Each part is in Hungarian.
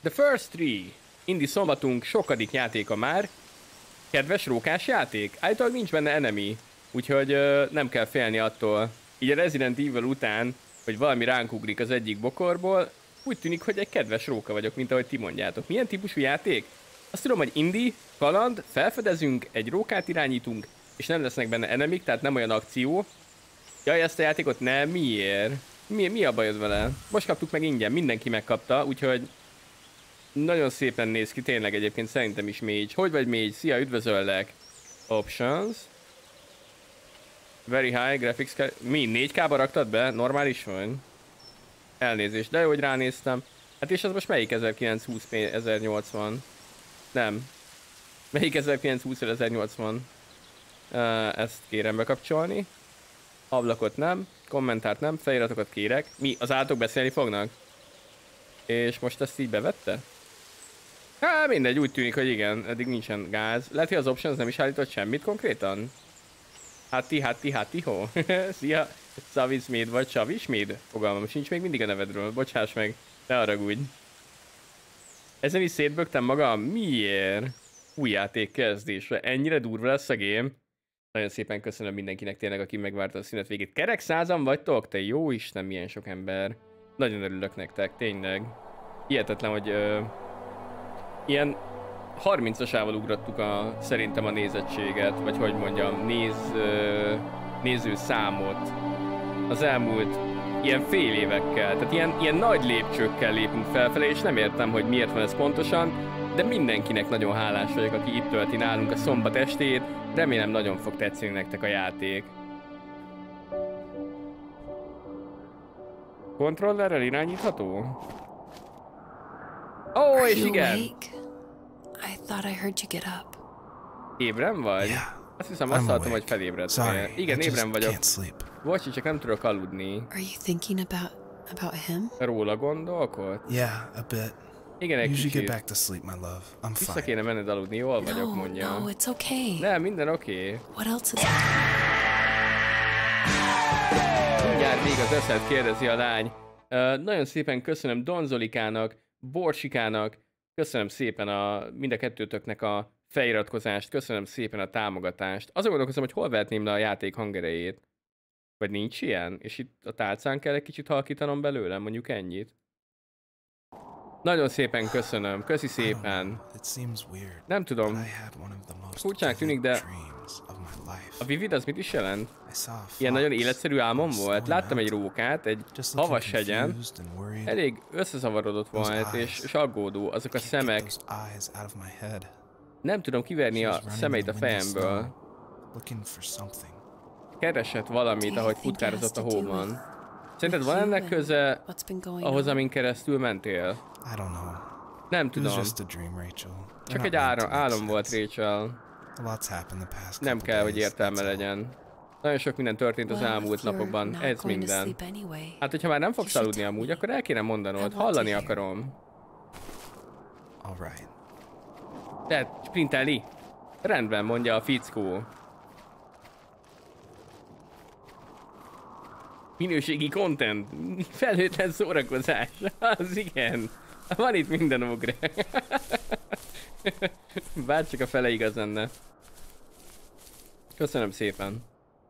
The First Tree. Indi szombatunk sokadik játéka már. Kedves rókás játék. Általában nincs benne enemy, úgyhogy nem kell félni attól. Így a Resident Evil után, hogy valami ránk ugrik az egyik bokorból, úgy tűnik, hogy egy kedves róka vagyok, mint ahogy ti mondjátok. Milyen típusú játék? Azt tudom, hogy indie, kaland, felfedezünk, egy rókát irányítunk, és nem lesznek benne enemik, tehát nem olyan akció. Jaj, ezt a játékot nem, miért? Mi a bajod vele? Most kaptuk meg ingyen, mindenki megkapta, úgyhogy nagyon szépen néz ki, tényleg egyébként szerintem is Mage. Hogy vagy Mage? Szia, üdvözöllek! Options. Very high graphics. Mi? 4K-ba raktad be? Normális van? Elnézést, de jó, hogy ránéztem. Hát és az most melyik 1920p 1080? Nem. Melyik 1920 1080? Ezt kérem bekapcsolni. Ablakot nem, kommentárt nem, feliratokat kérek. Mi? Az állatok beszélni fognak? És most ezt így bevette? Hát mindegy, úgy tűnik, hogy igen, eddig nincsen gáz. Lehet, hogy az options nem is állított semmit konkrétan? Hát ho. Szia, Szavisméd vagy Csavisméd? Fogalmam sincs még mindig a nevedről, bocsáss meg, ne haragudj. Ezen is szétbögtem magam? Miért? Új játék kezdésre, ennyire durva lesz a game? Nagyon szépen köszönöm mindenkinek tényleg, aki megvárta a szünet végét. Kerek 100-an vagytok? Te jó Isten, milyen sok ember. Nagyon örülök nektek, tényleg. Hihetetlen, hogy ilyen 30-asával ugrottuk szerintem a nézettséget, vagy hogy mondjam, nézőszámot az elmúlt ilyen fél évekkel. Tehát ilyen nagy lépcsőkkel lépünk felfelé, és nem értem, hogy miért van ez pontosan, de mindenkinek nagyon hálás vagyok, aki itt tölti nálunk a szombat estét. Remélem nagyon fog tetszeni nektek a játék. Kontrollerrel irányítható? Ó, és igen! Ébren vagy? Azt hiszem, azt hallottam, hogy felébredtél. Igen, ébren vagyok. Bocsi, csak nem tudok aludni. Róla gondolkod? Igen, egy kicsit. Vissza kéne menned aludni, jól vagyok, mondja. Nem, minden oké. Mindjárt még az eszed, kérdezi a lány. Nagyon szépen köszönöm Donzolikának, Borsikának, köszönöm szépen mind a kettőtöknek a feliratkozást, köszönöm szépen a támogatást. Azon gondolkozom, hogy hol vehetném le a játék hangerejét. Vagy nincs ilyen? És itt a tálcán kell egy kicsit halkítanom belőle, mondjuk ennyit. Nagyon szépen köszönöm, köszi szépen. Nem tudom, furcsának tűnik, de a Vivid az mit is jelent? Ilyen nagyon életszerű álmom volt. Láttam egy rókát, egy havas hegyen, elég összezavarodott volt, és aggódó, azok a szemek. Nem tudom kiverni a szemeit a fejemből. Keresett valamit, ahogy futkározott a hóban. Szerinted van ennek köze ahhoz, amin keresztül mentél? Nem tudom. Csak egy álom volt, Rachel. Nem kell, hogy értelme legyen. Nagyon sok minden történt az elmúlt napokban, ez minden. Hát, hogyha már nem fogsz aludni amúgy, akkor el kéne mondanod, hallani akarom. Lehet sprintelni? Rendben, mondja a fickó. Minőségi content, felhőtlen szórakozás, az igen. Van itt minden ogre. Bárcsak a fele igaz lenne. Köszönöm szépen.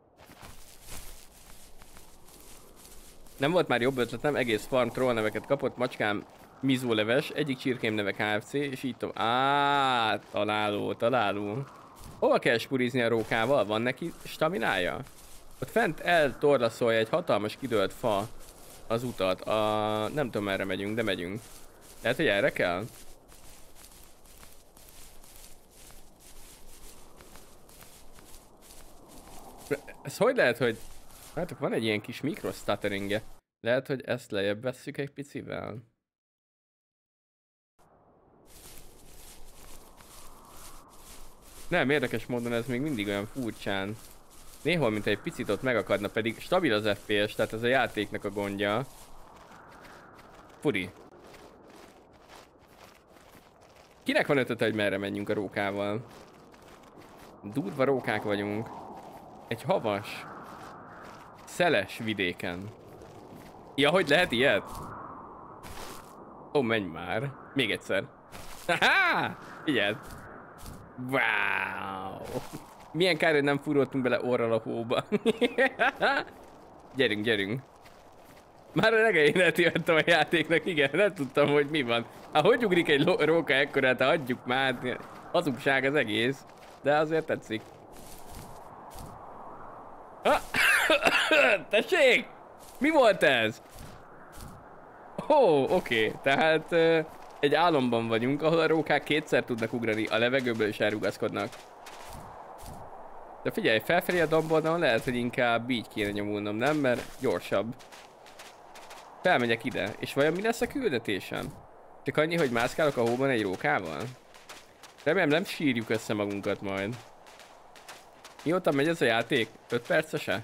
Nem volt már jobb ötletem, egész farm troll neveket kapott, macskám mizóleves, egyik csirkém neve KFC, és így tovább. Találó. Hova kell spurizni a rókával? Van neki staminája? Ott fent eltorlaszolja egy hatalmas kidőlt fa az utat. Nem tudom, merre megyünk, de megyünk. Lehet, hogy erre kell? Ez hogy lehet, hogy... Hát van egy ilyen kis mikrostutteringe. Lehet, hogy ezt lejjebb vesszük egy picivel. Nem, érdekes módon ez még mindig olyan furcsán. Néhol, mint egy picit ott megakadna, pedig stabil az FPS, tehát ez a játéknak a gondja. Furi. Kinek van ötlete, hogy merre menjünk a rókával? Durva rókák vagyunk. Egy havas, szeles vidéken. Ja, hogy lehet ilyet? Ó, menj már. Még egyszer. Haha! Figyeld. Wow! Milyen kár, hogy nem furultunk bele orral a hóba. Gyerünk, gyerünk. Már a legelején eltévedtem a játéknak, igen, nem tudtam, hogy mi van. Hát hogy ugrik egy róka ekkorát, adjuk már. Hazugság az egész. De azért tetszik. Tessék! Mi volt ez? Ó, oké. Tehát egy álomban vagyunk, ahol a rókák kétszer tudnak ugrani, a levegőből is elrugaszkodnak. De figyelj, felfelé a domboldalon lehet, hogy inkább így kéne nyomulnom, nem? Mert gyorsabb. Felmegyek ide, és vajon mi lesz a küldetésem? Csak annyi, hogy mászkálok a hóban egy rókával? Remélem nem sírjuk össze magunkat majd. Mióta megy ez a játék? 5 percese?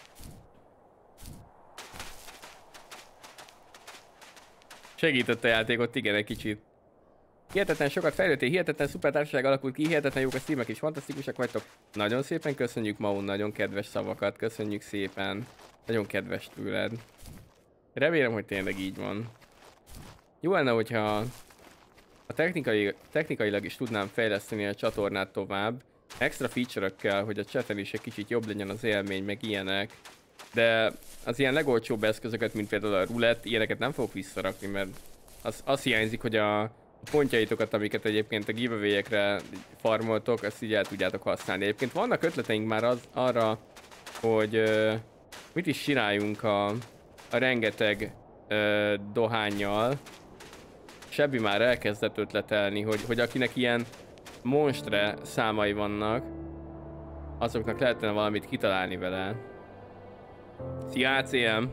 Segített a játékot, igen, egy kicsit. Hihetetlen sokat fejlődtél, hihetetlen szuper társaság alakult ki, hihetetlen jók a streamek is, fantasztikusak vagytok. Nagyon szépen köszönjük, Maun, nagyon kedves szavakat, köszönjük szépen. Nagyon kedves tőled. Remélem, hogy tényleg így van. Jó lenne, hogyha a technikailag is tudnám fejleszteni a csatornát tovább. Extra feature-ökkel, hogy a chaten is egy kicsit jobb legyen az élmény, meg ilyenek. De az ilyen legolcsóbb eszközöket, mint például a roulette, ilyeneket nem fogok visszarakni, mert az hiányzik, hogy a pontjaitokat, amiket egyébként a giveaway-ekre farmoltok, ezt így el tudjátok használni. Egyébként vannak ötleteink már arra, hogy mit is csináljunk a rengeteg dohánnyal. Sebbi már elkezdett ötletelni, hogy akinek ilyen monstre számai vannak, azoknak lehetne valamit kitalálni vele. Szia, ACM!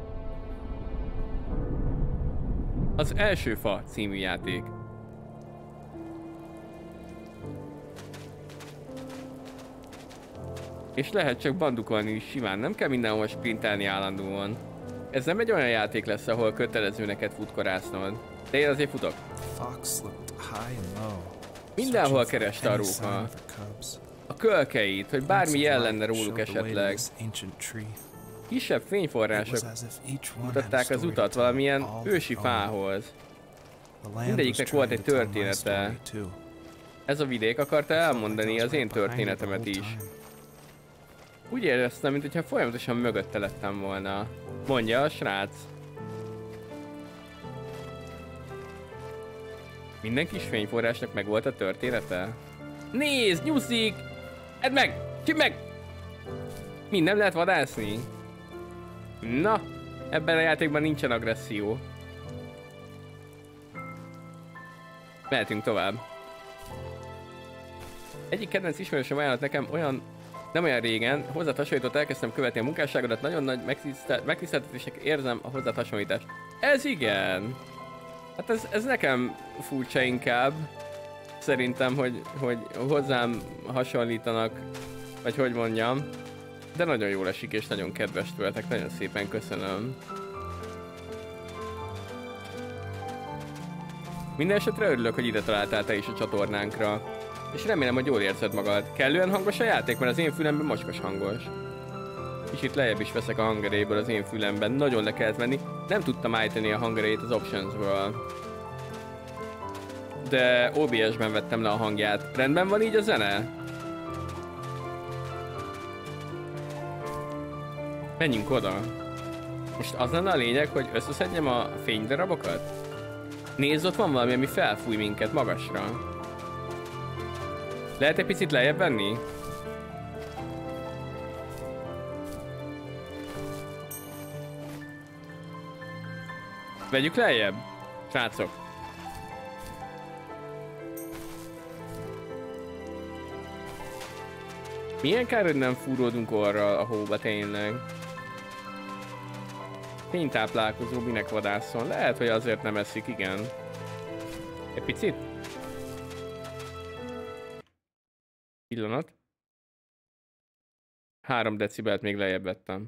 Az Első Fa című játék. És lehet csak bandukolni is simán, nem kell mindenhol sprintelni állandóan. Ez nem egy olyan játék lesz, ahol kötelező neked futkorásznod. De én azért futok. Mindenhol kereste a róka a kölkeit, hogy bármi jel lenne róluk esetleg. Kisebb fényforrások mutatták az utat valamilyen ősi fához. Mindegyiknek volt egy története. Ez a vidék akarta elmondani az én történetemet is. Úgy éreztem, mintha folyamatosan mögötte lettem volna. Mondja a srác. Minden kis fényforrásnak megvolt a története? Nézd, nyuszik! Edd meg! Csípd meg! Mind nem lehet vadászni? Na, ebben a játékban nincsen agresszió. Mehetünk tovább. Egyik kedvenc ismerősöm ajánlott nekem nem olyan régen, hozzád hasonlított, elkezdtem követni a munkásságodat, nagyon nagy megtiszteltetésnek érzem a hozzád hasonlítást. Ez igen! Hát ez nekem furcsa inkább. Szerintem, hogy hozzám hasonlítanak, vagy hogy mondjam. De nagyon jól esik és nagyon kedves tőletek, nagyon szépen köszönöm. Minden esetre örülök, hogy ide találtál te is a csatornánkra. És remélem, hogy jól érzed magad. Kellően hangos a játék, mert az én fülemben mocskos hangos. Kicsit lejjebb is veszek a hangerejéből az én fülemben, nagyon le kellett venni. Nem tudtam állítani a hangerejét az optionsből. De OBS-ben vettem le a hangját. Rendben van így a zene? Menjünk oda. Most az lenne a lényeg, hogy összeszedjem a fénydarabokat? Nézd, ott van valami, ami felfúj minket magasra. Lehet egy picit lejjebb venni? Vegyük lejjebb, srácok. Milyen kár, hogy nem fúródunk orral a hóba tényleg. Fénytáplálkozó, minek vadászon. Lehet, hogy azért nem eszik, igen. Egy picit? Pillanat. 3 decibelt még lejjebb vettem.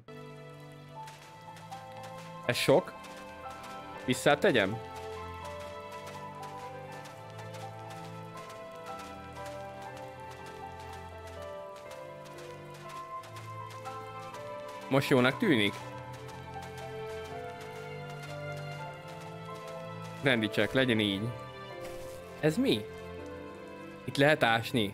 Ez sok? Visszát tegyem? Most jónak tűnik? Rendi csak, legyen így. Ez mi? Itt lehet ásni?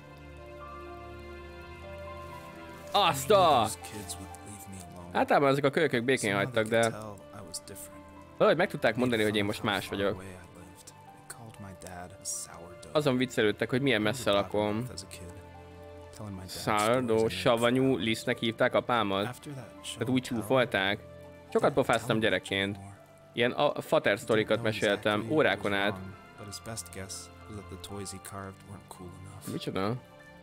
Azt a! Általában ezek a kölykök békén hagytak, de... Valahogy meg tudták mondani, hogy én most más vagyok. Azon viccelődtek, hogy milyen messze lakom. Sourdough, savanyú lisztnek hívták apámat. Tehát úgy csúfolták. Sokat pofáztam gyerekként. Ilyen a fater sztorikat meséltem, órákon át. Micsoda?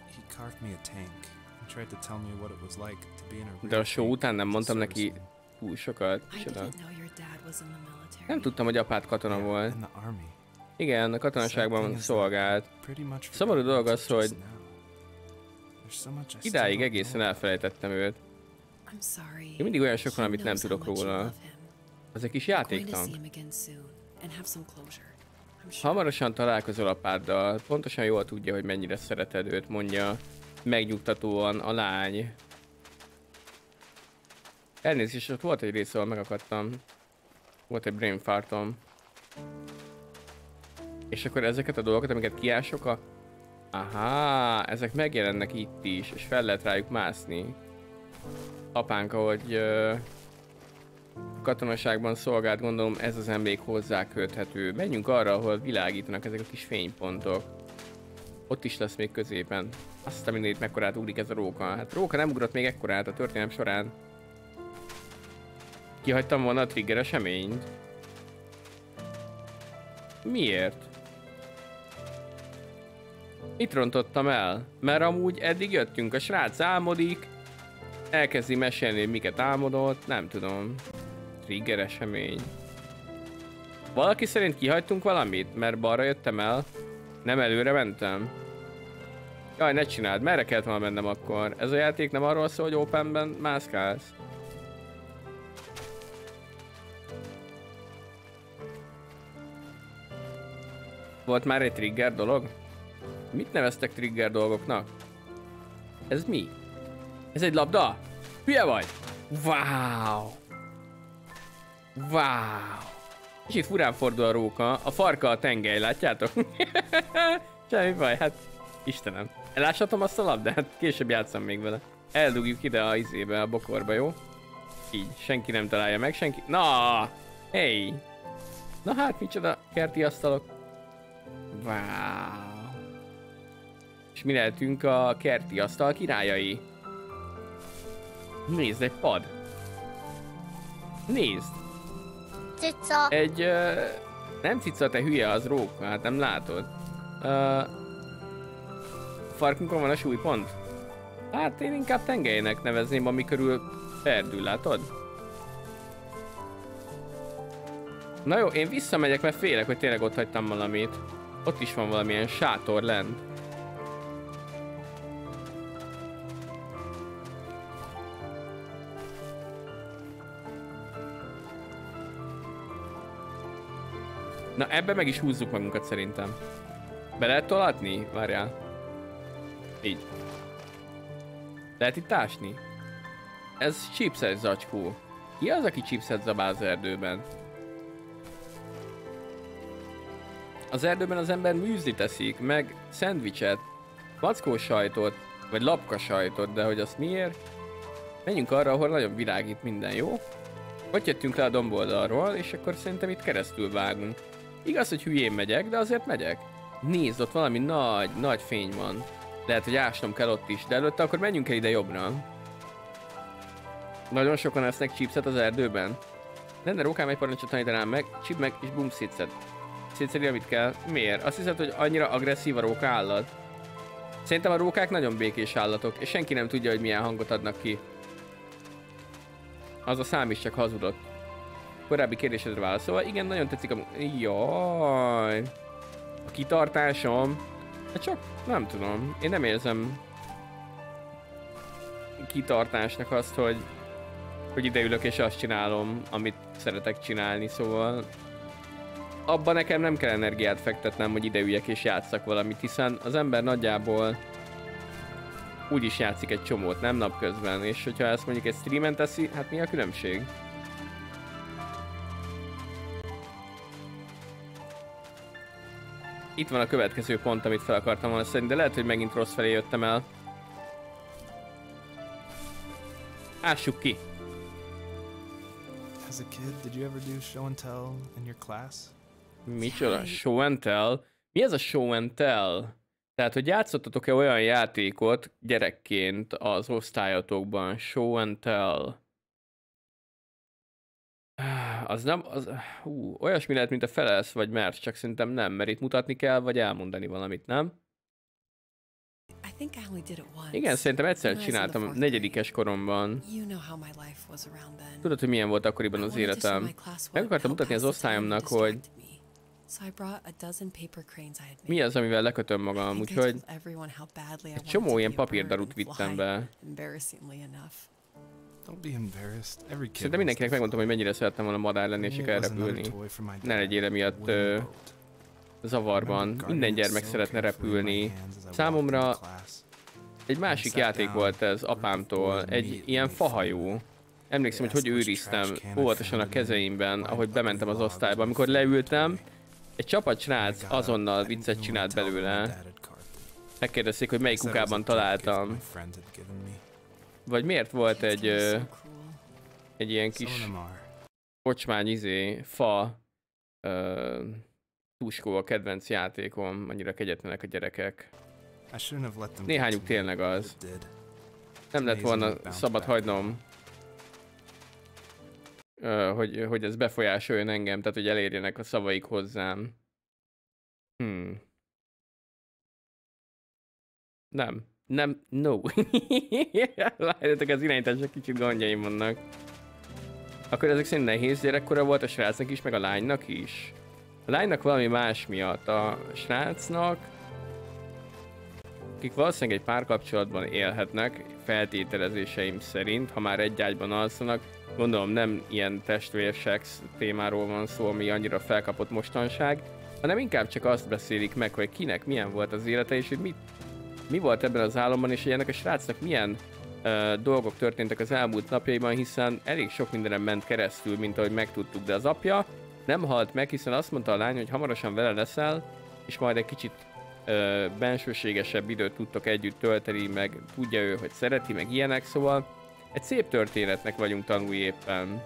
De a show után nem mondtam neki túl sokat. Micsoda? Nem tudtam, hogy apád katona volt. Igen, a katonaságban szolgált. Szomorú dolog az, hogy idáig egészen elfelejtettem őt. Én mindig olyan sok van, amit nem tudok róla. Az egy kis játéktank. Hamarosan találkozol apáddal, pontosan jól tudja, hogy mennyire szereted őt, mondja megnyugtatóan a lány. Elnézést, ott volt egy rész, ahol megakadtam. Volt egy brain fartom. És akkor ezeket a dolgokat, amiket kiások a... Aha, ezek megjelennek itt is, és fel lehet rájuk mászni. Apánk, ahogy katonaságban szolgált, gondolom ez az emlék hozzá köthető. Menjünk arra, ahol világítanak ezek a kis fénypontok. Ott is lesz még középen. Azt a mindent mekkorát ugrik ez a róka. Hát róka nem ugrott még ekkorát a történelem során. Kihagytam volna a trigger eseményt. Miért? Mit rontottam el? Mert amúgy eddig jöttünk, a srác álmodik, elkezdi mesélni, hogy miket álmodott, nem tudom. Trigger esemény. Valaki szerint kihagytunk valamit? Mert balra jöttem el? Nem előre mentem? Jaj, ne csináld, merre kellett volna mennem akkor? Ez a játék nem arról szól, hogy openben mászkálsz? Volt már egy trigger dolog? Mit neveztek trigger dolgoknak? Ez mi? Ez egy labda? Hülye vagy? Wow! Wow! Kicsit furán fordul a róka, a farka a tengely, látjátok? Semmi baj, hát Istenem. Eláshatom azt a labdát? Később játszom még vele. Eldugjuk ide a izébe, a bokorba, jó? Így, senki nem találja meg, senki... Na! Hey! Na hát, micsoda kerti asztalok? Wow! És mi lehetünk a kerti asztal királyai? Nézd, egy pad! Nézd! Cica! Egy... nem cica, te hülye, az róka, hát nem látod. Farkunkon van a súlypont? Hát én inkább tengelynek nevezném, ami körül perdül, látod? Na jó, én visszamegyek, mert félek, hogy tényleg ott hagytam valamit. Ott is van valamilyen sátor lent. Na ebbe meg is húzzuk magunkat szerintem. Be lehet tolatni? Várjál. Így. Lehet itt ásni? Ez chipset zacskó. Ki az, aki chipset zabál az erdőben? Az erdőben az ember műzlit eszik, meg szendvicset, mackós sajtot, vagy lapka sajtot, de hogy azt miért? Menjünk arra, ahol nagyon világít minden, jó? Ott jöttünk le a domboldalról, és akkor szerintem itt keresztül vágunk. Igaz, hogy hülyén megyek, de azért megyek. Nézd, ott valami nagy fény van. Lehet, hogy ásnom kell ott is, de előtte akkor menjünk el ide jobbra. Nagyon sokan esznek chipset az erdőben. Lenne rókám egy parancsot tanítanám meg, chip meg és bum szétszed. Szétszedi, amit kell. Miért? Azt hiszed, hogy annyira agresszív a róka állat? Szerintem a rókák nagyon békés állatok, és senki nem tudja, hogy milyen hangot adnak ki. Az a szám is csak hazudott. Korábbi kérdésedre válaszolva, igen, nagyon tetszik a... Jaj... A kitartásom... Hát csak nem tudom, én nem érzem... kitartásnak azt, hogy ideülök és azt csinálom, amit szeretek csinálni, szóval... Abban nekem nem kell energiát fektetnem, hogy ideüljek és játsszak valamit, hiszen az ember nagyjából úgyis játszik egy csomót, nem napközben, és hogyha ezt mondjuk egy streamen teszi, hát mi a különbség? Itt van a következő pont, amit fel akartam volna szedni, de lehet, hogy megint rossz felé jöttem el. Ássuk ki. As a kid, did you ever do show and tell in your class? Micsoda? Show and tell? Mi ez a show and tell? Tehát, hogy játszottatok-e olyan játékot gyerekként az osztályotokban? Show and tell. Az nem, olyasmi lehet, mint a felelsz vagy mert, csak szerintem nem, mert itt mutatni kell, vagy elmondani valamit, nem? Igen, szerintem egyszer csináltam negyedikes koromban. Tudod, hogy milyen volt akkoriban az életem. Meg akartam mutatni az osztályomnak, hogy mi az, amivel lekötöm magam, úgyhogy egy csomó ilyen papírdarut vittem be. Szerintem mindenkinek megmondtam, hogy mennyire szerettem volna madár lenni és sikerrepülni. Ne legyél emiatt zavarban. Minden gyermek szeretne repülni. Számomra egy másik játék volt ez apámtól, egy ilyen fahajó. Emlékszem, hogy őriztem óvatosan a kezeimben, ahogy bementem az osztályba. Amikor leültem, egy csapat srác azonnal viccet csinált belőle. Megkérdezték, hogy melyik kukában találtam. Vagy miért volt egy ilyen kis kocsmány fa tuskó a kedvenc játékom, annyira kegyetlenek a gyerekek. Néhányuk tényleg az. Nem lett volna szabad hagynom, hogy ez befolyásoljon engem, tehát hogy elérjenek a szavaik hozzám. Nem, no. Látjátok, az irányítások kicsit gondjaim vannak. Akkor ezek szerint nehéz gyerekkora volt a srácnak is, meg a lánynak is. A lánynak valami más miatt, a srácnak, akik valószínűleg egy párkapcsolatban élhetnek, feltételezéseim szerint, ha már egy ágyban alszanak, gondolom nem ilyen testvérsex témáról van szó, ami annyira felkapott mostanság, hanem inkább csak azt beszélik meg, hogy kinek milyen volt az élete, és hogy mi volt ebben az álomban, és hogy ennek a srácnak milyen dolgok történtek az elmúlt napjaiban, hiszen elég sok mindenem ment keresztül, mint ahogy megtudtuk, de az apja nem halt meg, hiszen azt mondta a lány, hogy hamarosan vele leszel, és majd egy kicsit bensőségesebb időt tudtok együtt tölteni, meg tudja ő, hogy szereti, meg ilyenek, szóval egy szép történetnek vagyunk tanulni éppen.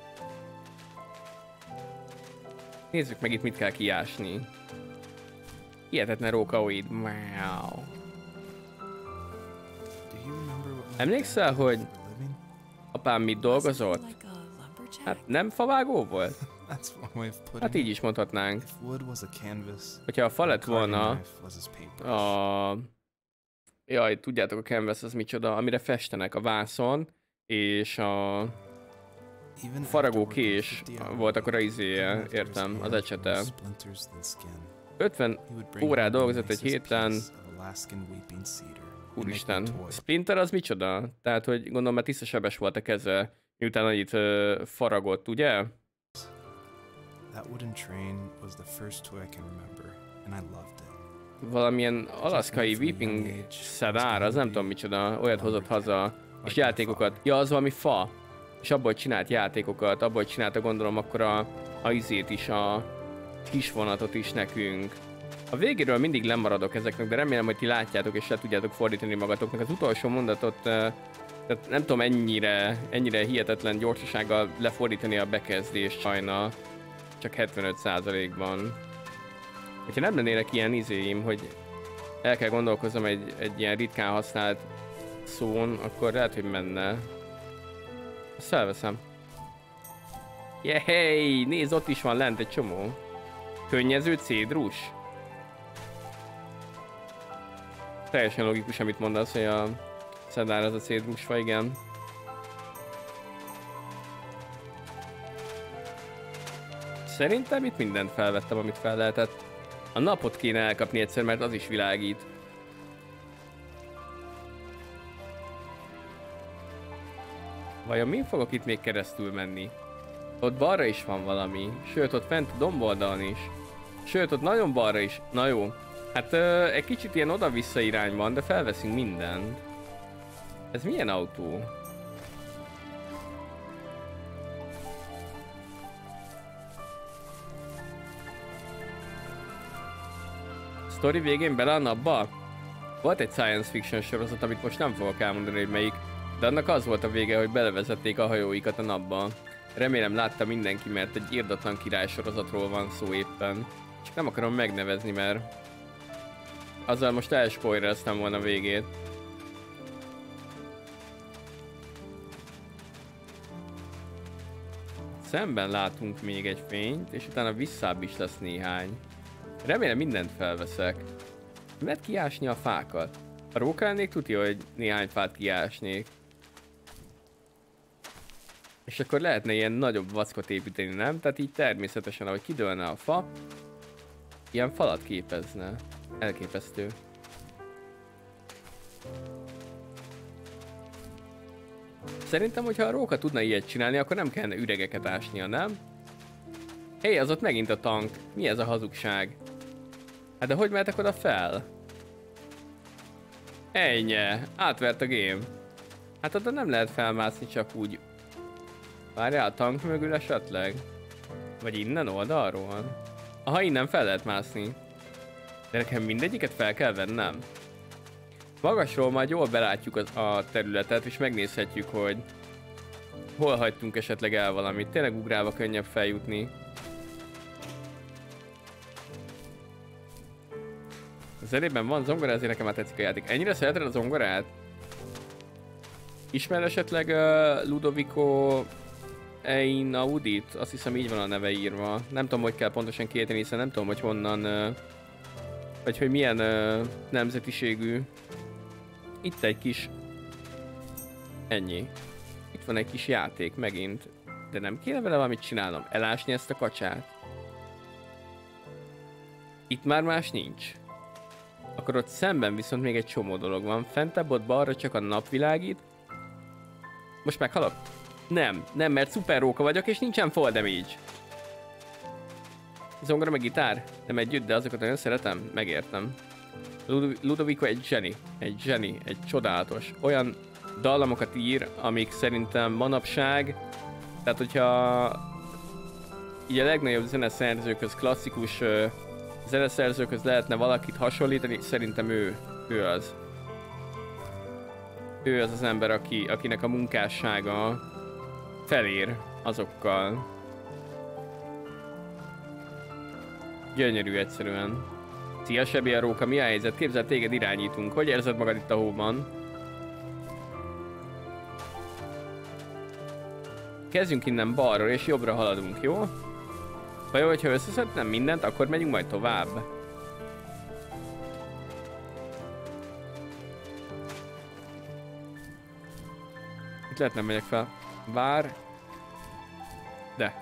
Nézzük meg itt, mit kell kiásni. Hihetetlen rókaoid. Wow. Emlékszel, hogy apám mit dolgozott? Hát nem favágó volt? Hát így is mondhatnánk. Hogyha a fa lett volna Jaj, tudjátok a canvas az micsoda, amire festenek a vászon, és a faragó kés volt akkor a izéje, értem, az ecsete. 50 órát dolgozott egy héten. Úristen, Splinter az micsoda? Tehát, hogy gondolom, mert tisztasebes volt a keze, miután annyit faragott, ugye? Valamilyen alaszkai Weeping Cedar, az nem tudom micsoda, olyat hozott haza, és játékokat. Ja, az valami fa. És abból csinált játékokat, abból csinálta gondolom akkor a izét is, a kis vonatot is nekünk. A végéről mindig lemaradok ezeknek, de remélem, hogy ti látjátok és le tudjátok fordítani magatoknak. Az utolsó mondatot, tehát nem tudom ennyire hihetetlen gyorsasággal lefordítani a bekezdést sajna, csak 75%-ban. Hogyha nem lennének ilyen izéim, hogy el kell gondolkoznom egy ilyen ritkán használt szón, akkor lehet, hogy menne. Ezt felveszem. Jéhej! Nézd, ott is van lent egy csomó. Könnyező cédrus. Teljesen logikus, amit mondasz, hogy a Cedar az a cédrusfa, igen. Szerintem itt mindent felvettem, amit fel lehetett. A napot kéne elkapni egyszer, mert az is világít. Vajon min fogok itt még keresztül menni? Ott balra is van valami, sőt ott fent a domboldalon is. Sőt ott nagyon balra is. Na jó. Hát egy kicsit ilyen oda-vissza irány van, de felveszünk mindent. Ez milyen autó? Story végén bele a napba? Volt egy science fiction sorozat, amit most nem fogok elmondani, hogy melyik, de annak az volt a vége, hogy belevezették a hajóikat a napba. Remélem látta mindenki, mert egy irdatlan király sorozatról van szó éppen. Csak nem akarom megnevezni, mert azzal most elspoilereztem volna a végét. Szemben látunk még egy fényt, és utána visszább is lesz néhány. Remélem mindent felveszek. Lehet kiásni a fákat. Ha róka lennék, tudja, hogy néhány fát kiásnék. És akkor lehetne ilyen nagyobb vackot építeni, nem? Tehát így természetesen, ahogy kidőlne a fa, ilyen falat képezne. Elképesztő. Szerintem, hogyha a róka tudna ilyet csinálni, akkor nem kellene üregeket ásnia, nem? Hé, az ott megint a tank. Mi ez a hazugság? Hát de hogy mehetek oda fel? Ennyi. Átvert a game. Hát oda nem lehet felmászni csak úgy. Várjál, a tank mögül esetleg? Vagy innen oldalról? Aha, innen fel lehet mászni. De nekem mindegyiket fel kell vennem. Magasról majd jól belátjuk a területet, és megnézhetjük, hogy hol hagytunk esetleg el valamit. Tényleg ugrálva könnyebb feljutni. Az elében van zongora, ezért nekem már tetszik a játék. Ennyire szereted a zongorát? Ismer esetleg Ludovico Einaudit? Azt hiszem így van a neve írva. Nem tudom, hogy kell pontosan kiejteni, hiszen nem tudom, hogy honnan, vagy hogy milyen nemzetiségű. Itt egy kis... Ennyi. Itt van egy kis játék megint. De nem kéne vele valamit csinálnom? Elásni ezt a kacsát? Itt már más nincs. Akkor ott szemben viszont még egy csomó dolog van. Fentebb ott balra csak a nap világít. Most meghalok? Nem, mert szuper róka vagyok és nincsen fall damage. Zongora meg gitár? Nem együtt, de azokat nagyon szeretem. Megértem. Ludovico egy zseni, egy csodálatos. Olyan dallamokat ír, amik szerintem manapság, tehát hogyha így a legnagyobb zeneszerzőköz, klasszikus zeneszerzőköz lehetne valakit hasonlítani, szerintem ő az. Ő az az ember, akinek a munkássága felér azokkal. Gyönyörű egyszerűen. Szia Sebi a róka, mi a helyzet? Képzeld, téged irányítunk. Hogy érzed magad itt a hóban? Kezdjünk innen balról és jobbra haladunk, jó? Ha jó, hogyha összeszedtem mindent, akkor megyünk majd tovább. Itt lehet nem megyek fel. Vár. De.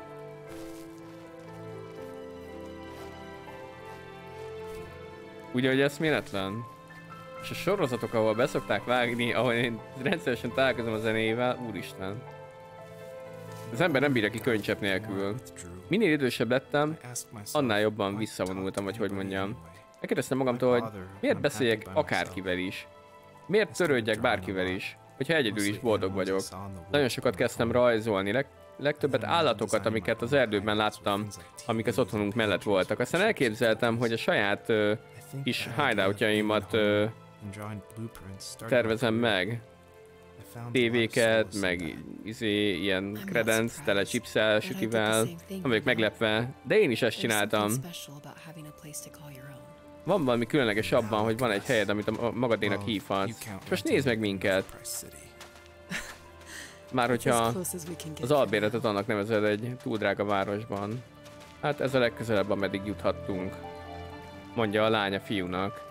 Ugye, hogy eszméletlen? És a sorozatok, ahol beszokták vágni, ahol én rendszeresen találkozom a zenével, úristen. Az ember nem bírja ki könycsepp nélkül. Minél idősebb lettem, annál jobban visszavonultam, vagy hogy mondjam. Megkérdeztem magamtól, hogy miért beszéljek akárkivel is? Miért törődjek bárkivel is? Hogyha egyedül is boldog vagyok. Nagyon sokat kezdtem rajzolni, legtöbbet állatokat, amiket az erdőben láttam, amik az otthonunk mellett voltak. Aztán elképzeltem, hogy a saját kis hideoutjaimat tervezem meg. tévéket, meg ilyen kredenc, tele chipszel, sütivel, nem vagyok meglepve, de én is ezt csináltam. Van valami különleges abban, hogy van egy helyed, amit a magadénak hívhatsz. És most nézd meg minket! Már hogyha az albéletet annak nevezed egy túl drága városban. Hát ez a legközelebb, ameddig juthattunk, mondja a lánya fiúnak.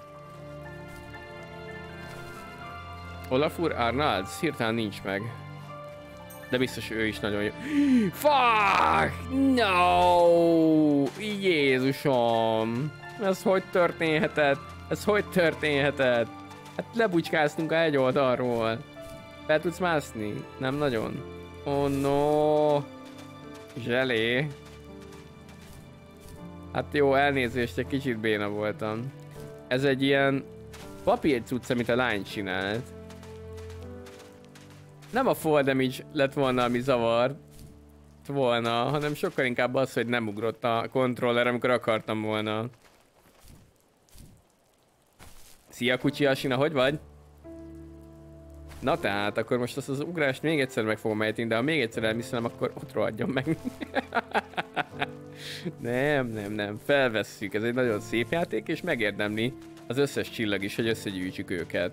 Olafur Arnalds hirtelen nincs meg. De biztos ő is nagyon jó. Fuck! No! Jézusom! Ez hogy történhetett? Ez hogy történhetett? Hát lebucskáztunk egy oldalról. Fel tudsz mászni? Nem nagyon. Oh no! Zselé. Hát jó, elnézést, egy kicsit béna voltam. Ez egy ilyen papírcucc, amit a lány csinált. Nem a fall damage lett volna, ami zavart volna, hanem sokkal inkább az, hogy nem ugrott a kontroller, amikor akartam volna. Szia Kucsi Asina, hogy vagy? Na tehát, akkor most azt az ugrást még egyszer meg fogom ejteni, de ha még egyszer elviszem, akkor ott rohadjon meg. Nem, felvesszük, ez egy nagyon szép játék, és megérdemli az összes csillag is, hogy összegyűjtsük őket.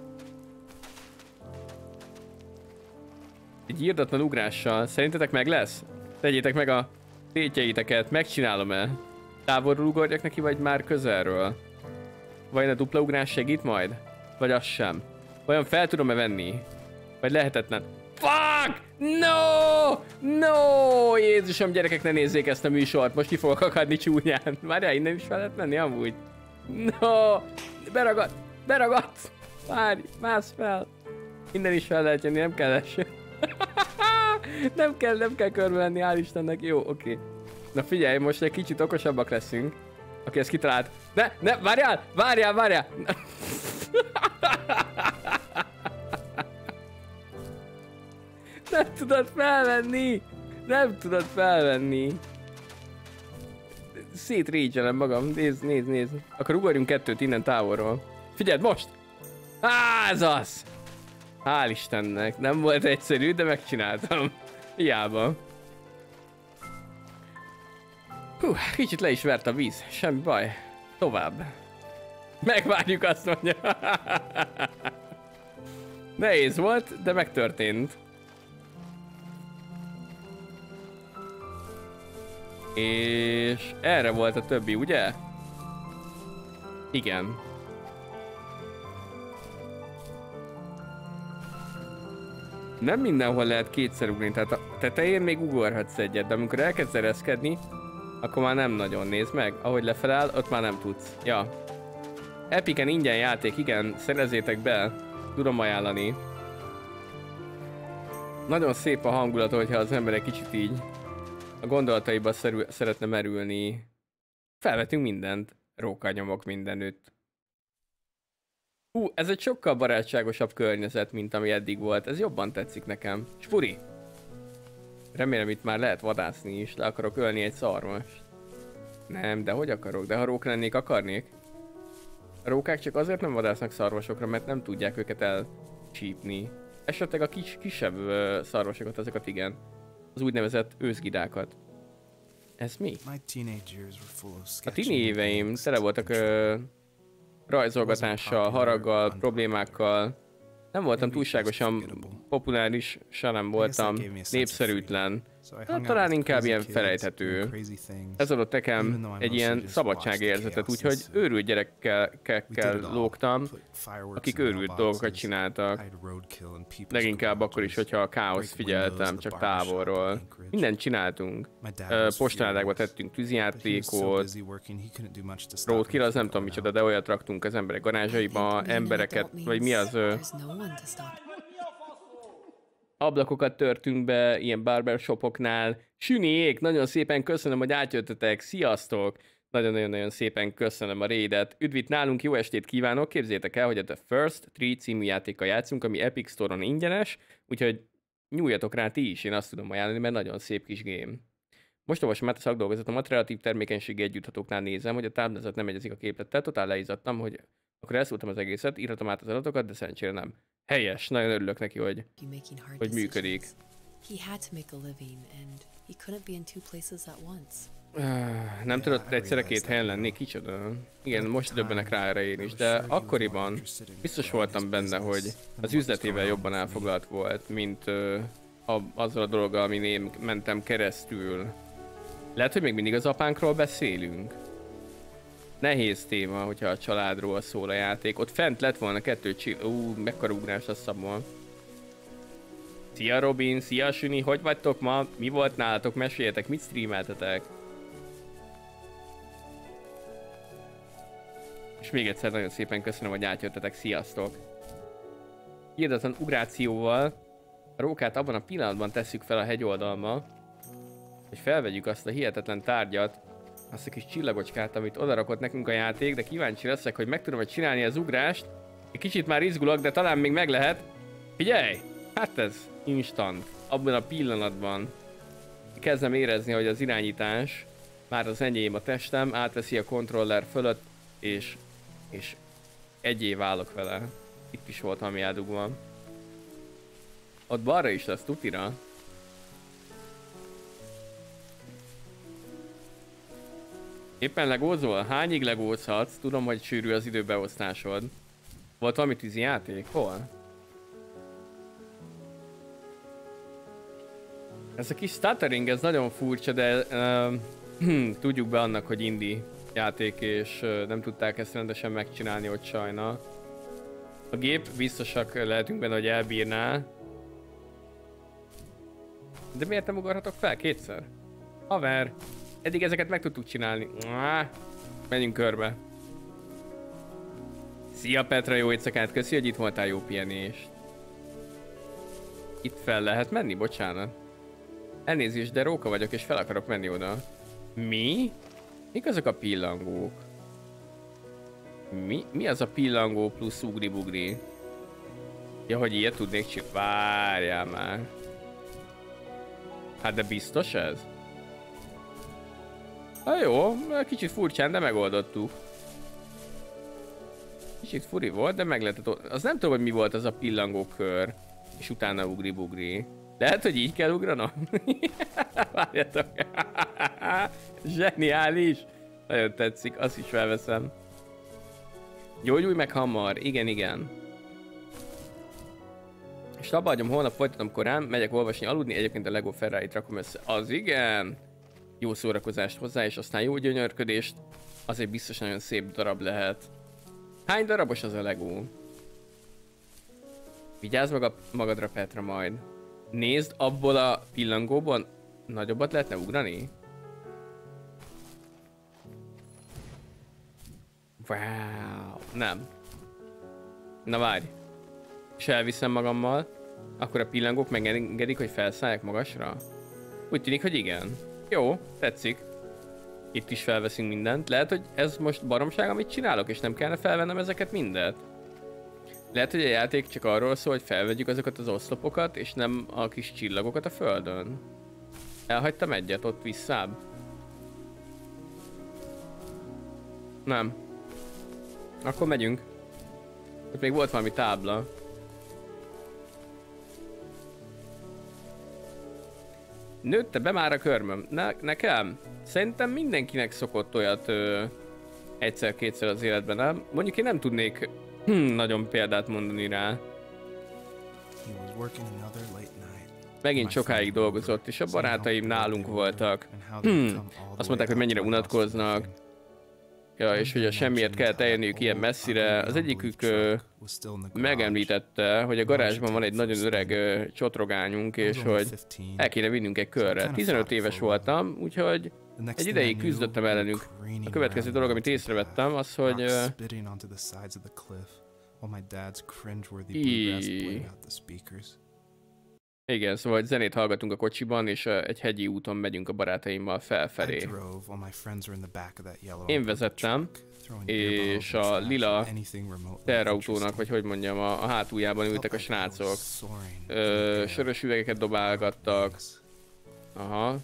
Egy írdatlan ugrással, szerintetek meg lesz? Tegyétek meg a tétjeiteket, megcsinálom-e? Távolról ugorjak neki, vagy már közelről? Vajon a dupla ugrás segít majd? Vagy az sem? Vajon fel tudom-e venni? Vagy lehetetlen? Fuck! No! No! Jézusom, gyerekek, ne nézzék ezt a műsort. Most ki fogok akadni csúnyán. Várjál, innen is fel lehet menni amúgy? No! Beragadt! Beragadt! Várj, mász fel! Innen is fel lehet jönni, nem kell eső. nem kell körbe menni, hál' Istennek. Jó, oké. Na figyelj, most egy kicsit okosabbak leszünk. Aki ezt kitalált. Ne, várjál! Nem tudod felvenni! Szétrégyelem magam, nézd. Akkor ugorjunk kettőt innen távolról. Figyeld most! Ez az! Hál' Istennek, nem volt egyszerű, de megcsináltam. Hiába. Hú, kicsit le is vert a víz, semmi baj. Tovább. Megvárjuk, azt mondja. Nehéz volt, de megtörtént. És erre volt a többi, ugye? Igen. Nem mindenhol lehet kétszer ugrani, tehát a tetején még ugorhatsz egyet, de amikor elkezdsz ereszkedni, akkor már nem nagyon. Nézd meg, ahogy lefeláll, ott már nem tudsz. Ja. Epiken ingyen játék, igen, szerezzétek be. Tudom ajánlani. Nagyon szép a hangulat, hogyha az ember egy kicsit így a gondolataiba szeretne merülni. Felvetünk mindent. Rókanyomok mindenütt. Ez egy sokkal barátságosabb környezet, mint ami eddig volt. Ez jobban tetszik nekem. Spuri! Remélem itt már lehet vadászni is. Le akarok ölni egy szarvast. Nem, de hogy akarok? De ha rók lennék, akarnék? A rókák csak azért nem vadásznak szarvasokra, mert nem tudják őket elcsípni. Esetleg a kisebb szarvasokat, azokat igen. Az úgynevezett őszgidákat. Ez mi? A tini éveim tele voltak rajzolgatással, haraggal, problémákkal. Nem voltam túlságosan populáris, se nem voltam népszerűtlen. Talán inkább ilyen felejthető. Ez adott nekem egy ilyen szabadságérzetet, úgyhogy őrült gyerekekkel lógtam, akik őrült dolgokat csináltak. Leginkább akkor is, hogyha a káoszt figyeltem, csak távolról. Mindent csináltunk. Postaládákba tettünk tűzijátékot, roadkill, az nem tudom micsoda, de olyat raktunk az emberek garázsaiba, embereket, vagy mi az... Ablakokat törtünk be, ilyen barbershopoknál. Süniék, nagyon szépen köszönöm, hogy átjöttetek. Sziasztok! Nagyon-nagyon szépen köszönöm a raidet. Üdvít nálunk, jó estét kívánok! Képzeljétek el, hogy a The First 3 című játékkal játszunk, ami Epic Store-on ingyenes, úgyhogy nyúljatok rá ti is, én azt tudom ajánlani, mert nagyon szép kis game. Most olvasom át a szakdolgozatom, a relatív termékenységi együtthatóknál nézem, hogy a táblázat nem egyezik a képlettel, totál leizadtam, hogy akkor elszúrtam az egészet, írhatom át az adatokat, de szerencsére nem. Helyes, nagyon örülök neki, hogy működik. Nem tudott egyszerre két helyen lenni, kicsoda. Igen, most döbbenek rá erre én is, de akkoriban biztos voltam benne, hogy az üzletével jobban elfoglalt volt, mint azzal a dologgal, amin én mentem keresztül. Lehet, hogy még mindig az apánkról beszélünk. Nehéz téma, hogyha a családról szól a játék. Ott fent lett volna 2 mekkora ugrás a szabon. Szia Robin, szia Süni, hogy vagytok ma? Mi volt nálatok? Meséljetek, mit streameltetek? És még egyszer nagyon szépen köszönöm, hogy átjöttetek, sziasztok! Hirdatlan ugrációval a rókát abban a pillanatban tesszük fel a hegyoldalma, hogy felvegyük azt a hihetetlen tárgyat, azt a kis csillagocskát, amit odarakott nekünk a játék, de kíváncsi leszek, hogy meg tudom-e csinálni az ugrást. Egy kicsit már izgulok, de talán még meg lehet. Figyelj! Hát ez instant. Abban a pillanatban kezdem érezni, hogy az irányítás már az enyém, a testem átveszi a kontroller fölött, és egyé válok vele. Itt is volt valami eldugva. Ott balra is lesz, tutira. Éppen legózol? Hányig legózhatsz? Tudom, hogy sűrű az időbeosztásod. Volt valami tűzi játék? Hol? Ez a kis stuttering, ez nagyon furcsa, de tudjuk be annak, hogy indie játék, és nem tudták ezt rendesen megcsinálni ott sajna. A gép biztosak lehetünk benne, hogy elbírná. De miért nem ugorhatok fel kétszer? Haver! Eddig ezeket meg tudtuk csinálni. Menjünk körbe. Szia Petra, jó éjszakát, köszi, hogy itt voltál, jó pihenést. Itt fel lehet menni? Bocsánat. Elnézést, de róka vagyok és fel akarok menni oda. Mi? Mik azok a pillangók? Mi az a pillangó plusz ugri-bugri? Ja, hogy ilyet tudnék csinálni? Várjál már. Hát de biztos ez? Hát jó, kicsit furcsán, de megoldottuk. Kicsit furi volt, de meg lehetett... Az nem tudom, hogy mi volt az a pillangó kör. És utána ugri-bugri. Lehet, hogy így kell ugranom? Várjatok. Zseniális. Nagyon tetszik, azt is felveszem. Gyógyulj meg hamar, igen, igen. És abba hagyom, holnap folytatom korán, megyek olvasni, aludni, egyébként a Lego Ferrari-t rakom össze. Az igen! Jó szórakozást hozzá, és aztán jó gyönyörködést. Azért biztos nagyon szép darab lehet. Hány darabos az a Lego? Vigyázz magadra, Petra, majd. Nézd, abból a pillangóból nagyobbat lehetne ugrani? Wow, nem. Na várj. És elviszem magammal, akkor a pillangók megengedik, hogy felszálljak magasra? Úgy tűnik, hogy igen. Jó, tetszik. Itt is felveszünk mindent. Lehet, hogy ez most baromság, amit csinálok, és nem kellene felvennem ezeket mindet? Lehet, hogy a játék csak arról szól, hogy felvegyük azokat az oszlopokat, és nem a kis csillagokat a földön. Elhagytam egyet ott visszább. Nem. Akkor megyünk. Ott még volt valami tábla. Nőtte be már a körmöm. Nekem? Szerintem mindenkinek szokott olyat egyszer-kétszer az életben, nem? Mondjuk én nem tudnék nagyon példát mondani rá. Megint sokáig dolgozott, és a barátaim nálunk voltak. Azt mondták, hogy mennyire unatkoznak. Ja, és hogy a semmiért kellett eljönniük ilyen messzire. Az egyikük megemlítette, hogy a garázsban van egy nagyon öreg csotrogányunk, és hogy el kéne vinnünk egy körre. 15 éves voltam, úgyhogy egy ideig küzdöttem ellenük. A következő dolog, amit észrevettem, az, hogy... Igen, szóval hogy zenét hallgatunk a kocsiban, és egy hegyi úton megyünk a barátaimmal felfelé. Én vezettem, és a lila terautónak, vagy hogy mondjam, a hátuljában ültek a srácok. Sörös üvegeket dobálgattak. Aha.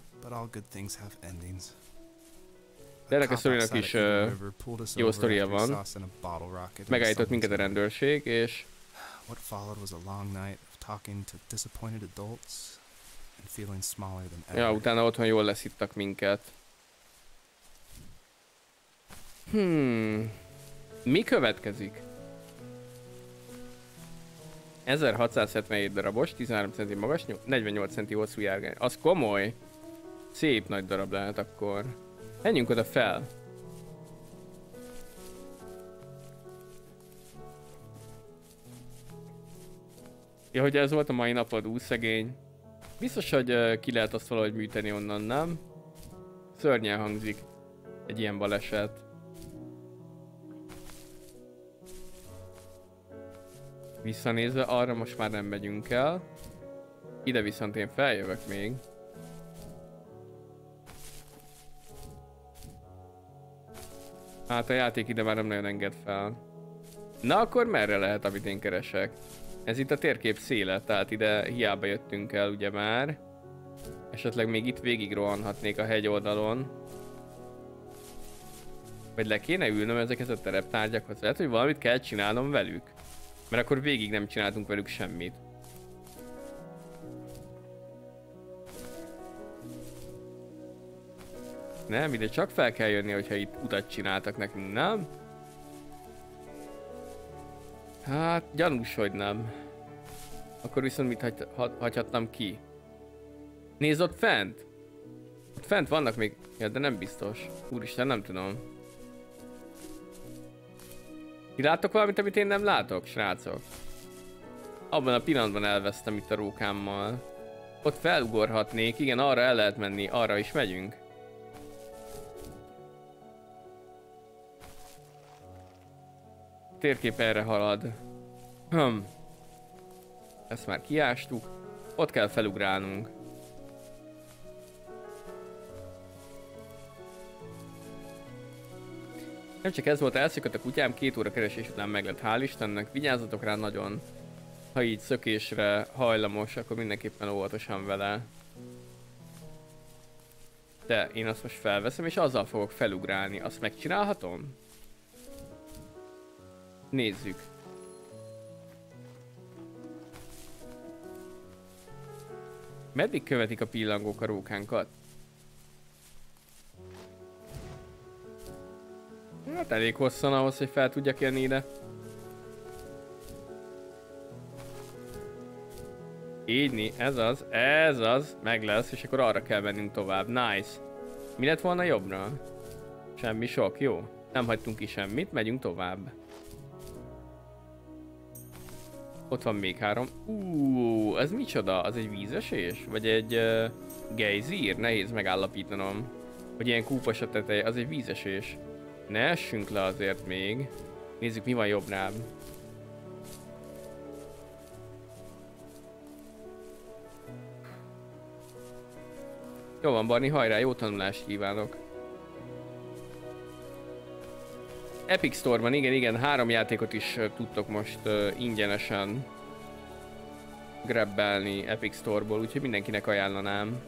De ennek a sztorinak is jó sztoria van. Megállított minket a rendőrség, és... Ja, utána otthon jól leszittak minket. Mi következik? 1677 darabos, 13 cm magas, 48 cm hosszú járgány. Az komoly. Szép nagy darab lehet akkor. Menjünk oda fel. Ja, hogy ez volt a mai napod, szegény. Biztos, hogy ki lehet azt valahogy műteni onnan, nem? Szörnyen hangzik egy ilyen baleset. Visszanézve, arra most már nem megyünk el. Ide viszont én feljövök még. Hát a játék ide már nem nagyon enged fel. Na akkor merre lehet, amit én keresek? Ez itt a térkép széle, tehát ide hiába jöttünk el ugye már. Esetleg még itt végig rohanhatnék a hegy oldalon. Vagy le kéne ülnöm ezekhez a tereptárgyakhoz. Lehet, hogy valamit kell csinálnom velük. Mert akkor végig nem csináltunk velük semmit. Nem, ide csak fel kell jönni, hogyha itt utat csináltak nekünk, nem? Hát, gyanús, hogy nem. Akkor viszont mit hagyhattam ki? Nézd ott fent! Ott fent vannak még... Ja, de nem biztos. Úristen, nem tudom. Ti láttok valamit, amit én nem látok, srácok? Abban a pillanatban elvesztem itt a rókámmal. Ott felugorhatnék, igen, arra el lehet menni, arra is megyünk. A térkép erre halad. Ezt már kiástuk. Ott kell felugrálnunk. Nem csak ez volt, elszökött a kutyám, 2 óra keresés után meg lett, hál' Istennek. Vigyázzatok rá nagyon. Ha így szökésre hajlamos, akkor mindenképpen óvatosan vele. De én azt most felveszem, és azzal fogok felugrálni. Azt megcsinálhatom? Nézzük. Meddig követik a pillangók a rókánkat? Hát elég hosszan ahhoz, hogy fel tudjak jönni ide. Így, ez az, meg lesz, és akkor arra kell mennünk tovább. Nice. Mi lett volna jobbra? Semmi sok, jó. Nem hagytunk ki semmit, megyünk tovább. Ott van még 3. Ez micsoda? Az egy vízesés? Vagy egy gejzír? Nehéz megállapítanom. Hogy ilyen kúpos a teteje, az egy vízesés. Ne essünk le azért még. Nézzük, mi van jobbnál. Jó van, Barni, hajrá, jó tanulást kívánok. Epic Store-ban, igen, 3 játékot is tudtok most ingyenesen grabbelni Epic Store-ból, úgyhogy mindenkinek ajánlanám.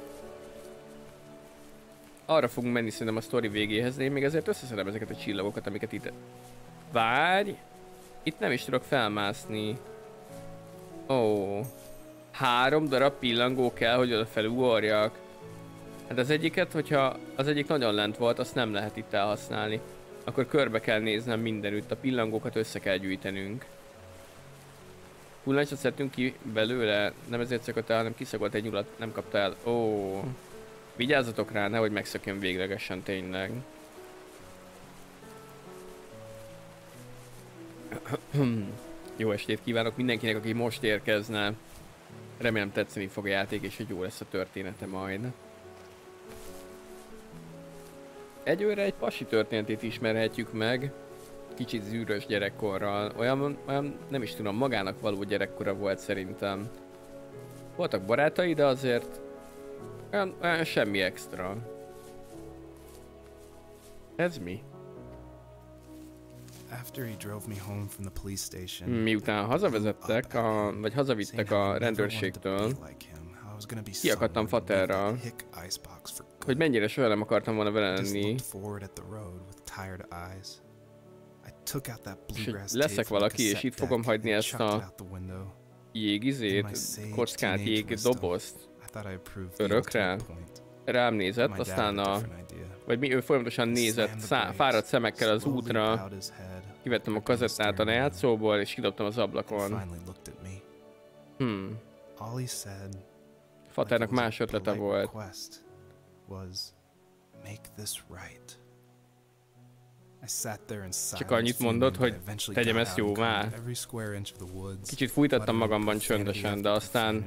Arra fogunk menni szerintem a sztori végéhez, de én még ezért összeszedem ezeket a csillagokat, amiket itt... Várj! Itt nem is tudok felmászni. Ó. 3 darab pillangó kell, hogy oda felugorjak. Hát az egyiket, hogyha az egyik nagyon lent volt, azt nem lehet itt elhasználni. Akkor körbe kell néznem mindenütt, a pillangókat össze kell gyűjtenünk. Hulláncsot szedtünk ki belőle, nem ezért szökött el, hanem kiszagolt egy nyulat, nem kapta el. Ó. Vigyázzatok rá, nehogy megszökjön véglegesen tényleg. Jó estét kívánok mindenkinek, aki most érkezne. Remélem tetszeni fog a játék, és hogy jó lesz a története majd. Egyőre egy pasi történetét ismerhetjük meg. Kicsit zűrös gyerekkorral. Olyan nem is tudom, magának való gyerekkora volt szerintem. Voltak barátai, de azért olyan semmi extra. Ez mi? Miután hazavezettek, vagy hazavittek a rendőrségtől, kiakadtam Faterral, hogy mennyire soha nem akartam volna vele lenni. És leszek valaki, és itt fogom hagyni ezt a jégizét, kockát, jégdobozt. Örökre. Rám nézett, aztán vagy ő folyamatosan nézett fáradt szemekkel az útra. Kivettem a kazettát a lejátszóból, és kidobtam az ablakon. Faternak más ötlete volt. Csak annyit mondott, hogy tegyem ezt jóvá. Kicsit fújtattam magamban csöndesen, de aztán...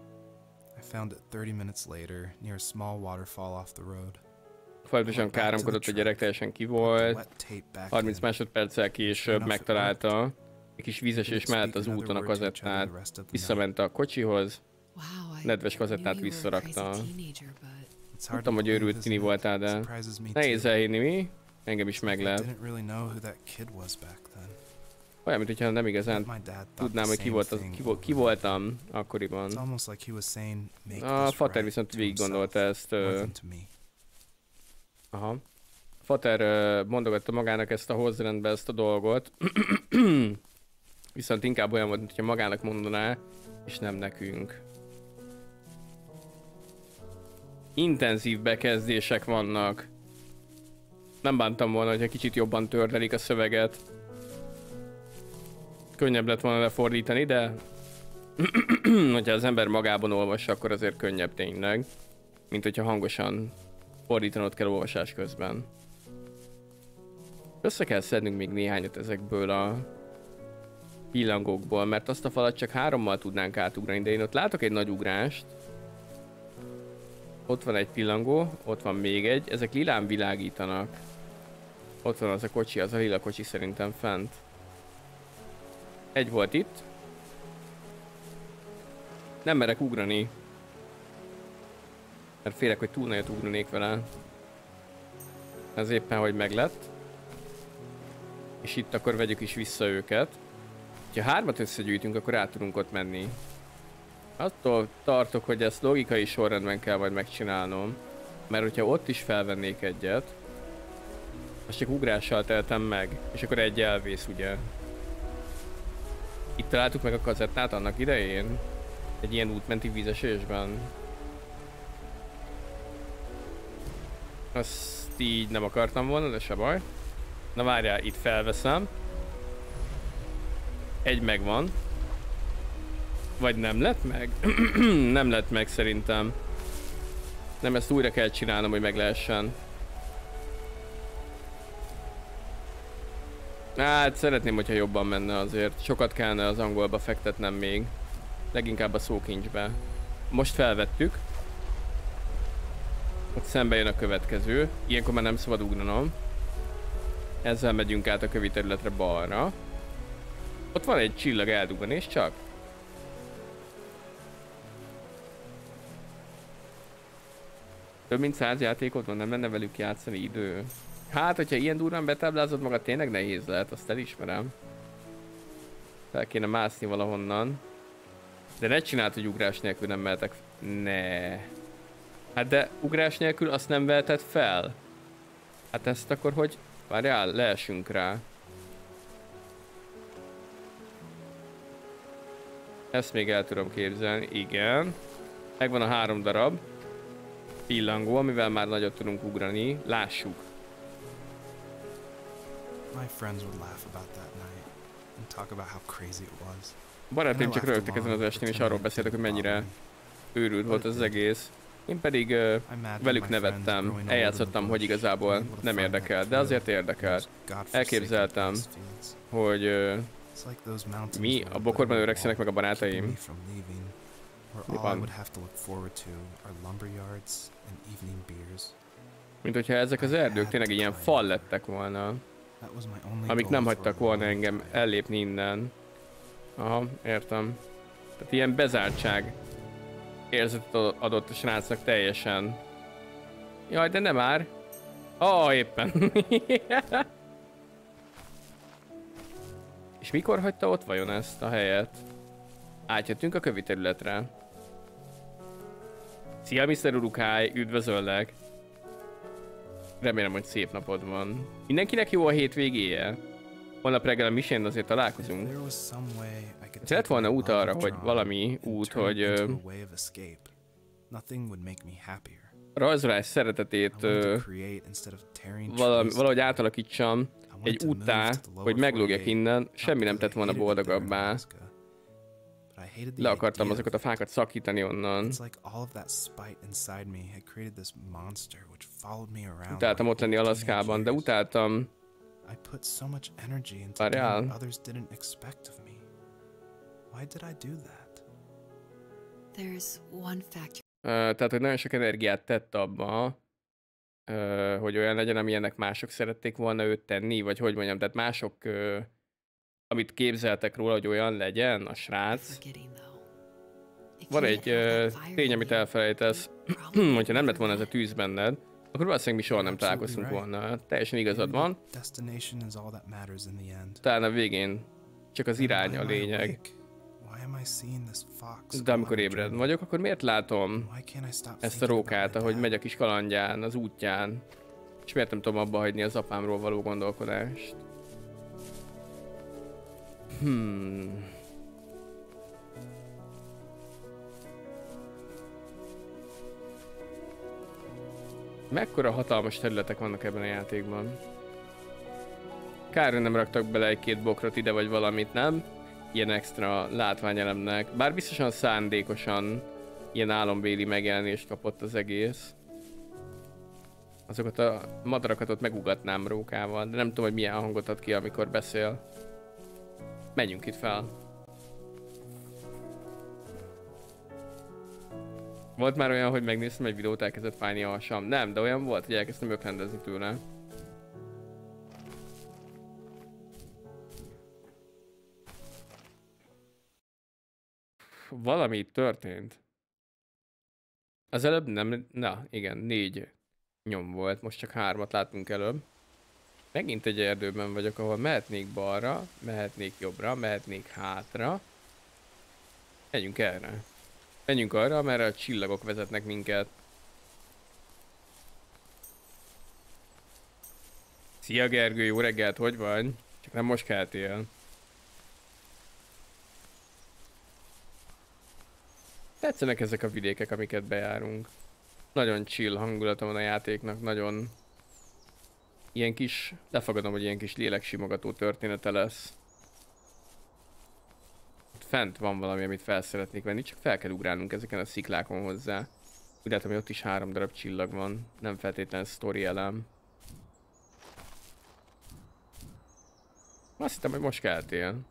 Folyamatosan káromkodott a gyerek, teljesen ki volt. 30 másodperccel később megtalálta egy kis vízesés mellett az úton a kazettát. Visszament a kocsihoz. Nedves kazettát visszarakta. Tudtam, hogy őrült tini voltál, de nehéz elhinni, mi? Engem is meglep. Olyan, mintha nem igazán tudnám, hogy ki voltam akkoriban. A Fater viszont végig gondolta ezt. Aha. Fater mondogatta magának ezt a hozzrendbe ezt a dolgot. Viszont inkább olyan volt, hogyha magának mondaná, és nem nekünk. Intenzív bekezdések vannak. Nem bántam volna, hogyha kicsit jobban tördelik a szöveget. Könnyebb lett volna lefordítani, de hogyha az ember magában olvassa, akkor azért könnyebb tényleg. Mint hogyha hangosan fordítanod kell olvasás közben. Össze kell szednünk még néhányat ezekből a pillangókból, mert azt a falat csak 3-mal tudnánk átugrani, de én ott látok egy nagy ugrást. Ott van egy pillangó, ott van még egy, ezek lilán világítanak. Ott van az a kocsi, az a lila kocsi szerintem fent. Egy volt itt. Nem merek ugrani. Mert félek, hogy túl nagyot ugranék vele. Ez éppen, hogy meglett. És itt akkor vegyük is vissza őket. Ha 3-at összegyűjtünk, akkor át tudunk ott menni. Attól tartok, hogy ezt logikai sorrendben kell majd megcsinálnom. Mert hogyha ott is felvennék egyet, azt csak ugrással teltem meg. És akkor egy elvész, ugye? Itt találtuk meg a kazettát annak idején. Egy ilyen útmenti vízesésben. Azt így nem akartam volna, de se baj. Na várjál, itt felveszem. Egy megvan. Vagy nem lett meg? Nem lett meg szerintem. Nem, ezt újra kell csinálnom, hogy meg lehessen. Hát szeretném, hogyha jobban menne azért. Sokat kellene az angolba fektetnem még. Leginkább a szókincsbe. Most felvettük. Ott szembe jön a következő. Ilyenkor már nem szabad ugranom. Ezzel megyünk át a kövi területre balra. Ott van egy csillag, eldugvan, és csak. Több mint 100 játékot van, nem lenne velük játszani idő. Hát, hogyha ilyen durván betáblázod magad, tényleg nehéz lehet, azt elismerem. Fel kéne mászni valahonnan. De ne csináld, hogy ugrás nélkül nem mehetek. Ne. Hát de ugrás nélkül azt nem veheted fel. Hát ezt akkor hogy... Várjál, leesünk rá. Ezt még el tudom képzelni, igen. Megvan a 3 darab pillangó, amivel már nagyot tudunk ugrani. Lássuk. My friends would laugh about that night and talk about how crazy it was. Barátaim csak rögtek ezen az estén, és arról beszéltek, hogy mennyire őrült volt az egész. Én pedig velük nevettem, eljátszottam, hogy igazából nem érdekel, de azért érdekel. Elképzeltem, hogy mi a bokorban öregszenek meg a barátaim. Mi van? Mint hogyha ezek az erdők tényleg ilyen fal lettek volna, amik nem hagytak volna engem ellépni innen. Aha, értem. Tehát ilyen bezártság érzetet adott a srácnak teljesen. Jaj, de nem már. Éppen. És mikor hagyta ott vajon ezt a helyet? Átjöttünk a kövi területre. Szia, Mr. Urukai, üdvözöllek. Remélem, hogy szép napod van. Mindenkinek jó a hétvégéje? Holnap reggel a misén azért találkozunk. Ez lett volna út arra, hogy valami út, hogy rajzolás szeretetét valahogy átalakítsam egy úttá, hogy meglógjak innen, semmi nem tett volna boldogabbá. Le akartam azokat a fákat szakítani onnan. Utáltam ott lenni Alaszkában, de utáltam... Várjál. Tehát, hogy nagyon sok energiát tett abba, hogy olyan legyen, amilyennek mások szerették volna őt tenni, vagy hogy mondjam, tehát mások, amit képzeltek róla, hogy olyan legyen a srác. Van egy tény, amit elfelejtesz, hogyha nem lett volna ez a tűz benned, akkor valószínűleg mi soha nem találkoztunk volna. Teljesen igazad van. Talán a végén csak az irány a lényeg. De amikor ébred vagyok, akkor miért látom ezt a rókát, ahogy megy a kis kalandján, az útján? És miért nem tudom abba hagyni az apámról való gondolkodást? Mekkora hatalmas területek vannak ebben a játékban? Kár, hogy nem raktak bele egy-két bokrot ide vagy valamit, nem? Ilyen extra látványelemnek. Bár biztosan szándékosan ilyen álombéli megjelenést kapott az egész. Azokat a madarakat ott megugatnám rókával, de nem tudom, hogy milyen hangot ad ki, amikor beszél. Menjünk itt fel. Volt már olyan, hogy megnéztem egy videót, elkezdett fájni a hasam? Nem, de olyan volt, hogy elkezdtem öklendezni tőle. Valami itt történt. Az előbb nem... Na, igen, 4 nyom volt, most csak 3-at láttunk előbb. Megint egy erdőben vagyok, ahol mehetnék balra, mehetnék jobbra, mehetnék hátra. Menjünk erre. Menjünk arra, amerre a csillagok vezetnek minket. Szia Gergő, jó reggelt, hogy vagy? Csak nem most keltél. Tetszenek ezek a vidékek, amiket bejárunk. Nagyon chill hangulata van a játéknak, nagyon... Ilyen kis... Lefogadom, hogy ilyen kis léleksimogató története lesz. Ott fent van valami, amit fel szeretnék venni, csak fel kell ugrálnunk ezeken a sziklákon hozzá. Úgy látom, hogy ott is 3 darab csillag van, nem feltétlen sztori elem. Azt hittem, hogy most keltél.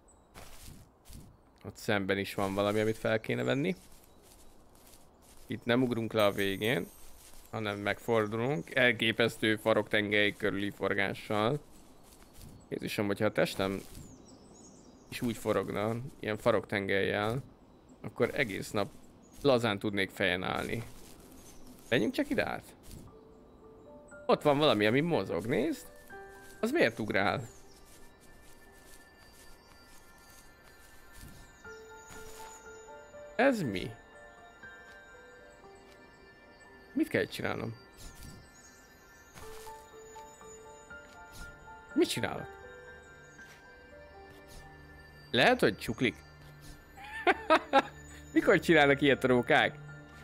Ott szemben is van valami, amit fel kéne venni. Itt nem ugrunk le a végén, hanem megfordulunk. Elképesztő faroktengely körüli forgással. Jézusom, hogyha a testem is úgy forogna, ilyen faroktengellyel, akkor egész nap lazán tudnék fejen állni. Menjünk csak ide át. Ott van valami, ami mozog, nézd. Az miért ugrál? Ez mi? Mit kell csinálnom? Mit csinálok? Lehet, hogy csuklik. Mikor csinálnak ilyet a rókák?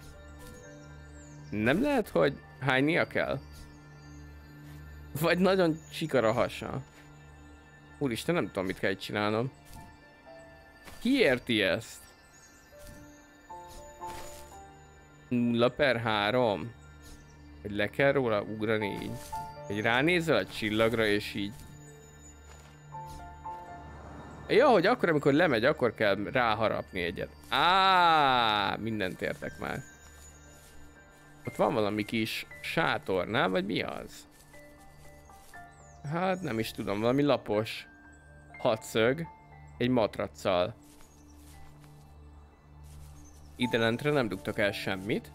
Nem lehet, hogy hánynia kell? Vagy nagyon csikar a hasa? Úristen, nem tudom, mit kell csinálnom. Ki érti ezt? 0/3. Hogy le kell róla ugrani így. Hogy ránézel a csillagra és így. Ja, hogy akkor, amikor lemegy, akkor kell ráharapni egyet. Mindent értek már. Ott van valami kis sátornál, vagy mi az? Hát nem is tudom, valami lapos hatszög egy matraccal. Ide lentre nem dugtak el semmit.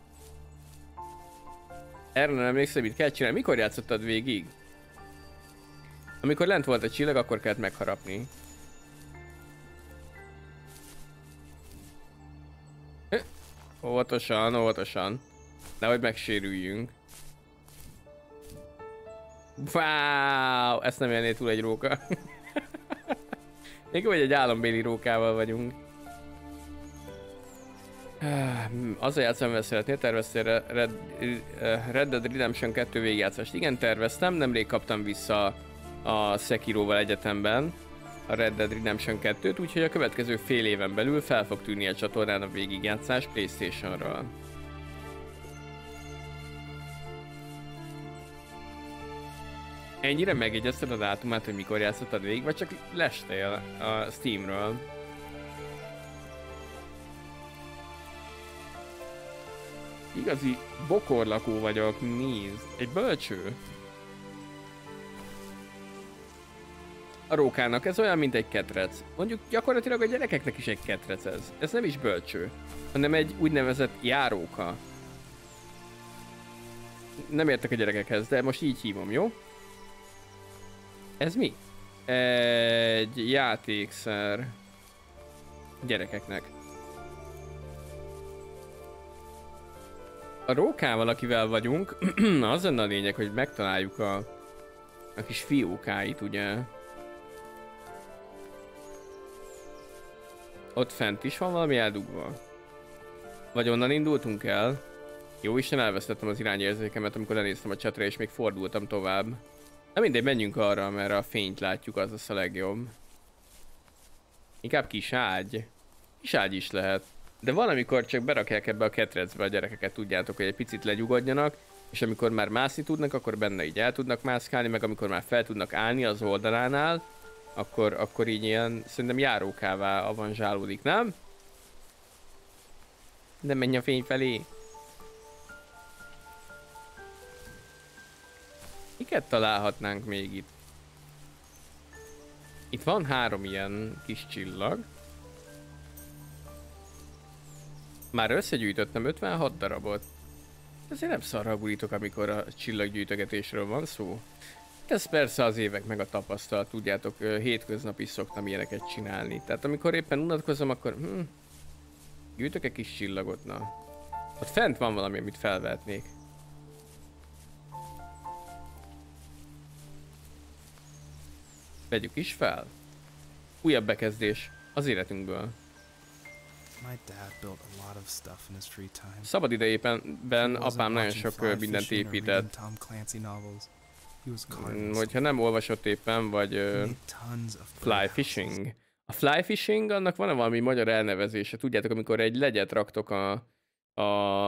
Erre nem emlékszem, mit kell csinálni. Mikor játszottad végig? Amikor lent volt a csillag, akkor kellett megharapni. Óvatosan, óvatosan. Nehogy megsérüljünk. Wow, ezt nem élné túl egy róka. Még vagy egy álombéli rókával vagyunk. Azzal játszom, amivel szeretnél, terveztél Red Dead Redemption 2 végigjátszást. Igen, terveztem, nemrég kaptam vissza a Sekiroval egyetemben a Red Dead Redemption 2-t, úgyhogy a következő fél éven belül fel fog tűnni a csatornán a végigjátszás PlayStation-ról. Ennyire megjegyezted a dátumát, hogy mikor játszottad végig, vagy csak lestél a Steamről? Igazi bokorlakó vagyok, nézd. Egy bölcső. A rókának ez olyan, mint egy ketrec. Mondjuk gyakorlatilag a gyerekeknek is egy ketrec ez. Ez nem is bölcső, hanem egy úgynevezett járóka. Nem értek a gyerekekhez, de most így hívom, jó? Ez mi? Egy játékszer gyerekeknek. A rókával, akivel vagyunk, az lenne a lényeg, hogy megtaláljuk a kis fiókáit, ugye? Ott fent is van valami eldugva. Vagy onnan indultunk el. Jó Isten, elvesztettem az irányérzékemet, amikor lenéztem a chatre, és még fordultam tovább. Na mindegy, menjünk arra, mert a fényt látjuk, az lesz a legjobb. Inkább kis ágy. Kis ágy is lehet. De valamikor csak berakják ebbe a ketrecbe a gyerekeket, tudjátok, hogy egy picit legyugodjanak, és amikor már mászni tudnak, akkor benne így el tudnak mászkálni, meg amikor már fel tudnak állni az oldalánál, akkor így ilyen, szerintem járókává avanzsálódik, nem? De menj a fény felé. Miket találhatnánk még itt? Itt van 3 ilyen kis csillag. Már összegyűjtöttem 56 darabot. Ezért nem szarra gurítok, amikor a csillaggyűjtögetésről van szó. Ez persze az évek meg a tapasztalat, tudjátok, hétköznap is szoktam ilyeneket csinálni. Tehát amikor éppen unatkozom, akkor gyűjtök egy kis csillagot, na. Ott fent van valami, amit felvehetnék. Vegyük is fel. Újabb bekezdés az életünkből. My dad built a lot of stuff in his free time. Szabad idejében apám nagyon sok mindent épített. Hogyha nem olvasott éppen, vagy fly fishing. A fly fishing, annak van-e valami magyar elnevezése? Tudjátok, amikor egy legyet raktok a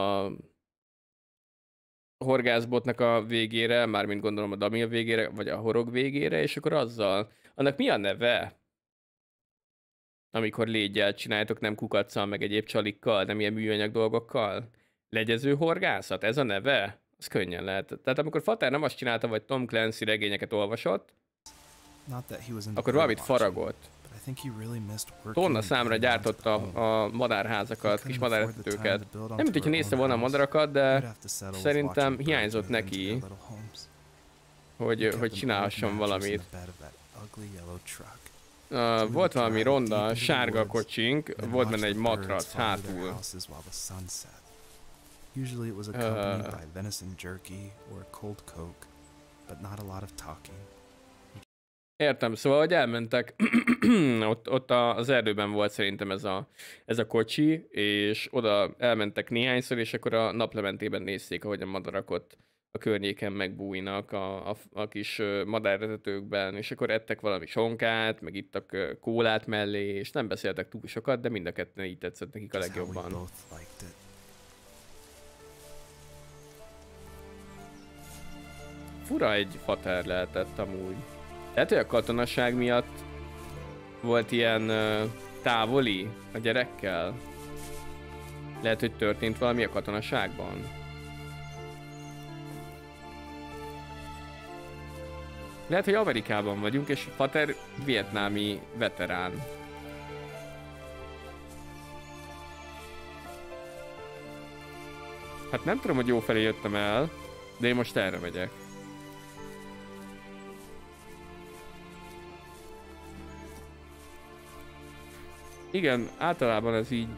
horgászbotnak a végére, mármint gondolom a damil végére, vagy a horog végére, és akkor azzal. Annak mi a neve? Amikor légyel csináljátok, nem kukacsal, meg egyéb csalikkal, nem ilyen műanyag dolgokkal. Legyező horgászat, ez a neve? Az könnyen lehet. Tehát amikor Fater nem azt csinálta, vagy Tom Clancy regényeket olvasott, akkor valamit faragott. Tonna számra gyártotta a madárházakat, kis madáretetőket. Nem mint hogyha nézte volna a madarakat, de szerintem hiányzott neki, hogy csinálhasson valamit. Volt valami ronda, sárga kocsink, volt benne egy matrac hátul. Usually it was accompanied by venison jerky or cold coke, but not a lot of talking. Értem, szóval, hogy elmentek, ott az erdőben volt szerintem ez a kocsi, és oda elmentek néhányszor, és akkor a naplementében nézték, ahogy a madarak ott a környéken megbújnak a kis madárretetőkben, és akkor ettek valami sonkát, meg ittak kólát mellé, és nem beszéltek túl sokat, de mind a ketten így tetszett nekik a legjobban. Fura egy fater lehetett amúgy. Lehet, hogy a katonaság miatt volt ilyen távoli a gyerekkel? Lehet, hogy történt valami a katonaságban? Lehet, hogy Amerikában vagyunk, és Fater vietnámi veterán. Hát nem tudom, hogy jó felé jöttem el, de én most erre megyek. Igen, általában ez így...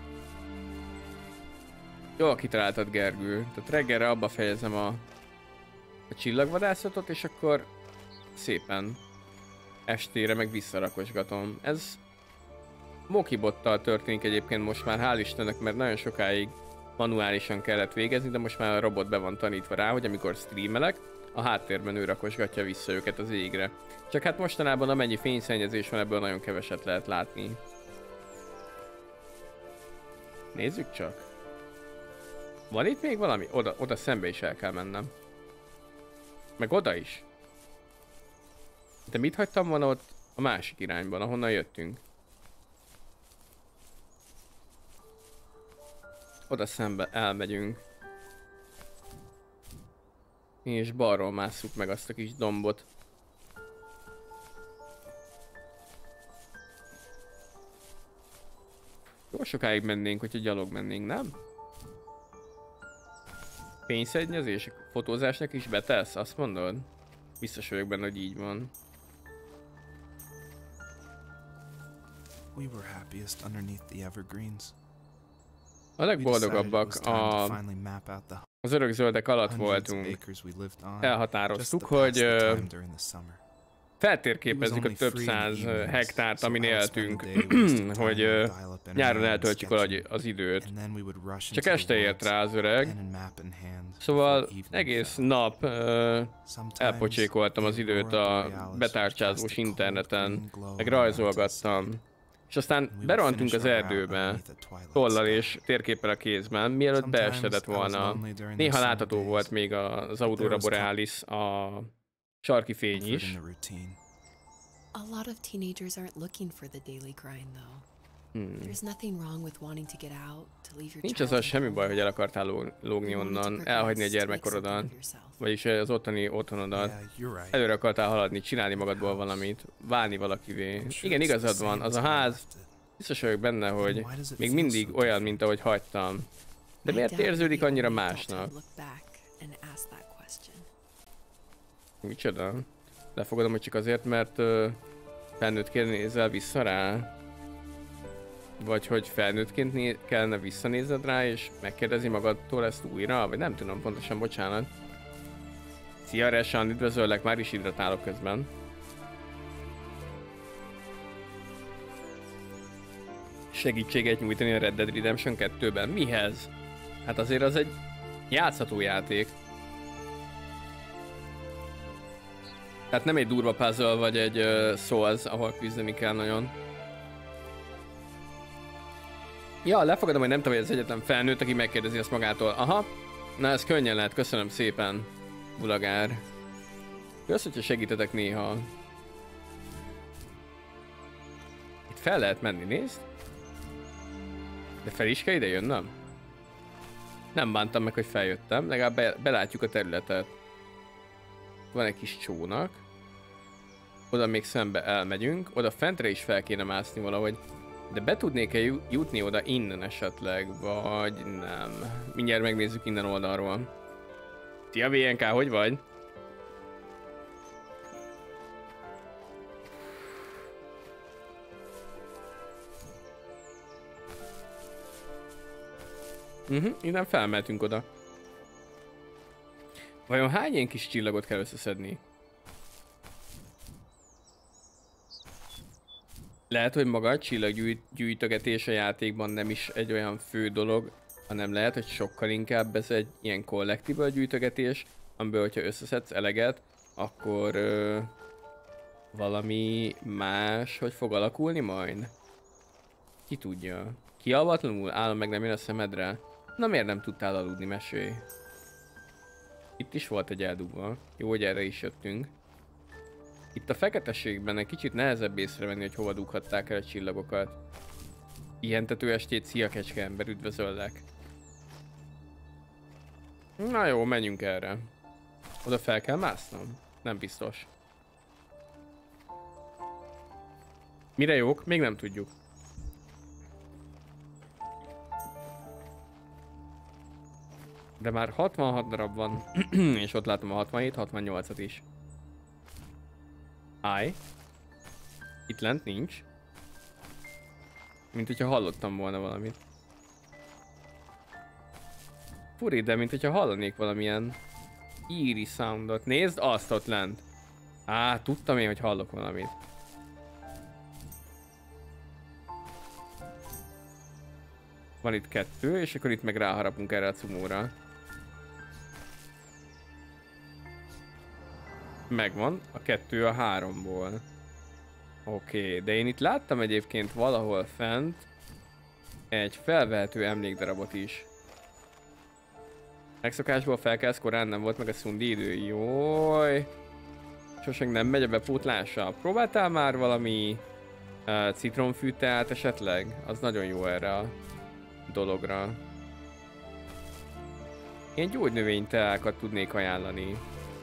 Jól kitaláltad, Gergő. Tehát reggelre abba fejezem a csillagvadászatot, és akkor szépen estére meg visszarakosgatom. Ez Mokibottal történik egyébként most már, hál' Istennek, mert nagyon sokáig manuálisan kellett végezni, de most már a robot be van tanítva rá, hogy amikor streamelek, a háttérben ő rakosgatja vissza őket az égre. Csak hát mostanában amennyi fényszennyezés van, ebből nagyon keveset lehet látni. Nézzük csak. Van itt még valami? Oda szembe is el kell mennem. Meg oda is. De mit hagytam volna ott a másik irányban, ahonnan jöttünk? Oda szembe elmegyünk. És balról másszuk meg azt a kis dombot. Jó sokáig mennénk, hogyha gyalog mennénk, nem? Fényszennyezés, fotózásnak is betesz, azt mondod? Biztos vagyok benne, hogy így van. We were happiest underneath the evergreens. A legboldogabbak a Az örökzöldek alatt Hundreds of voltunk. acres we lived on, just Elhatároztuk, to pass hogy the time during the summer. feltérképezzük a több száz hektárt, amin éltünk, hogy nyáron eltöltsük az időt. Csak este ért rá az öreg, szóval egész nap elpocsékoltam az időt a betárcsázós interneten, meg rajzolgattam. És aztán berohantunk az erdőbe, tollal és térképpel a kézben, mielőtt beesedett volna. Néha látható volt még az Aurora Borealis, a sarki fény is. A lot of teenagers aren't looking for the daily grind, though. There's nothing wrong with wanting to get out, to leave your Nincs azzal semmi baj, hogy el akartál lógni onnan, elhagyni a gyermekkorodat, vagyis az ottani otthonodat. Előre akartál haladni, csinálni magadból valamit, válni valakivé. Igen, igazad van, az a ház, biztos vagyok benne, hogy még mindig olyan, mint ahogy hagytam. De miért érződik annyira másnak? Micsoda? Lefogadom, hogy csak azért, mert felnőttként nézel vissza rá? Vagy hogy felnőttként kellene visszanézned rá, és megkérdezi magadtól ezt újra? Vagy nem tudom pontosan, bocsánat. Szia Resan, üdvözöllek, már is hidratálok közben. Segítséget nyújtani a Red Dead Redemption 2-ben? Mihez? Hát azért az egy játszható játék. Tehát nem egy durva puzzle vagy egy Souls, ahol küzdeni kell nagyon. Ja, lefogadom, hogy nem tudom, hogy ez egyetlen felnőtt, aki megkérdezi ezt magától. Aha, na ez könnyen lehet, köszönöm szépen, Bulagár. Köszönöm, hogyha segítetek néha. Itt fel lehet menni, nézd. De fel is kell ide jönnöm? Nem bántam meg, hogy feljöttem, legalább belátjuk a területet. Van egy kis csónak. Oda még szembe elmegyünk, oda fentre is fel kéne mászni valahogy. De be tudnék-e jutni oda innen esetleg, vagy nem? Mindjárt megnézzük innen oldalról. Szia VNK, hogy vagy? Innen felmehetünk oda. Vajon hány ilyen kis csillagot kell összeszedni? Lehet, hogy maga a csillaggyűjtögetés a játékban nem is egy olyan fő dolog, hanem lehet, hogy sokkal inkább ez egy ilyen collectible gyűjtögetés, amiből, hogyha összeszedsz eleget, akkor valami más, hogy fog alakulni majd? Ki tudja? Kialvatlanul áll meg nem jön a szemedre? Na miért nem tudtál aludni, mesélj? Itt is volt egy eldugva. Jó, hogy erre is jöttünk. Itt a feketeségben egy kicsit nehezebb észrevenni, hogy hova dughatták el a csillagokat. Pihentető estét, szia kecske ember, üdvözöllek. Na jó, menjünk erre. Oda fel kell másznom? Nem biztos. Mire jók? Még nem tudjuk. De már 66 darab van, és ott látom a 67, 68-at is. Állj. Itt lent nincs. Mint hogyha hallottam volna valamit. Furi, de mint hogyha hallanék valamilyen eerie soundot. Nézd azt ott lent. Á, tudtam én, hogy hallok valamit. Van itt 2, és akkor itt meg ráharapunk erre a cumóra. Megvan, a 2 a 3-ból. Oké, de én itt láttam egyébként valahol fent egy felvehető emlékdarabot is. Megszokásból felkelsz korán, nem volt meg a szundi idő. Jój! Sosem nem megy a bepótlása. Próbáltál már valami citromfűteát esetleg? Az nagyon jó erre a dologra. Én gyógynövényteákat tudnék ajánlani.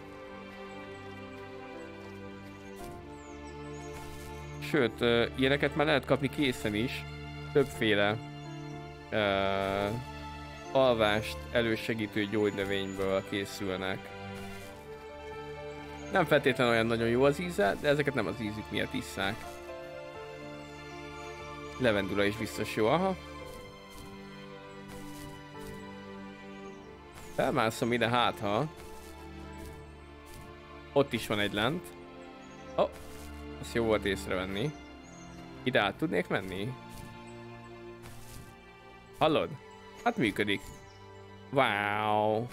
Sőt, ilyeneket már lehet kapni készen is. Többféle alvást elősegítő gyógynövényből készülnek. Nem feltétlenül olyan nagyon jó az íze, de ezeket nem az ízük miatt isszák. Levendula is biztos jó, aha. Felmászom ide, hát ha. Ott is van egy lent. Oh, azt jó volt észrevenni. Ide át tudnék menni? Hallod? Hát működik. Wow.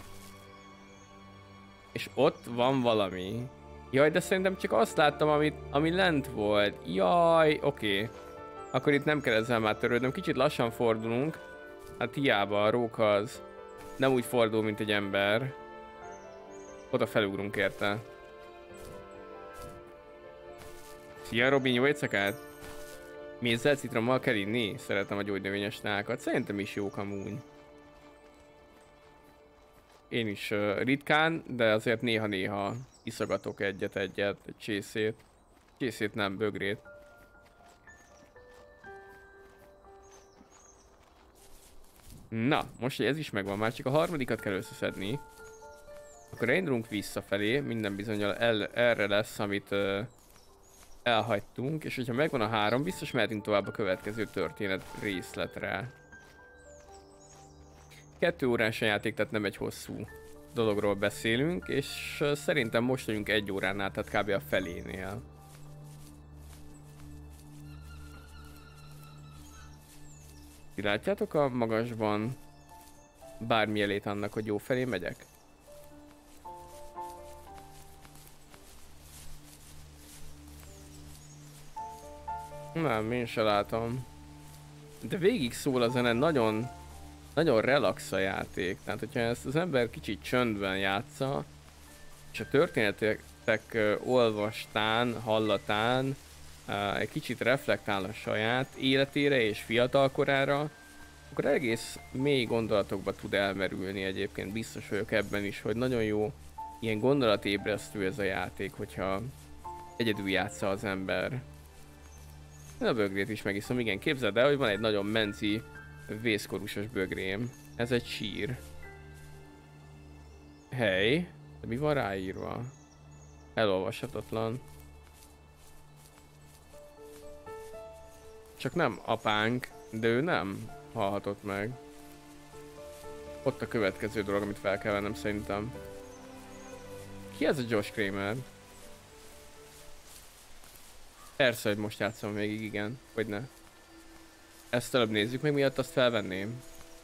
És ott van valami. Jaj, de szerintem csak azt láttam, ami lent volt. Jaj, oké. Akkor itt nem kell ezzel már törődnöm. Kicsit lassan fordulunk. Hát hiába, a róka az nem úgy fordul, mint egy ember. Oda felugrunk érte. Szia Robin, jó éjszakát? Mézzel, citrommal kell inni? Szeretem a gyógynövényes tálakat. Szerintem is jók amúgy. Én is ritkán, de azért néha-néha iszogatok egyet, egy csészét. Csészét nem, bögrét. Na, most, hogy ez is megvan, már csak a harmadikat kell összeszedni. Akkor elindulunk visszafelé, minden bizonnyal erre lesz, amit elhagytunk, és hogyha megvan a 3, biztos mehetünk tovább a következő történet részletre. 2 órás a játék, tehát nem egy hosszú dologról beszélünk, és szerintem most vagyunk 1 óránál, tehát kb. A felénél. Ti látjátok a magasban bármi jelét annak, hogy jó felé megyek? Nem, én se látom. De végig szól a zene, nagyon relax a játék. Tehát, hogyha ezt az ember kicsit csöndben játsza, és a történetek olvastán, hallatán egy kicsit reflektál a saját életére és fiatalkorára, akkor egész mély gondolatokba tud elmerülni egyébként. Biztos vagyok ebben is, hogy nagyon jó ilyen gondolatébresztő ez a játék, hogyha egyedül játsza az ember. A bögrét is megiszom, igen, képzeld el, hogy van egy nagyon menci vészkorusos bögrém. Ez egy sír. Hely, de mi van ráírva? Elolvashatatlan. Csak nem apánk, de ő nem halhatott meg. Ott a következő dolog, amit fel kell vennem szerintem. Ki ez a Josh Kramer? Persze, hogy most játszom végig, igen. Hogy ne. Ezt előbb nézzük meg, miatt azt felvenném.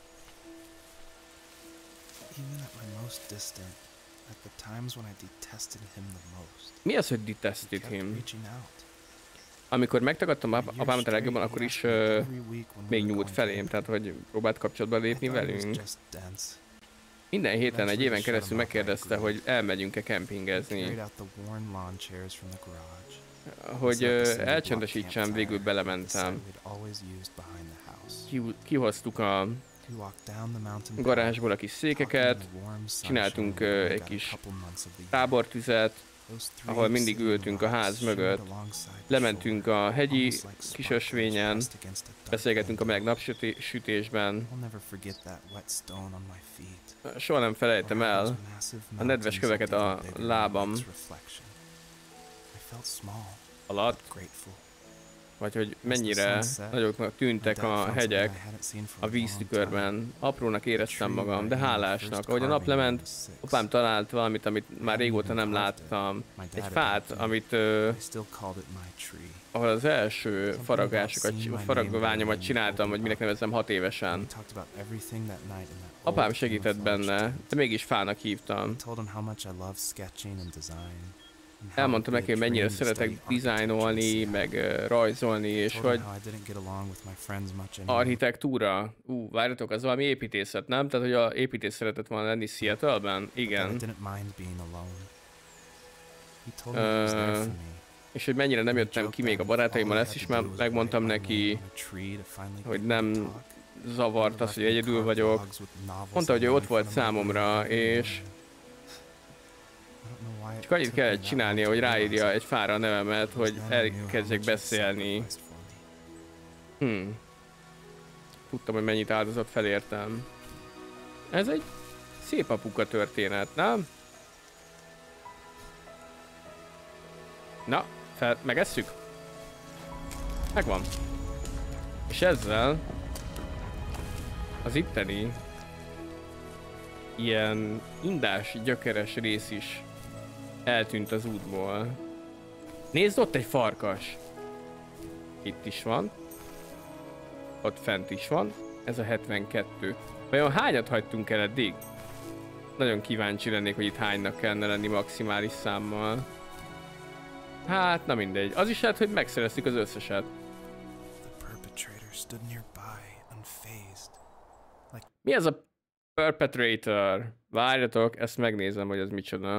Mi az, hogy detested him? Amikor megtagadtam apámat a legjobban, akkor is még nyúlt felém, tehát hogy próbált kapcsolatba lépni velünk. Minden héten egy éven keresztül megkérdezte, hogy elmegyünk-e kempingezni. Hogy elcsendesítsem, végül belementem. Kihoztuk a garázsból a kis székeket, csináltunk egy kis tábortüzet, ahol mindig ültünk a ház mögött. Lementünk a hegyi kis ösvényen, beszélgettünk a meleg napsütésben. Soha nem felejtem el a nedves köveket a lábam alatt, vagy hogy mennyire nagyoknak tűntek a hegyek a víztükörben. Aprónak éreztem magam, de hálásnak. Ahogy a nap lement, apám talált valamit, amit már régóta nem láttam. Egy fát, amit ahol az első faragványomat csináltam, hogy minek nevezzem 6 évesen. Apám segített benne, de mégis fának hívtam. Elmondtam neki, hogy mennyire szeretek dizájnolni, meg rajzolni, és hogy architektúra. Várjatok, az valami építészet, nem? Tehát, hogy a építész szeretett volna lenni Seattle-ben? Igen. És hogy mennyire nem jöttem ki még a barátaimmal, ezt is már megmondtam neki, hogy nem zavart az, hogy egyedül vagyok. Mondta, hogy ő ott volt számomra, és csak annyit kellett csinálnia, hogy ráírja egy fára a nevemet, hogy elkezdjek beszélni. Tudtam, hogy mennyit áldozat felértem. Ez egy szép apuka történet, nem? Na, megesszük? Megvan. És ezzel az itteni ilyen indás, gyökeres rész is eltűnt az útból. Nézd, ott egy farkas! Itt is van. Ott fent is van. Ez a 72. Vajon hányat hagytunk el eddig? Nagyon kíváncsi lennék, hogy itt hánynak kellene lenni maximális számmal. Hát, na mindegy. Az is lehet, hogy megszereztük az összeset. Mi ez a perpetrator? Várjatok, ezt megnézem, hogy ez micsoda.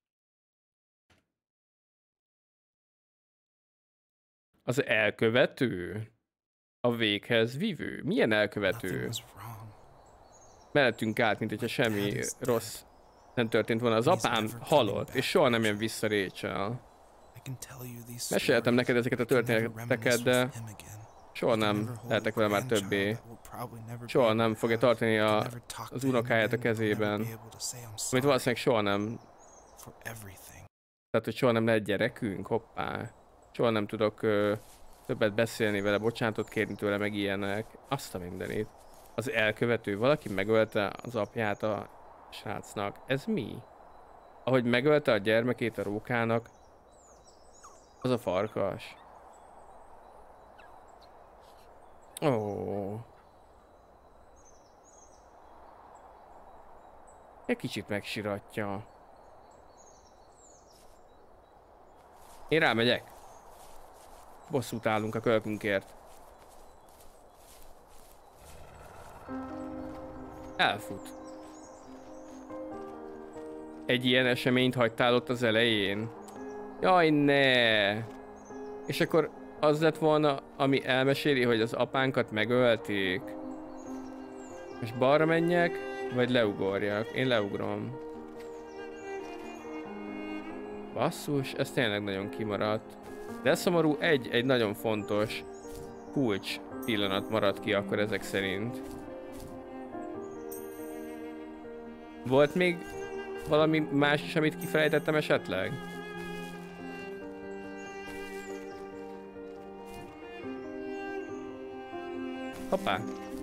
Az elkövető? A véghez vívő? Milyen elkövető? Mellettünk át, mint hogyha semmi rossz nem történt volna. Az apám halott, és soha nem jön vissza Rachel. Meséltem neked ezeket a történeteket, de soha nem lehetek vele már többé. Soha nem fogja tartani az unokáját a kezében. Amit valószínűleg soha nem... Tehát, hogy soha nem lehet gyerekünk, hoppá. Soha nem tudok többet beszélni vele, bocsánatot kérni tőle, meg ilyenek. Azt a mindenit. Az elkövető, valaki megölte az apját a srácnak. Ez mi? Ahogy megölte a gyermekét a rókának, az a farkas. Ó. Egy kicsit megsiratja. Én rámegyek. Bosszút állunk a kölkünkért. Elfut. Egy ilyen eseményt hagytál ott az elején? Jaj, ne! És akkor az lett volna, ami elmeséli, hogy az apánkat megölték. Most balra menjek, vagy leugorjak? Én leugrom. Basszus, ez tényleg nagyon kimaradt. De szomorú, egy nagyon fontos kulcs pillanat maradt ki akkor ezek szerint. Volt még valami más is, amit kifelejtettem esetleg? Hoppá!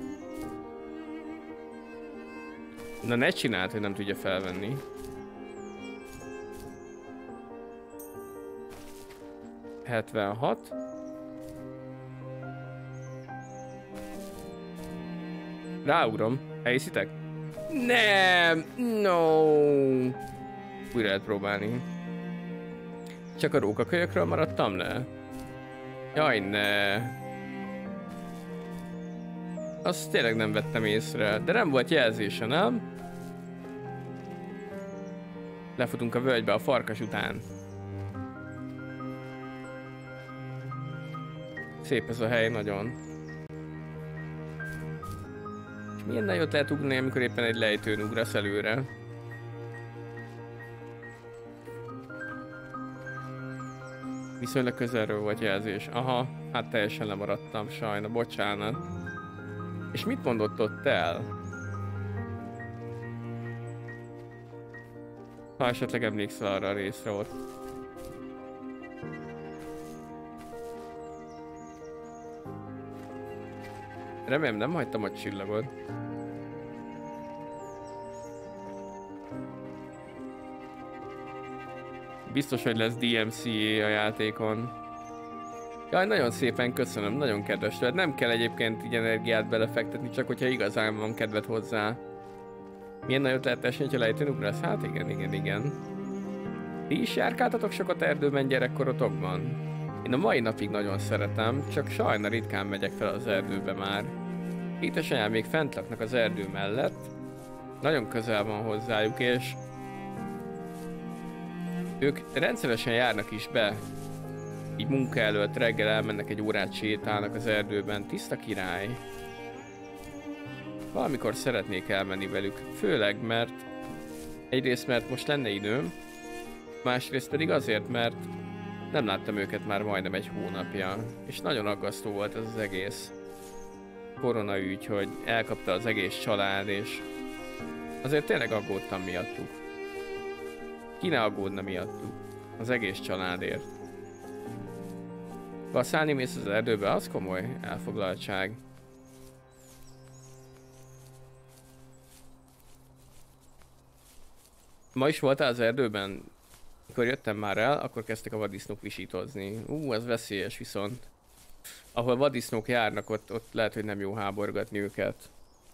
Na ne csináld, hogy nem tudja felvenni. ...76. Ráugrom. Elhiszitek? Nem! No! Újra lehet próbálni. Csak a rókakölyökről maradtam le? Jaj, ne! Azt tényleg nem vettem észre, de nem volt jelzése, nem? Lefutunk a völgybe a farkas után. Szép ez a hely, nagyon. És milyen nagyot lehet ugrani, amikor éppen egy lejtőn ugrasz előre? Viszonylag közelről volt jelzés. Aha, hát teljesen lemaradtam, sajna, bocsánat. És mit mondott ott el? Ha esetleg emlékszel arra a részre ott. Remélem nem hagytam a csillagot. Biztos, hogy lesz DMCA a játékon. Jaj, nagyon szépen köszönöm, nagyon kedves tőled. Nem kell egyébként így energiát belefektetni, csak hogyha igazán van kedved hozzá. Milyen nagyot lehet esni, ha lejtőn ugrasz? Hát igen. Ti is járkáltatok sokat erdőben gyerekkorotokban? Én a mai napig nagyon szeretem, csak sajna ritkán megyek fel az erdőbe már. Édesanyám még fent laknak az erdő mellett. Nagyon közel van hozzájuk, és ők rendszeresen járnak is be. Így munka előtt reggel elmennek egy órát sétálnak az erdőben. Tiszta király. Valamikor szeretnék elmenni velük. Főleg, mert egyrészt mert most lenne időm, másrészt pedig azért, mert nem láttam őket már majdnem egy hónapja. És nagyon aggasztó volt ez az egész koronaügy, hogy elkapta az egész család, és azért tényleg aggódtam miattuk. Ki ne aggódna miattuk? Az egész családért. Kaszálni mész az erdőbe, az komoly elfoglaltság. Ma is voltál az erdőben? Mikor jöttem már el, akkor kezdtek a vaddisznók visítozni. Ez veszélyes viszont. Ahol vaddisznók járnak, ott lehet, hogy nem jó háborgatni őket.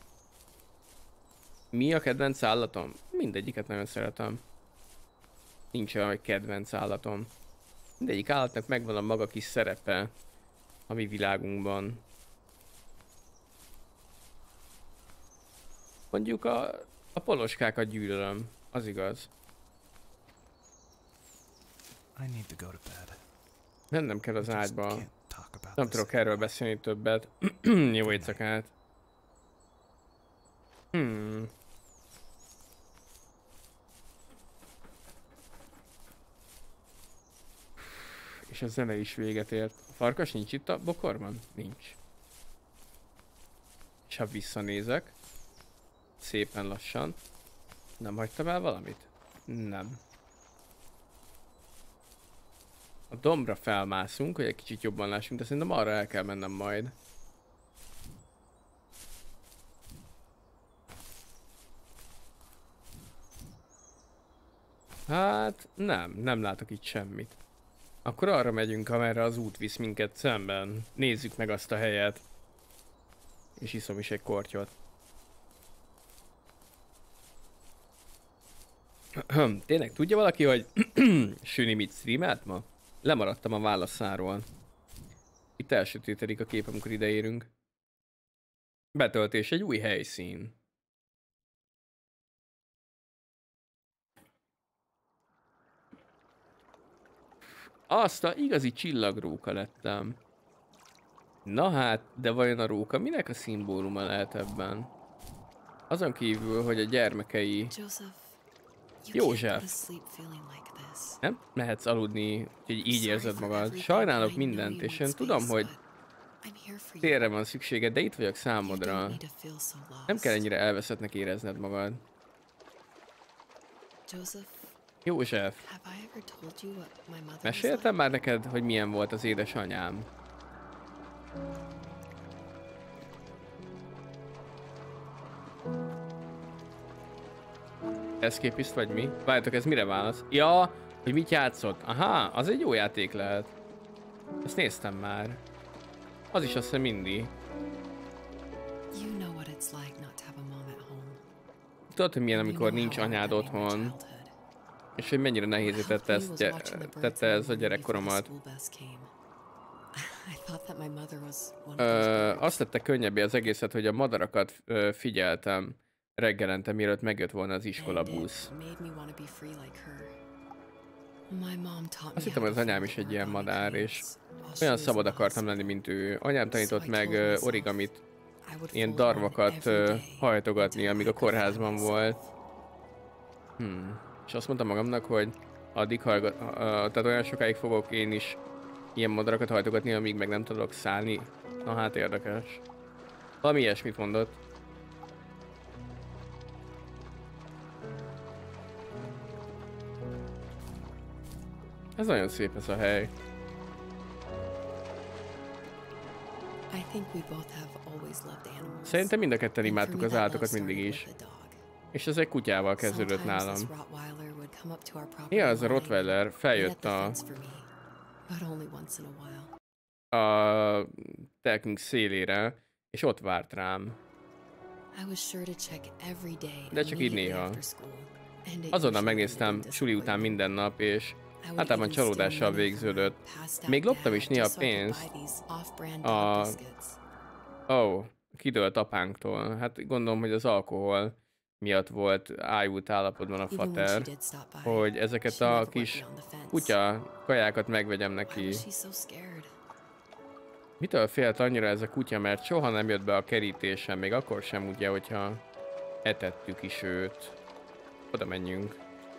Mi a kedvenc állatom? Mindegyiket nagyon szeretem. Nincs olyan, hogy kedvenc állatom. Mindegyik állatnak megvan a maga kis szerepe a mi világunkban. Mondjuk a poloskákat gyűlölöm, az igaz. I need to go to bed. Mennem kell az Just ágyba. can't talk about Nem this tudok erről beszélni többet. Jó éjszakát. És a zene is véget ért. A farkas nincs itt a bokorban? Nincs. És ha visszanézek, szépen lassan, nem hagytam el valamit? Nem. A dombra felmászunk, hogy egy kicsit jobban lássunk, de szerintem arra el kell mennem majd. Hát nem látok itt semmit. Akkor arra megyünk, amerre az út visz minket szemben. Nézzük meg azt a helyet. És iszom is egy kortyot. Tényleg tudja valaki, hogy Süni mit streamelt ma? Lemaradtam a válaszáról. Itt elsötétedik a kép, amikor ideérünk. Betöltés, egy új helyszín. Azt a igazi csillagróka lettem. Na hát, de vajon a róka minek a szimbóluma lehet ebben? Azon kívül, hogy a gyermekei... József. Nem mehetsz aludni, hogy így érzed magad. Sajnálok mindent, és én tudom, hogy térre van szükséged, de itt vagyok számodra. Nem kell ennyire elveszettnek érezned magad. József, meséltem már neked, hogy milyen volt az édesanyám? Escapist vagy mi? Várjátok, ez mire válasz? Ja, hogy mit játszott? Aha, az egy jó játék lehet. Ezt néztem már. Az is azt hiszem mindig. Tudod, hogy milyen, amikor nincs anyád otthon? És hogy mennyire nehéz tette ez a gyerekkoromat. Azt tette könnyebbé az egészet, hogy a madarakat figyeltem reggelente, mielőtt megjött volna az iskolabusz. Azt hittem, hogy az anyám is egy ilyen madár, és olyan szabad akartam lenni, mint ő. Anyám tanított meg origamit, ilyen darvakat hajtogatni, amíg a kórházban volt. És azt mondtam magamnak, hogy addig tehát olyan sokáig fogok én is ilyen madarakat hajtogatni, amíg meg nem tudok szállni. Na hát érdekes. Valami ilyesmit mondott. Ez nagyon szép ez a hely. Szerintem mind a ketten imádtuk az állatokat mindig is. És ez egy kutyával kezdődött nálam. Ja, az a Rottweiler feljött a telkünk szélére, és ott várt rám. De csak így néha. Azonnal megnéztem suli után minden nap, és általában csalódással végződött. Még loptam is néha pénzt kidőlt apánktól. Hát gondolom, hogy az alkohol miatt volt ájult állapotban a fater, hogy ezeket a kis kutya kajákat megvegyem neki. Mitől félt annyira ez a kutya, mert soha nem jött be a kerítésen, még akkor sem ugye, hogyha etettük is őt. Oda menjünk.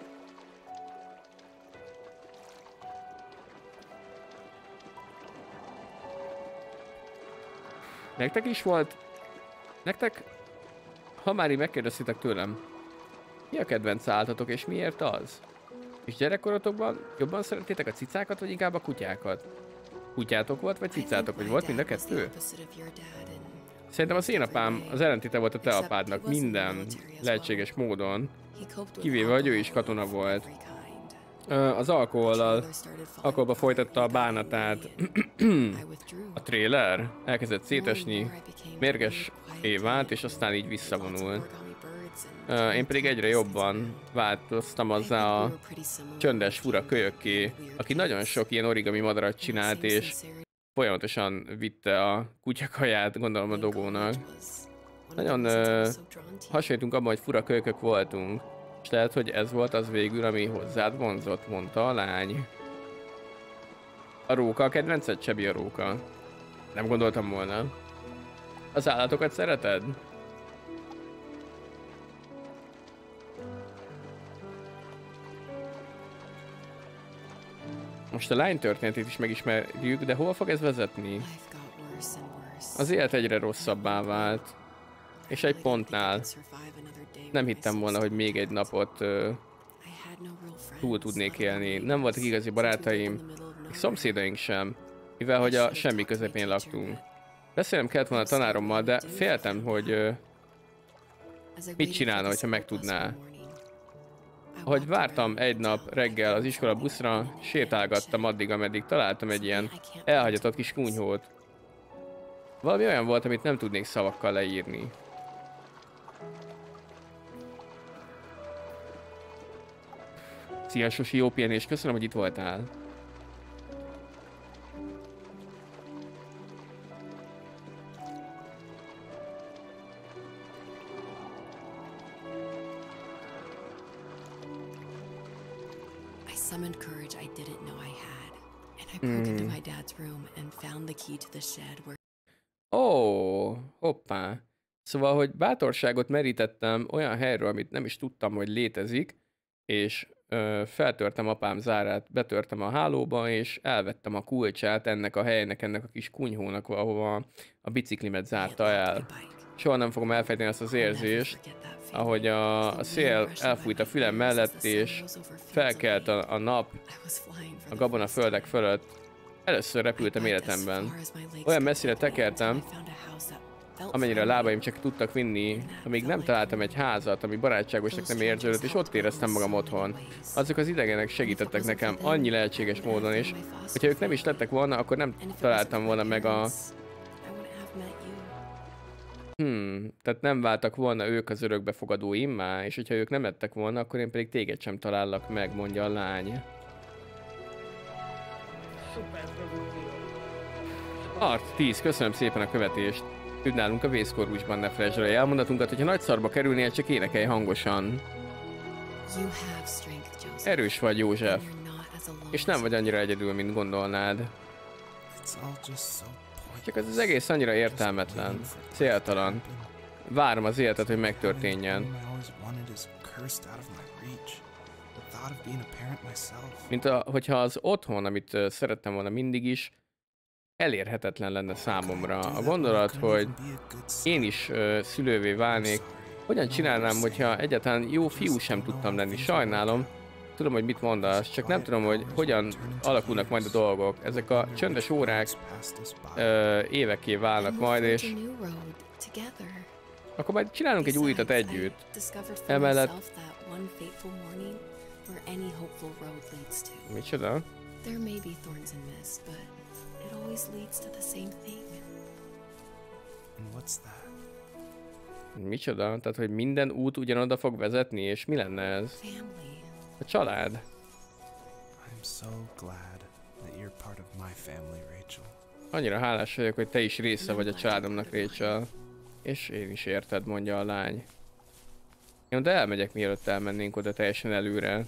Nektek is volt? Nektek? Ha már így megkérdeztétek tőlem, mi a kedvenc állatotok és miért az? És gyerekkorotokban jobban szerettétek a cicákat, vagy inkább a kutyákat? Kutyátok volt, vagy cicátok, vagy volt mind a kettő? Szerintem az én apám az ellentéte volt a te apádnak minden lehetséges módon, kivéve, hogy ő is katona volt. Az alkoholba folytatta a bánatát. A trailer elkezdett szétesni, mérgesé vált, és aztán így visszavonult. Én pedig egyre jobban változtam azzá a csöndes, fura kölyökké, aki nagyon sok ilyen origami madarat csinált, és folyamatosan vitte a kutyakaját, gondolom a dogónak. Nagyon hasonlítunk abban, hogy fura kölykök voltunk. És lehet, hogy ez volt az végül, ami hozzád vonzott, mondta a lány. A róka a kedvenced? Csebi a róka. Nem gondoltam volna. Az állatokat szereted? Most a lány történetét is megismerjük, de hol fog ez vezetni? Az élet egyre rosszabbá vált. És egy pontnál nem hittem volna, hogy még egy napot túl tudnék élni. Nem voltak igazi barátaim, szomszédaink sem, mivel hogy a semmi közepén laktunk. Beszélnem kellett volna a tanárommal, de féltem, hogy mit csinálna, hogyha megtudná. Ahogy vártam egy nap reggel az iskola buszra, sétálgattam addig, ameddig találtam egy ilyen elhagyatott kis kunyhót. Valami olyan volt, amit nem tudnék szavakkal leírni. Szia Sosi, jó pihenés, köszönöm, hogy itt voltál. Summoned courage I didn't know I had, and I broke into my dad's room and found the key to the shed where... Hoppá. Szóval, hogy bátorságot merítettem olyan helyről, amit nem is tudtam, hogy létezik, és feltörtem apám zárát, betörtem a hálóba, és elvettem a kulcsát ennek a helynek, ennek a kis kunyhónak, ahova a biciklimet zárta el. Soha nem fogom elfelejteni azt az érzést, ahogy a szél elfújt a fülem mellett, és felkelt a nap a gabona földek fölött. Először repültem életemben. Olyan messzire tekertem, amennyire a lábaim csak tudtak vinni, amíg nem találtam egy házat, ami barátságosnak nem érződött, és ott éreztem magam otthon. Azok az idegenek segítettek nekem annyi lehetséges módon is, hogyha ők nem is lettek volna, akkor nem találtam volna meg a... Tehát nem váltak volna ők az örökbefogadóimmá, és hogyha ők nem lettek volna, akkor én pedig téged sem talállak meg, mondja a lány. Art 10, köszönöm szépen a követést. Üdv nálunk a vészkorúsban, ne felejtsd el elmondatunkat, hogyha nagy szarba kerülnél, csak énekelj hangosan. Erős vagy, József. És nem vagy annyira egyedül, mint gondolnád. Csak az egész annyira értelmetlen, céltalan. Várom az életet, hogy megtörténjen. Hogyha az otthon, amit szerettem volna mindig is, elérhetetlen lenne számomra. A gondolat, hogy én is szülővé válnék, hogyan csinálnám, hogyha egyáltalán jó fiú sem tudtam lenni. Sajnálom, tudom, hogy mit mondasz, csak nem tudom, hogy hogyan alakulnak majd a dolgok. Ezek a csöndes órák évekké válnak majd, és akkor majd csinálunk egy új utat együtt. Emellett... Micsoda? Micsoda? Tehát, hogy minden út ugyanoda fog vezetni, és mi lenne ez? A család. Annyira hálás vagyok, hogy te is része vagy a családomnak, Rachel. És én is érted, mondja a lány. Jó, de elmegyek, mielőtt elmennénk oda teljesen előre.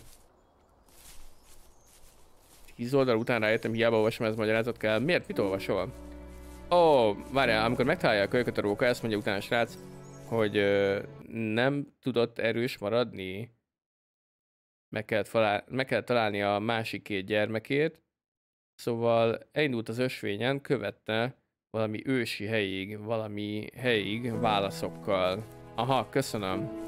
10 oldal után rájöttem, hiába olvasom, ez magyarázat kell. Miért? Mit olvasol? Várjál, amikor megtalálja a kölyköt a róka, ezt mondja utána a srác, hogy nem tudott erős maradni. Meg kellett találni a másik 2 gyermekét. Szóval elindult az ösvényen, követte valami ősi helyig válaszokkal. Aha, köszönöm.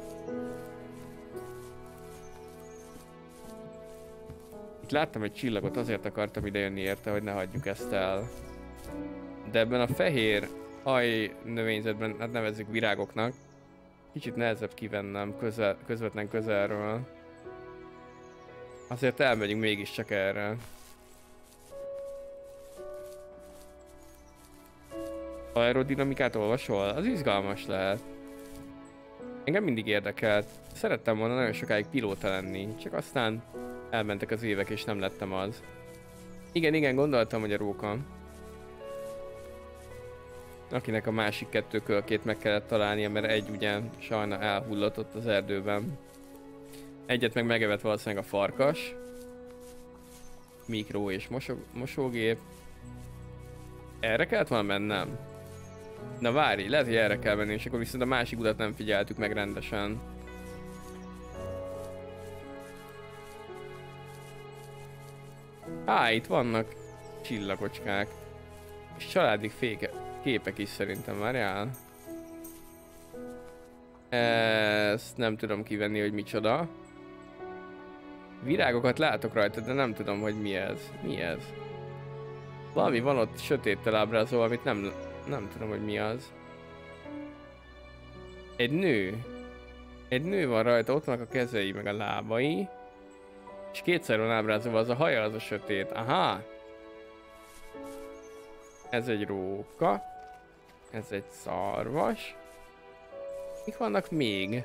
Itt láttam egy csillagot, azért akartam idejönni érte, hogy ne hagyjuk ezt el. De ebben a fehér aj növényzetben, hát nevezzük virágoknak. Kicsit nehezebb kivennem közvetlen közelről. Azért elmegyünk mégiscsak erre. Aerodinamikát olvasol? Az izgalmas lehet. Engem mindig érdekelt. Szerettem volna nagyon sokáig pilóta lenni, csak aztán elmentek az évek és nem lettem az. Igen, gondoltam, hogy a róka. Akinek a másik 2 kölkét meg kellett találnia, mert egy ugye sajna elhullott ott az erdőben. Egyet meg megevett valószínűleg a farkas. Mikró és mosógép. Erre kellett volna mennem? Na várj, lehet, hogy erre kell menni, és akkor viszont a másik utat nem figyeltük meg rendesen. Itt vannak csillagocskák. És családi képek is szerintem, várjál. Ezt nem tudom kivenni, hogy micsoda. Virágokat látok rajta, de nem tudom, hogy mi ez. Mi ez? Valami van ott sötéttel ábrázolva, amit nem tudom, hogy mi az. Egy nő. Egy nő van rajta, ott vannak a kezei, meg a lábai. És kétszer van ábrázolva, az a haja, az a sötét. Aha! Ez egy róka. Ez egy szarvas. Mik vannak még?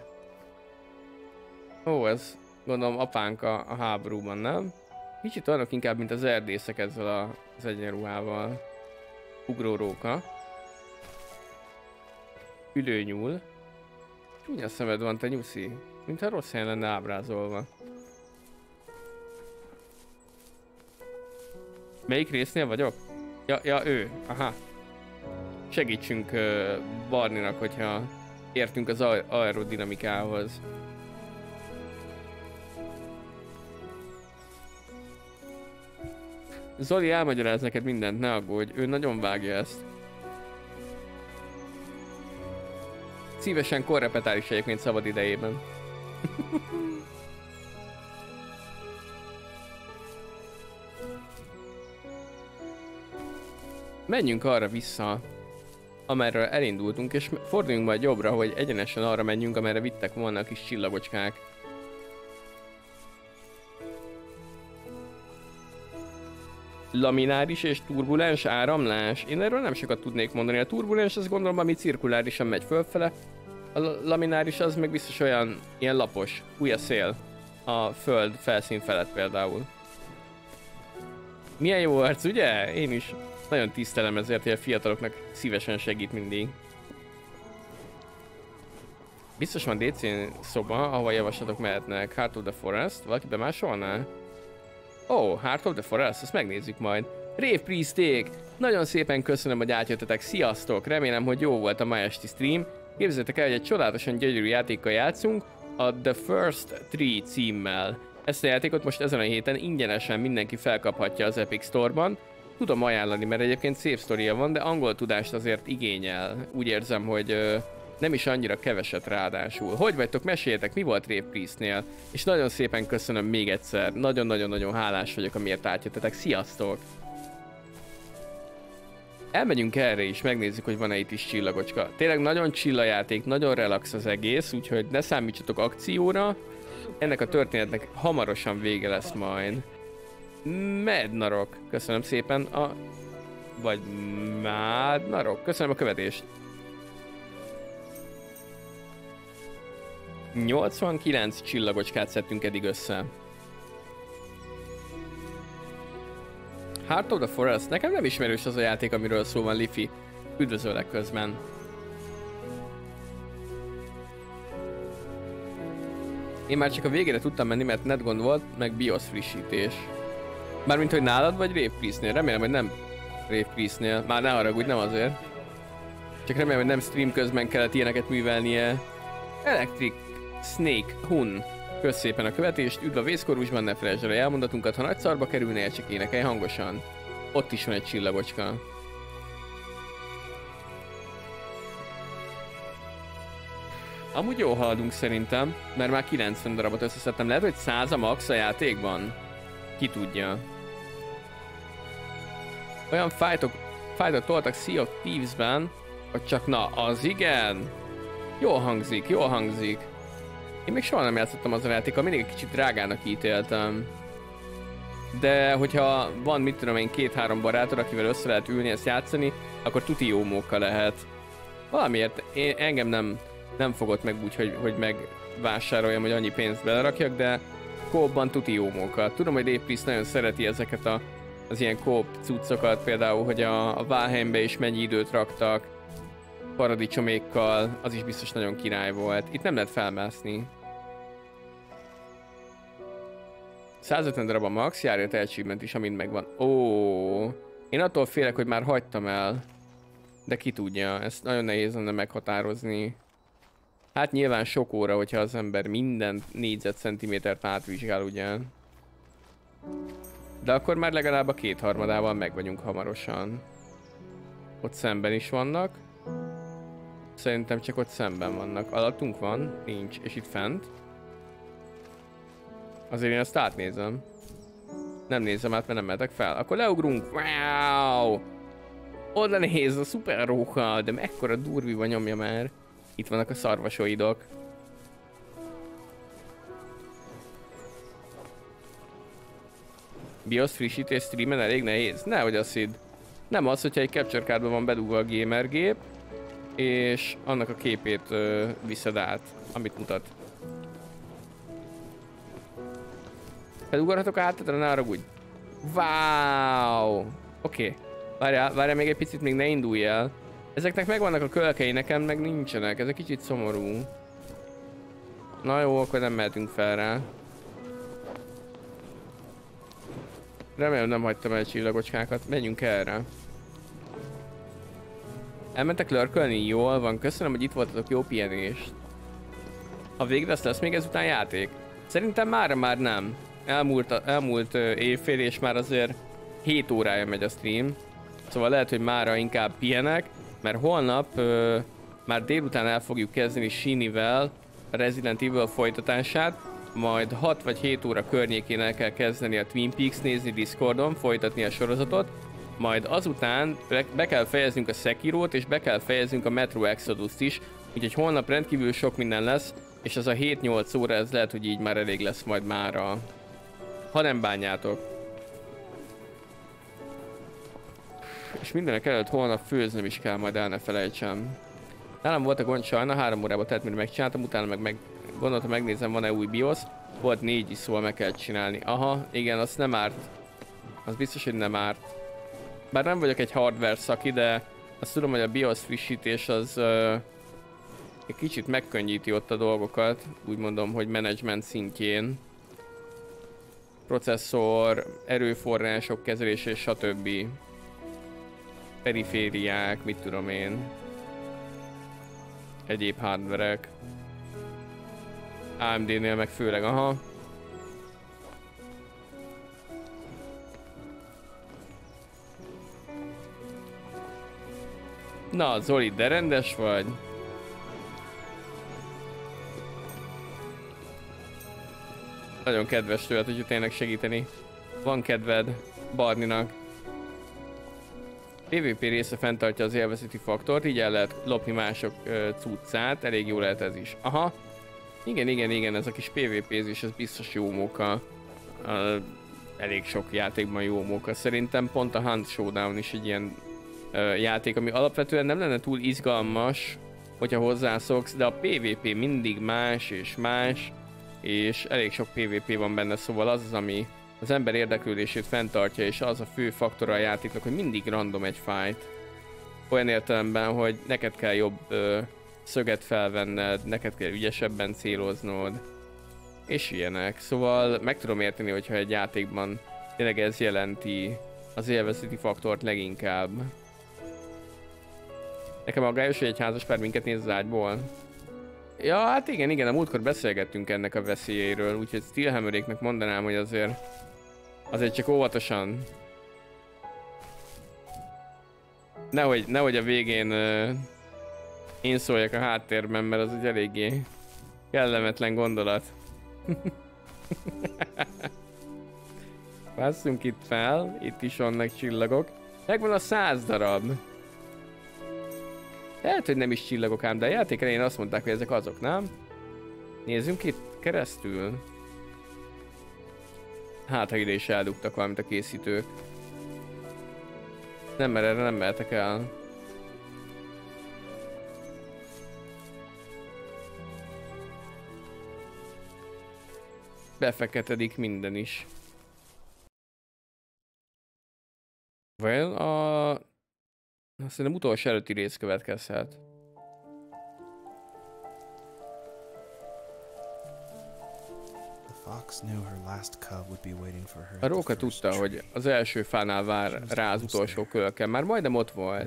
Ó, ez gondolom apánk a háborúban, nem? Kicsit olyanok inkább, mint az erdészek ezzel az egyenruhával. Ugróróka. Ülőnyúl. Csúnya szemed van, te nyuszi. Mintha rossz helyen lenne ábrázolva. Melyik résznél vagyok? Ja, ő. Aha. Segítsünk Barninak, hogyha értünk az aerodinamikához. Zoli elmagyaráz neked mindent, ne aggódj, ő nagyon vágja ezt. Szívesen korrepetál is egyébként szabad idejében. Menjünk arra vissza, amerről elindultunk, és forduljunk majd jobbra, hogy egyenesen arra menjünk, amerre vittek volna a kis csillagocskák. Lamináris és turbulens áramlás. Én erről nem sokat tudnék mondani. A turbulens az gondolom, ami cirkulárisan megy fölfele. A lamináris az meg biztos olyan ilyen lapos, fúj a szél a föld felszín felett például. Milyen jó arc, ugye? Én is nagyon tisztelem ezért, hogy a fiataloknak szívesen segít mindig. Biztos van DC szoba, ahova javaslatok mehetnek. Heart of the Forest. Valaki bemásolná? Ó, Heart of the Forest, ezt megnézzük majd. Rave Priesték! Nagyon szépen köszönöm, hogy átjöttetek. Sziasztok! Remélem, hogy jó volt a ma esti stream. Képzeljétek el, hogy egy csodálatosan gyönyörű játékkal játszunk, a The First 3 címmel. Ezt a játékot most ezen a héten ingyenesen mindenki felkaphatja az Epic Store-ban. Tudom ajánlani, mert egyébként szép sztoria van, de angol tudást azért igényel. Úgy érzem, hogy nem is annyira keveset ráadásul. Hogy vagytok? Meséljetek, mi volt Rave Priestnél? És nagyon szépen köszönöm még egyszer. Nagyon-nagyon-nagyon hálás vagyok, amiért átjöttetek. Sziasztok! Elmegyünk erre is, megnézzük, hogy van-e itt is csillagocska. Tényleg nagyon chill játék, nagyon relax az egész, úgyhogy ne számítsatok akcióra. Ennek a történetnek hamarosan vége lesz majd. Mednarok, köszönöm szépen vagy Mádnarok, köszönöm a követést. 89 csillagocskát szedtünk eddig össze. Heart of the Forest, nekem nem ismerős az a játék, amiről szó van, Liffy. Üdvözöllek közben. Én már csak a végére tudtam menni, mert netgond volt, meg BIOS frissítés. Mármint, hogy nálad vagy Rave Priestnél? Remélem, hogy nem Rave Priestnél. Már ne haragudj, nem azért. Csak remélem, hogy nem stream közben kellett ilyeneket művelnie. Electric Snake Hun. Kösz szépen a követést, üdv a vészkorúsban, ne felejtsd el a elmondatunkat, ha nagy szarba kerülnél, csak énekelj hangosan. Ott is van egy csillagocska. Amúgy jól haladunk szerintem, mert már 90 darabot összeszedtem. Lehet, hogy 100 a max a játékban? Ki tudja. Olyan fájtot toltak Sea of Thieves-ben, Vagy csak na, az igen. Jól hangzik, jól hangzik. Én még soha nem játszottam azon a játékkal, mindig egy kicsit drágának ítéltem. De hogyha van, mit tudom én, 2-3 barátod, akivel össze lehet ülni ezt játszani, akkor tuti jó móka lehet. Valamiért engem nem fogott meg úgy, hogy megvásároljam, hogy annyi pénzt belerakjak, de co-opban tuti jó móka. Tudom, hogy Dave Priest nagyon szereti ezeket az ilyen co-op cuccokat, például, hogy a Valheimbe is mennyi időt raktak paradicsomékkal, az is biztos nagyon király volt. Itt nem lehet felmászni. 150 darab a max, járja a achievement is, amint megvan. Ó, én attól félek, hogy már hagytam el. De ki tudja, ezt nagyon nehéz lenne meghatározni. Hát nyilván sok óra, hogyha az ember minden négyzetcentimétert átvizsgál, ugye. De akkor már legalább a 2/3-ával meg vagyunk hamarosan. Ott szemben is vannak. Szerintem csak ott szemben vannak. Alattunk van? Nincs. És itt fent? Azért én ezt átnézem. Nem nézem át, mert nem mehetek fel. Akkor leugrunk. Wow! Oda néz a szuper róka, de mekkora durviba nyomja már. Itt vannak a szarvasoidok. BIOS frissítés streamen elég nehéz? Nehogy azt hidd. Nem az, hogyha egy capture cardban van bedugva a gamer gép, és annak a képét viszed át, amit mutat. Felugorhatok át, tehát ne haragudj. Wow! Oké. Várjál még egy picit, még ne indulj el. Ezeknek megvannak a kölkei, nekem meg nincsenek, ez egy kicsit szomorú. Na jó, akkor nem mehetünk fel rá. Remélem nem hagytam el csillagocskákat, menjünk erre. Elmentek lurkölni? Jól van, köszönöm, hogy itt voltatok, jó pihenést. Ha végre lesz még ezután játék? Szerintem már nem. Elmúlt évfél és már azért 7 órája megy a stream. Szóval lehet, hogy mára inkább pihenek, mert holnap már délután el fogjuk kezdeni Shinivel a Resident Evil folytatását, majd 6 vagy 7 óra környékén el kell kezdeni a Twin Peaks nézni Discordon, folytatni a sorozatot, majd azután be kell fejeznünk a Sekirót, és be kell fejeznünk a Metro Exodus-t is, úgyhogy holnap rendkívül sok minden lesz, és az a 7-8 óra, ez lehet, hogy így már elég lesz majd mára. Ha nem bánjátok. És mindenek előtt holnap főznöm is kell, majd el ne felejtsem. Nálam volt a gond sajna, 3 órában telt, mire megcsináltam, utána gondoltam, megnézem, van-e új BIOS. Volt 4 is, szóval meg kell csinálni. Aha, igen, az nem árt. Az biztos, hogy nem árt. Bár nem vagyok egy hardware szaki, de azt tudom, hogy a BIOS frissítés az egy kicsit megkönnyíti ott a dolgokat. Úgy mondom, hogy management szintjén. Processzor, erőforrások kezelése és stb. Perifériák, mit tudom én. Egyéb hardverek. AMD-nél meg főleg, aha. Na, Zoli, de rendes vagy? Nagyon kedves tőled, hogy tényleg segíteni. Van kedved Barninak. PvP része fenntartja az élvezeti faktort, így el lehet lopni mások cuccát, elég jó lehet ez is. Aha. Igen, ez a kis PvP-zés, ez biztos jó móka. Elég sok játékban jó móka. Szerintem pont a Hunt Showdown is egy ilyen játék, ami alapvetően nem lenne túl izgalmas, hogyha hozzászoksz, de a PvP mindig más, és elég sok PvP van benne, szóval az az, ami az ember érdeklődését fenntartja, és az a fő faktora a játéknak, hogy mindig random egy fight. Olyan értelemben, hogy neked kell jobb szöget felvenned, neked kell ügyesebben céloznod, és ilyenek. Szóval meg tudom érteni, hogyha egy játékban tényleg ez jelenti az élvezeti faktort leginkább. Nekem aggályos, hogy egy házaspár minket néz az ágyból. Ja, hát igen, a múltkor beszélgettünk ennek a veszélyeiről, úgyhogy Steelhammeréknek mondanám, hogy azért csak óvatosan. Nehogy a végén én szóljak a háttérben, mert az egy eléggé kellemetlen gondolat. Vásszunk itt fel, itt is vannak csillagok. Megvan a 100 darab. Lehet, hogy nem is csillagok ám, de a játék elején azt mondták, hogy ezek azok, nem? Nézzünk itt keresztül. Hát, ha ide is eldugtak valamit a készítők. Nem, mert erre nem mehetek el. Befeketedik minden is. Vajon szerintem utolsó előtti rész következhet. A róka tudta, hogy az első fánál vár rá az utolsó kölke. Már majdnem ott volt.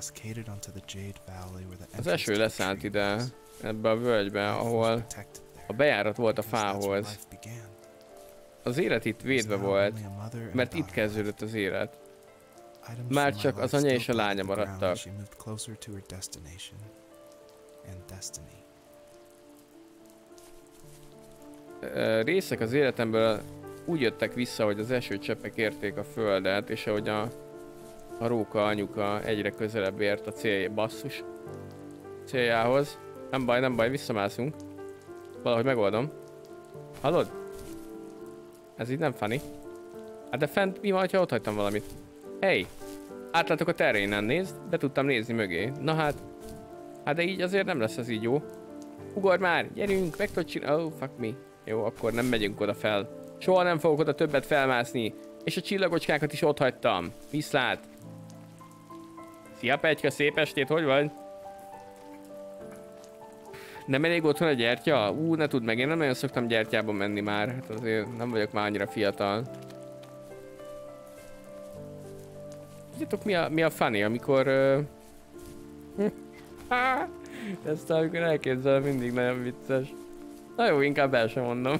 Az eső leszállt ide, ebbe a völgybe, ahol a bejárat volt a fához. Az élet itt védve volt, mert itt kezdődött az élet. Már csak az anya és a lánya maradtak. Részek az életemből úgy jöttek vissza, hogy az esőcseppek érték a földet, és ahogy a róka anyuka egyre közelebb ért a céljához. Nem baj, visszamászunk. Valahogy megoldom. Hallod? Ez így nem funny. Hát de fent mi van, ha ott hagytam valamit? Hey! Átlátok a terrénen, nézd, be tudtam nézni mögé. Na hát de így azért nem lesz ez így jó. Ugorj már, gyerünk, meg tudod csinálni. Oh, fuck me. Jó, akkor nem megyünk oda fel. Soha nem fogok oda többet felmászni. És a csillagocskákat is ott hagytam. Viszlát. Szia Petyka, szép estét, hogy vagy? Nem elég otthon a gyertya? Ne tudd meg, én nem nagyon szoktam gyertyába menni már. Hát azért nem vagyok már annyira fiatal. Tudjátok mi a funny, amikor... Ezt amikor elképzelem, mindig nagyon vicces. Na jó, inkább el sem mondom.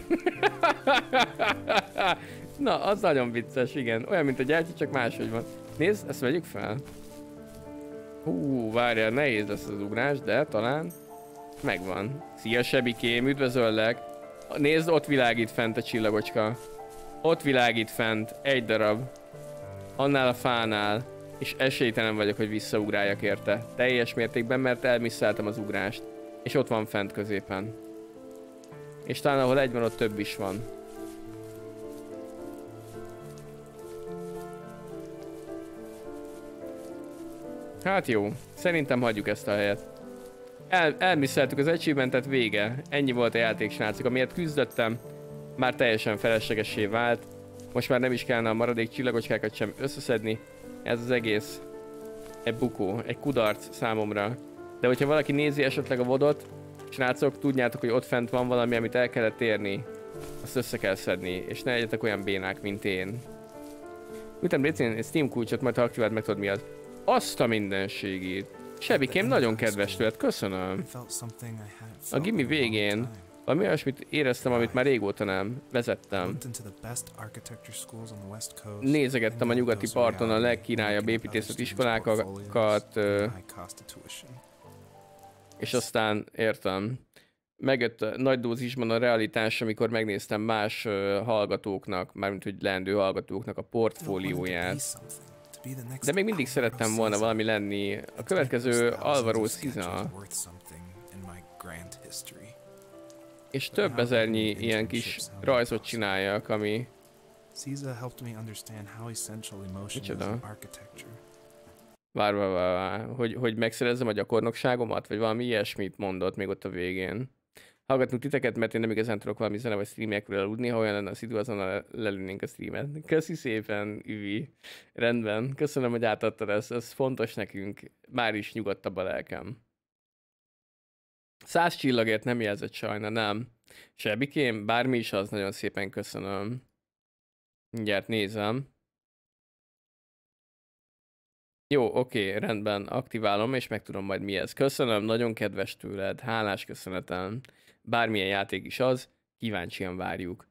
Na, az nagyon vicces, igen. Olyan, mint a gyertya, csak máshogy van. Nézd, ezt vegyük fel. Várjál, nehéz lesz az ugrás, de talán megvan. Szia Sebikém, üdvözöllek. Nézd, ott világít fent a csillagocska. Ott világít fent, egy darab. Annál a fánál. És esélytelen vagyok, hogy visszaugráljak érte. Teljes mértékben, mert elmisszeltem az ugrást. És ott van fent középen. És talán ahol egy van, ott több is van. Hát jó, szerintem hagyjuk ezt a helyet. Elmisszeltük az achievementet, vége. Ennyi volt a játék, srácok. Amiért küzdöttem, már teljesen feleslegessé vált. Most már nem is kellene a maradék csillagocskákat sem összeszedni. Ez az egész egy bukó, egy kudarc számomra. De hogyha valaki nézi esetleg a VOD-ot, srácok, tudjátok, hogy ott fent van valami, amit el kellett érni. Azt össze kell szedni, és ne legyetek olyan bénák, mint én. Utána egy Steam kulcsot, majd ha aktivált, meg tudod mi az. Azt a mindenségét. Sebikém, nagyon kedves tőled, köszönöm. A gimi végén valami olyasmit éreztem, amit már régóta nem vezettem. Nézegettem a nyugati parton a legkirályabb építészeti iskolákat, és aztán értem. Megjött nagy dózisban a realitás, amikor megnéztem más hallgatóknak, mármint hogy leendő hallgatóknak a portfólióját. De még mindig szerettem volna valami lenni. A következő Alvaro Siza. És több ezernyi ilyen kis rajzot csináljak, ami... Micsoda? Várj, hogy megszerezzem a gyakornokságomat? Vagy valami ilyesmit mondott még ott a végén. Hallgatunk titeket, mert én nem igazán tudok valami zene vagy streamekről aludni, ha olyan lenne az idő, azonnal lelőnénk a streamet. Köszi szépen, Üvi. Rendben, köszönöm, hogy átadtad ezt, ez fontos nekünk. Már is nyugodtabb a lelkem. 100 csillagért nem jelzett sajna, nem. Sebikém, bármi is az, nagyon szépen köszönöm. Mindjárt nézem. Jó, oké, rendben, aktiválom, és megtudom majd mi ez. Köszönöm, nagyon kedves tőled, hálás köszönetem. Bármilyen játék is az, kíváncsian várjuk.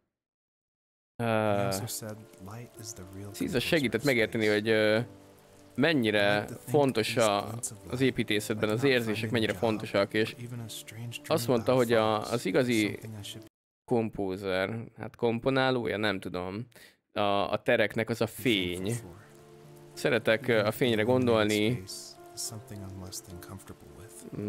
Ciza segített megérteni, hogy mennyire fontos az építészetben, az érzések mennyire fontosak, és azt mondta, hogy az igazi kompózer, hát komponálója, nem tudom, a tereknek az a fény. Szeretek a fényre gondolni, something I'm less than comfortable with.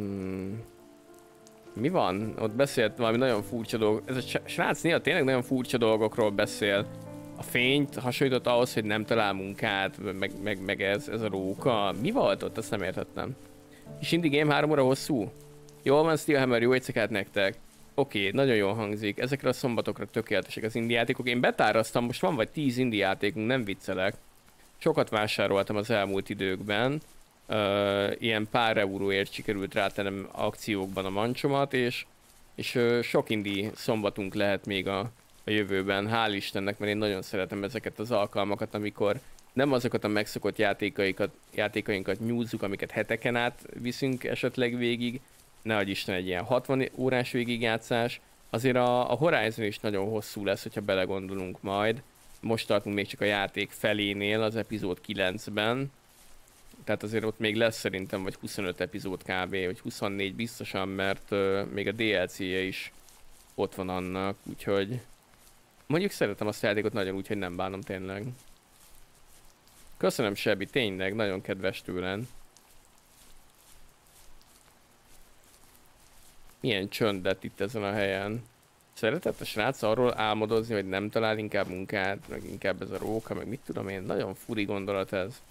Mi van? Ott beszélt valami nagyon furcsa dolog. Ez a srác néha tényleg nagyon furcsa dolgokról beszél. A fényt hasonlított ahhoz, hogy nem talál munkát, meg ez a róka. Mi volt ott? Azt nem értettem. És Indie Game 3 óra hosszú? Jól van, Steelhammer, jó éjszakát nektek. Oké, nagyon jól hangzik. Ezekre a szombatokra tökéletesek az indie játékok. Én betáraztam, most van vagy 10 indie játékunk, nem viccelek. Sokat vásároltam az elmúlt időkben. Ilyen pár euróért sikerült rátennem akciókban a mancsomat, és sok indie szombatunk lehet még a jövőben. Hál' Istennek, mert én nagyon szeretem ezeket az alkalmakat, amikor nem azokat a megszokott játékainkat nyúzzuk, amiket heteken át viszünk esetleg végig, nehogy Isten egy ilyen 60 órás végigjátszás. Azért a Horizon is nagyon hosszú lesz, hogyha belegondolunk majd. Most tartunk még csak a játék felénél, az epizód 9-ben. Tehát azért ott még lesz szerintem vagy 25 epizód kb, vagy 24 biztosan, mert még a DLC-je is ott van annak, úgyhogy mondjuk szeretem azt a játékot nagyon, úgyhogy nem bánom tényleg. Köszönöm, Sebi, tényleg, nagyon kedves tőled. Milyen csönd lett itt ezen a helyen. Szeretett a srác arról álmodozni, hogy nem talál inkább munkát, meg inkább ez a róka, meg mit tudom én, nagyon furi gondolat ez.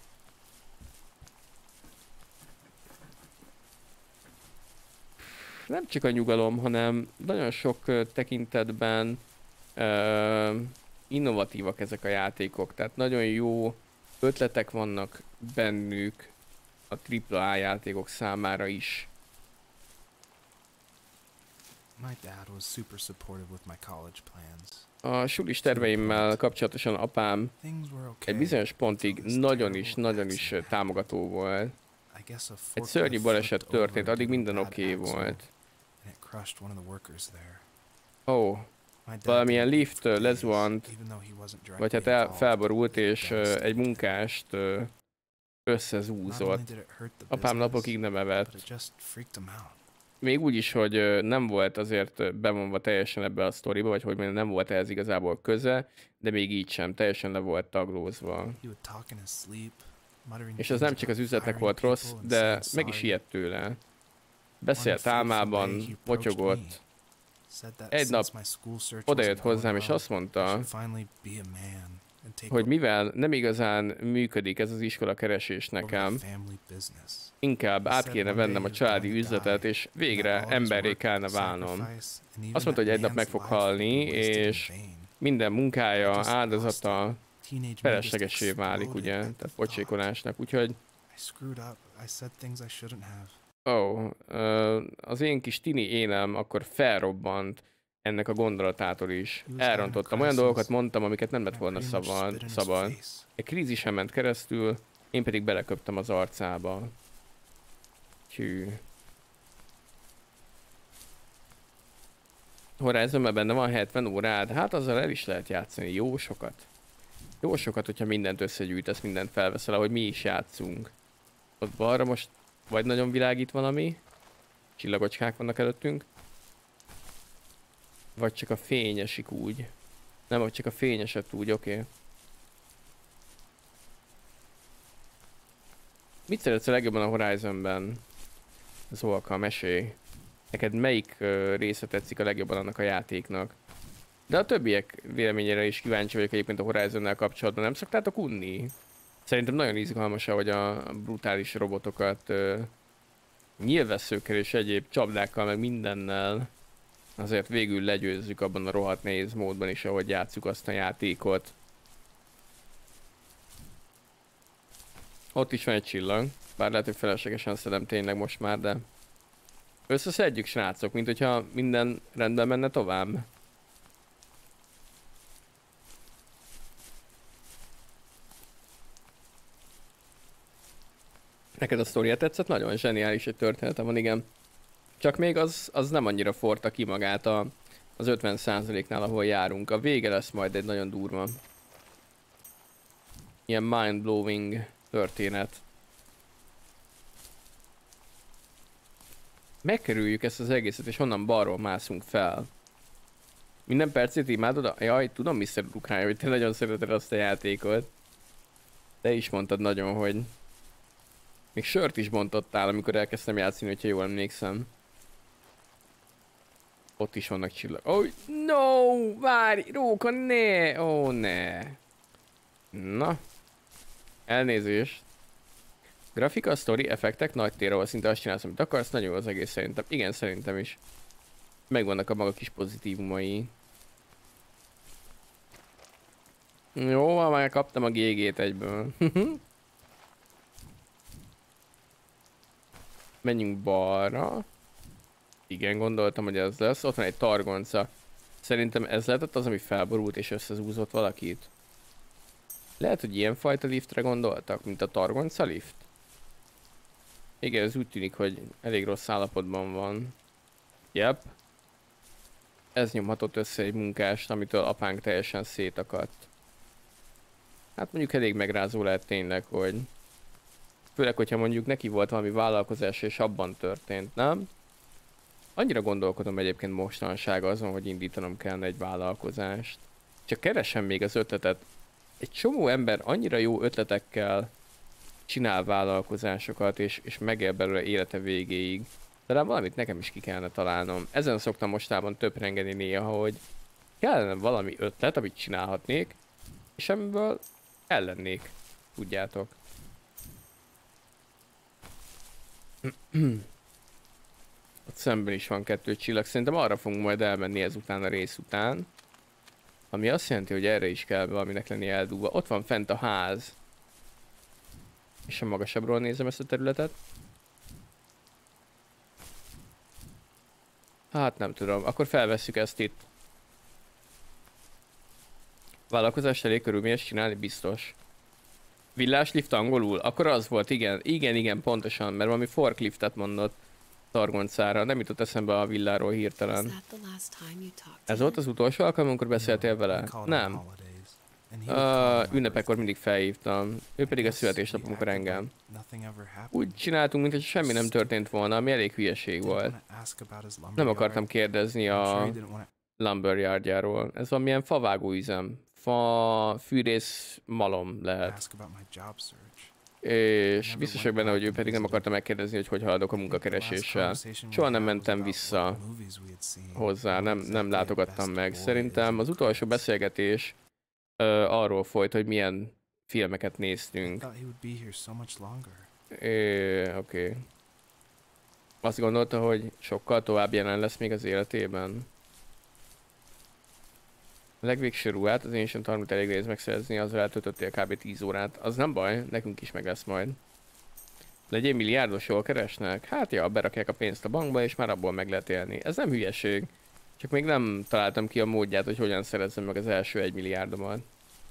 Nem csak a nyugalom, hanem nagyon sok tekintetben innovatívak ezek a játékok, tehát nagyon jó ötletek vannak bennük a AAA játékok számára is. My dad was super supportive with my college plans. A sulis terveimmel kapcsolatosan apám egy bizonyos pontig nagyon is támogató volt. Egy szörnyű baleset történt, addig minden oké volt. Ó, valamilyen lift lezuhant, vagy hát felborult, és egy munkást összezúzott. Apám napokig nem evett. Még úgy is, hogy nem volt azért bevonva teljesen ebbe a sztoriba, vagy hogy mondjam, nem volt ehhez igazából köze, de még így sem, teljesen le volt taglózva. És az nem csak az üzletnek volt rossz, de meg is ijedt tőle. Beszélt álmában, motyogott. Egy nap odajött hozzám, és azt mondta, hogy mivel nem igazán működik ez az iskola keresés nekem, inkább át kéne vennem a családi üzletet, és végre emberré kellene válnom. Azt mondta, hogy egy nap meg fog halni, és minden munkája, áldozata feleslegesé válik, ugye, tehát pocsékolásnak, úgyhogy... Az én kis tini énem akkor felrobbant ennek a gondolatától is. Elrontottam, olyan dolgokat mondtam, amiket nem lett volna szabad. Egy krízisen ment keresztül, én pedig beleköptem az arcába. Hű. Horizonben benne van 70 órád, hát azzal el is lehet játszani, jó sokat. Jó sokat, hogyha mindent összegyűjtesz, mindent felveszel, ahogy mi is játszunk. Ott balra most vagy nagyon világít valami, csillagocskák vannak előttünk, vagy csak a fény esik úgy. Nem, vagy csak a fény esett úgy, oké. Mit szeretsz a legjobban a Horizonben? Zolka, mesélj. Neked melyik része tetszik a legjobban annak a játéknak? De a többiek véleményére is kíváncsi vagyok egyébként a Horizonnal kapcsolatban. Nem szoktátok unni? Szerintem nagyon izgalmas, hogy a brutális robotokat nyílvesszőkkel és egyéb csapdákkal, meg mindennel azért végül legyőzzük abban a rohadt nehéz módban is, ahogy játsszuk azt a játékot. Ott is van egy csillag, bár lehet, hogy feleslegesen szedem tényleg most már, de összeszedjük, srácok, mint hogyha minden rendben menne tovább. Neked a sztoria tetszett? Nagyon zseniális egy története van, igen. Csak még az nem annyira forta ki magát az 50%-nál, ahol járunk. A vége lesz majd egy nagyon durva. Ilyen mind-blowing történet. Megkerüljük ezt az egészet, és onnan balról mászunk fel. Minden percét imádod? Jaj, tudom, Mr. Lukály, hogy te nagyon szereted azt a játékot. Te is mondtad nagyon, hogy Még sört is bontottál, amikor elkezdtem játszani, hogyha jól emlékszem. Ott is vannak csillag. Oh, no! Várj! Róka, ne! Ó, oh, ne! Na. Elnézést. Grafika, sztori, effektek, nagy tér, ahol szinte azt csinálsz, amit akarsz. Nagyon jó az egész szerintem. Igen, szerintem is. Megvannak a maga kis pozitívumai. Jó, már kaptam a GG-t egyből. Menjünk balra. Igen, gondoltam, hogy ez lesz. Ott van egy targonca. Szerintem ez lehetett az, ami felborult és összezúzott valakit. Lehet, hogy ilyenfajta liftre gondoltak, mint a targonca lift? Igen, ez úgy tűnik, hogy elég rossz állapotban van. Yep. Ez nyomhatott össze egy munkást, amitől apánk teljesen szétakadt. Hát mondjuk elég megrázó lehet tényleg, hogy... Főleg, hogyha mondjuk neki volt valami vállalkozás és abban történt, nem? Annyira gondolkodom egyébként mostanság azon, hogy indítanom kellene egy vállalkozást. Csak keresem még az ötletet. Egy csomó ember annyira jó ötletekkel csinál vállalkozásokat, és megél belőle élete végéig. Talán valamit nekem is ki kellene találnom. Ezen szoktam mostában töprengeni néha, hogy kellene valami ötlet, amit csinálhatnék, és amiből ellennék. Tudjátok. Ott szemben is van 2 csillag. Szerintem arra fogunk majd elmenni ezután a rész után. Ami azt jelenti, hogy erre is kell valaminek lenni eldugva. Ott van fent a ház. És a magasabbról nézem ezt a területet. Hát nem tudom. Akkor felvesszük ezt itt. Vállalkozást elég körülményes csinálni, biztos. Villás lift angolul? Akkor az volt, igen. Igen, pontosan. Mert valami forkliftet mondott targoncára. Nem jutott eszembe a villáról hirtelen. Ez volt az utolsó alkalom, amikor beszéltél vele? Nem. Ünnepekkor mindig felhívtam. Ő pedig a születésnapomkor engem. Úgy csináltunk, mintha semmi nem történt volna, ami elég hülyeség volt. Nem akartam kérdezni a lumberyardjáról. Ez valamilyen favágó üzem. Fűrész malom lehet. És biztos vagyok benne, hogy ő pedig nem akarta megkérdezni, hogy haladok a munkakereséssel. Soha nem mentem vissza hozzá, nem látogattam meg. Szerintem az utolsó beszélgetés arról folyt, hogy milyen filmeket néztünk. Oké. Azt gondolta, hogy sokkal tovább jelen lesz még az életében. A legvégső ruhát, az Ancient Armor-t elég nehéz megszerezni, azzal eltöltöttél kb. 10 órát. Az nem baj, nekünk is meg lesz majd. Legyél milliárdos, jól keresnek? Hát ja, berakják a pénzt a bankba, és már abból meg lehet élni. Ez nem hülyeség. Csak még nem találtam ki a módját, hogy hogyan szerezzem meg az első 1 milliárdomat.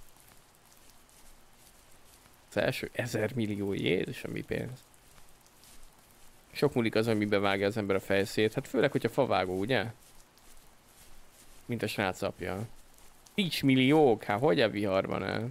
Az első 1000 millió, Jézusom, mi pénz. Sok múlik az, hogy mibe vágja az ember a fejszét. Hát főleg, hogyha favágó, ugye? Mint a srác apja. 10 milliók? Hát hogy a viharban el?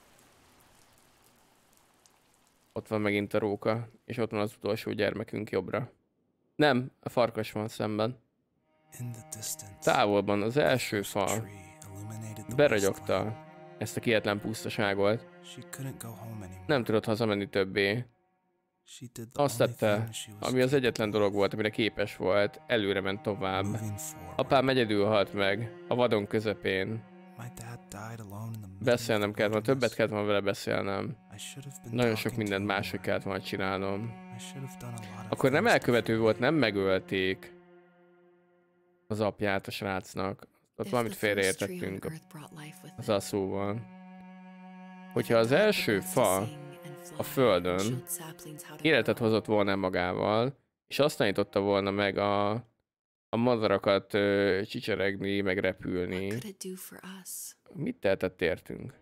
Ott van megint a róka, és ott van az utolsó gyermekünk jobbra. Nem, a farkas van szemben. Távolban az első fal beragyogta ezt a kietlen pusztaságot. Nem tudott hazamenni többé. Azt tette, ami az egyetlen dolog volt, amire képes volt, előre ment tovább. Apám egyedül halt meg, a vadon közepén. Beszélnem kellett volna, többet kellett volna vele beszélnem. Nagyon sok mindent máshogy kellett volna csinálnom. Akkor nem elkövető volt, nem megölték az apját a srácnak. Ott valamit félreértettünk az a szóval. Hogyha az első fa a földön életet hozott volna magával, és azt tanította volna meg a madarakat csicseregni, meg repülni, mit tehetett értünk?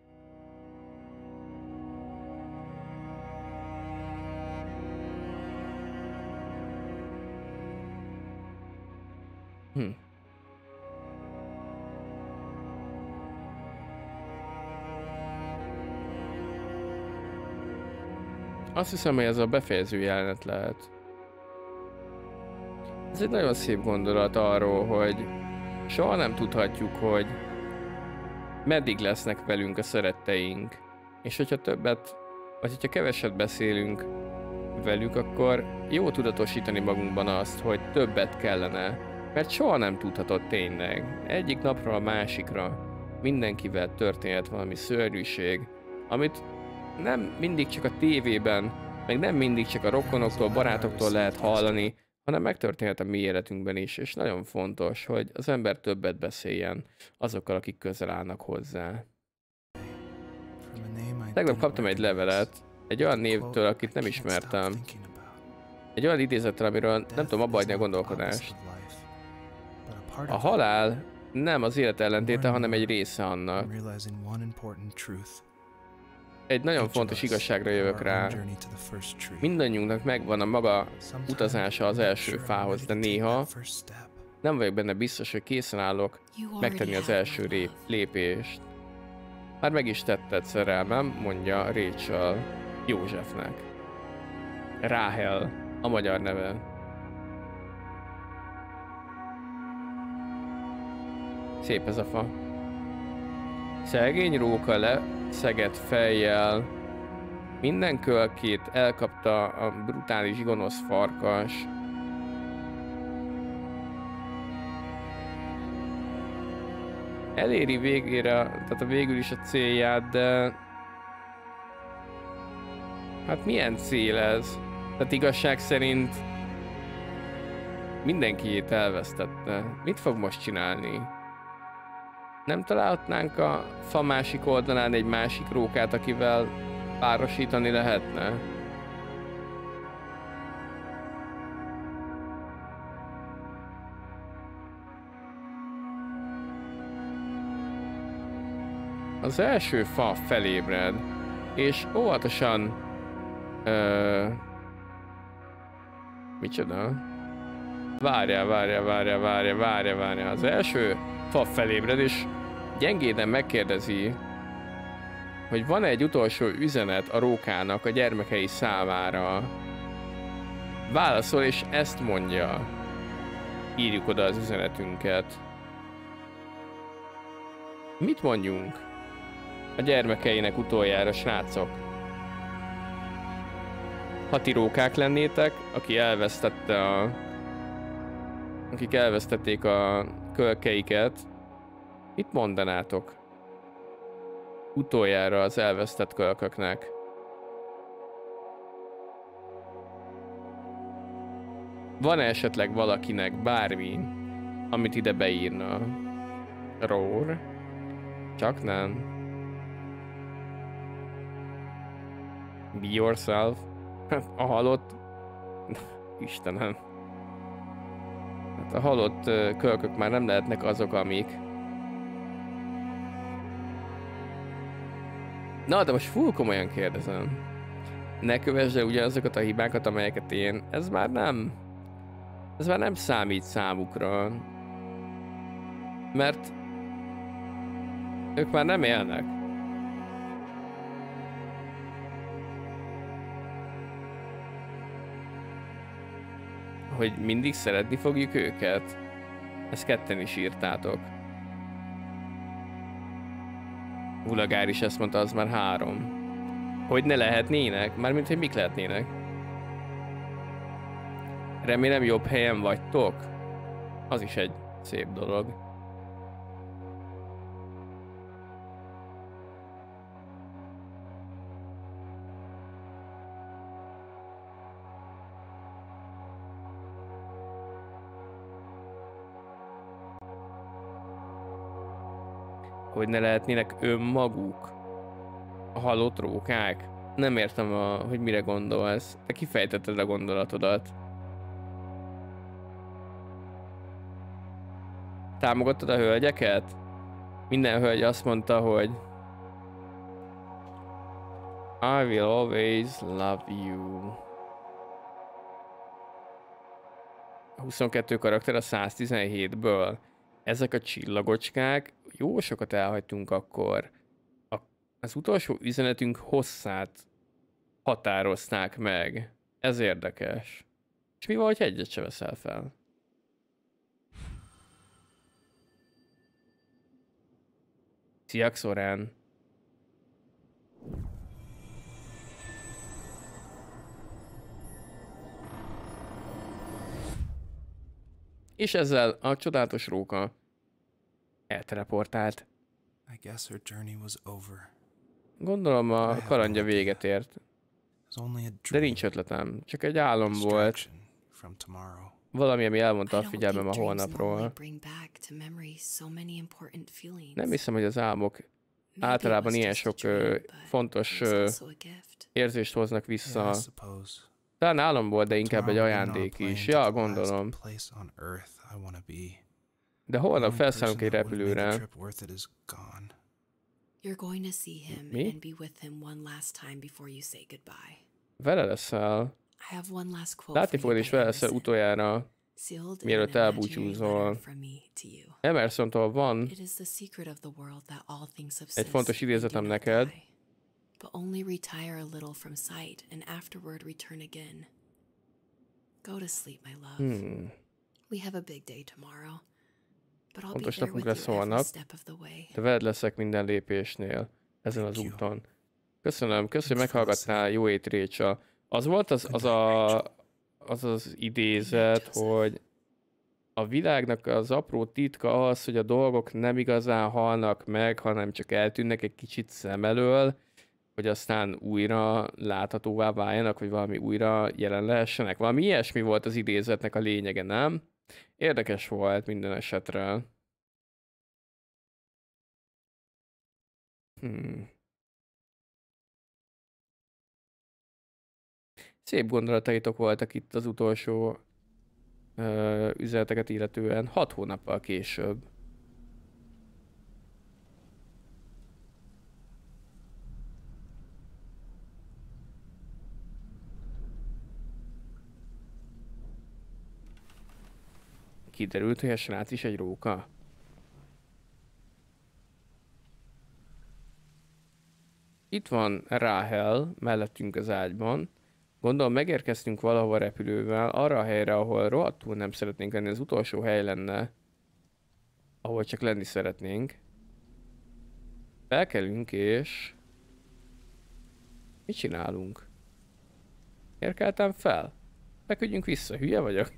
Azt hiszem, hogy ez a befejező jelenet lehet. Ez egy nagyon szép gondolat arról, hogy soha nem tudhatjuk, hogy meddig lesznek velünk a szeretteink. És hogyha többet, vagy hogyha keveset beszélünk velük, akkor jó tudatosítani magunkban azt, hogy többet kellene, mert soha nem tudhatod tényleg. Egyik napról a másikra mindenkivel történhet valami szörnyűség, amit nem mindig csak a tévében, meg nem mindig csak a rokonoktól, barátoktól lehet hallani, hanem megtörténhet a mi életünkben is, és nagyon fontos, hogy az ember többet beszéljen azokkal, akik közel állnak hozzá. Tegnap kaptam egy levelet egy olyan névtől, akit nem ismertem. Egy olyan idézettel, amiről nem tudom abba hagyni a gondolkodást. A halál nem az élet ellentéte, hanem egy része annak. Egy nagyon fontos igazságra jövök rá. Mindannyiunknak megvan a maga utazása az első fához, de néha nem vagyok benne biztos, hogy készen állok megtenni az első lépést. Már meg is tetted, szerelmem, mondja Rachel Józsefnek. Ráhel a magyar neve. Szép ez a fa. Szegény róka leszegett fejjel. Minden kölkét elkapta a brutális gonosz farkas. Eléri végére, tehát végül is a célját, de... Hát milyen cél ez? Tehát igazság szerint... Mindenkiét elvesztette. Mit fog most csinálni? Nem találhatnánk a fa másik oldalán egy másik rókát, akivel párosítani lehetne? Az első fa felébred, és óvatosan... Micsoda? Várjál. Az első fa felébred, és gyengéden megkérdezi, hogy van-e egy utolsó üzenet a rókának a gyermekei számára. Válaszol, és ezt mondja. Írjuk oda az üzenetünket. Mit mondjunk a gyermekeinek utoljára, srácok? Ha ti rókák lennétek, akik elvesztették a kölkeiket, mit mondanátok utoljára az elvesztett kölköknek? Van-e esetleg valakinek bármi, amit ide beírna? Roar? Csak nem. Be yourself? A halott... Istenem. Hát a halott kölkök már nem lehetnek azok, amik... Na, de most full komolyan kérdezem. Ne kövesd el ugyanazokat a hibákat, amelyeket én... Ez már nem számít számukra. Mert... ők már nem élnek. Hogy mindig szeretni fogjuk őket? Ezt ketten is írtátok. Ulagár is ezt mondta, az már 3. Hogy ne lehetnének? Mármint, hogy mik lehetnének? Remélem jobb helyen vagytok? Az is egy szép dolog. Hogy ne lehetnének önmaguk a halott rókák? Nem értem, hogy mire gondolsz. Te kifejtetted a gondolatodat. Támogattad a hölgyeket? Minden hölgy azt mondta, hogy I will always love you. 22 karakter a 117-ből. Ezek a csillagocskák, jó sokat elhagytunk akkor. Az utolsó üzenetünk hosszát határozták meg. Ez érdekes. És mi van, hogy egyet se veszel fel? Szia, Xorán! És ezzel a csodálatos róka elteleportált. I guess her journey was over. Gondolom a kalandja véget ért. It was only a De dream. nincs ötletem. Csak egy álom volt. Distraction from tomorrow. Valami, ami elmondta a I don't figyelmem a think dreams normally holnapról. bring back to memory so many important feelings. Nem hiszem, hogy az álmok Maybe it általában was ilyen just a sok dream, but fontos it was also a gift. érzést hoznak Yeah, vissza. I suppose. Talán álom volt, de inkább egy Tomorrow we're on a ajándék plane is. to Ja, the gondolom. last place on Earth I wanna be. De The holnap only felszállunk person egy that would've made the repülőre. trip worth it is gone. You're going to see him Me? and be with him one last time before you say goodbye. Vele leszel. I have one last quote Látni for fogod you is by vele leszel Emerson, utoljára. sealed in mielőtt an imaginary elbúcsúzol. letter from me to you. Emersontól van It is the secret of the world that all things egy subsist fontos and idézetem do not neked. die, but only retire a little from sight and afterward return again. Go to sleep, my love. We have a big day tomorrow, but I'll be Fontos there napunk with lesz you every holnap. step of the way. De veled leszek minden lépésnél ezen az Thank you. úton. Köszönöm, hogy for meghallgattál. Jó ét, Rachel. Az volt az idézet, hogy a világnak az apró titka az, hogy a dolgok nem igazán halnak meg, hanem csak eltűnnek egy kicsit szem elől, hogy aztán újra láthatóvá váljanak, vagy valami újra jelen lehessenek. Valami ilyesmi volt az idézetnek a lényege, nem? Érdekes volt minden esetre. Szép gondolataitok voltak itt az utolsó üzeneteket illetően, 6 hónappal később. Kiderült, hogy a srác is egy róka. Itt van Rahel mellettünk az ágyban. Gondolom megérkeztünk valahova repülővel, arra a helyre, ahol rohadtul nem szeretnénk lenni, az utolsó hely lenne, ahol csak lenni szeretnénk. Felkelünk és... mit csinálunk? Miért keltem fel? Feküdjünk vissza, hülye vagyok?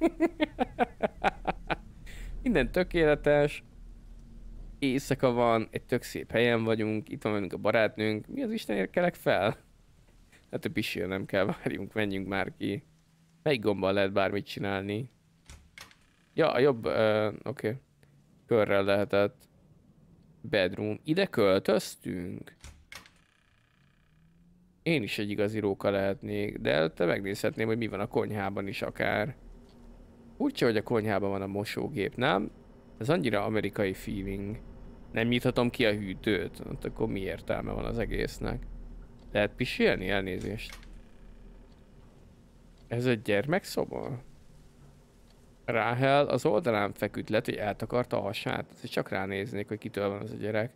Minden tökéletes. Éjszaka van, egy tök szép helyen vagyunk, itt van velünk a barátnőnk. Mi az Istenért kelek fel? Hát a pisil nem kell, várjunk, menjünk már ki. Melyik gombbal lehet bármit csinálni? Ja, a jobb, oké. Körrel lehetett. Bedroom. Ide költöztünk? Én is egy igazi róka lehetnék, de előtte megnézhetném, hogy mi van a konyhában is akár. Úgyse, hogy a konyhában van a mosógép, nem? Ez annyira amerikai feeling. Nem nyithatom ki a hűtőt? Hát akkor mi értelme van az egésznek? Lehet pisilni? Elnézést. Ez egy gyermekszoba? Rahel az oldalán feküdt, lehet, hogy eltakarta a hasát. Ezt csak ránéznék, hogy kitől van az a gyerek.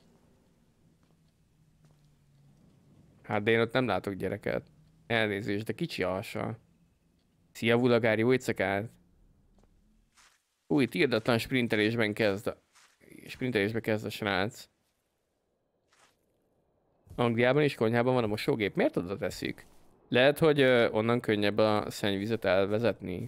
Hát de én ott nem látok gyereket. Elnézést, de kicsi a hasa. Szia vulagár, jó éjszakát! Új, tildatlan sprintelésbe kezd a srác. Angliában és konyhában van a mosógép. Miért oda teszik? Lehet, hogy onnan könnyebb a szennyvizet elvezetni.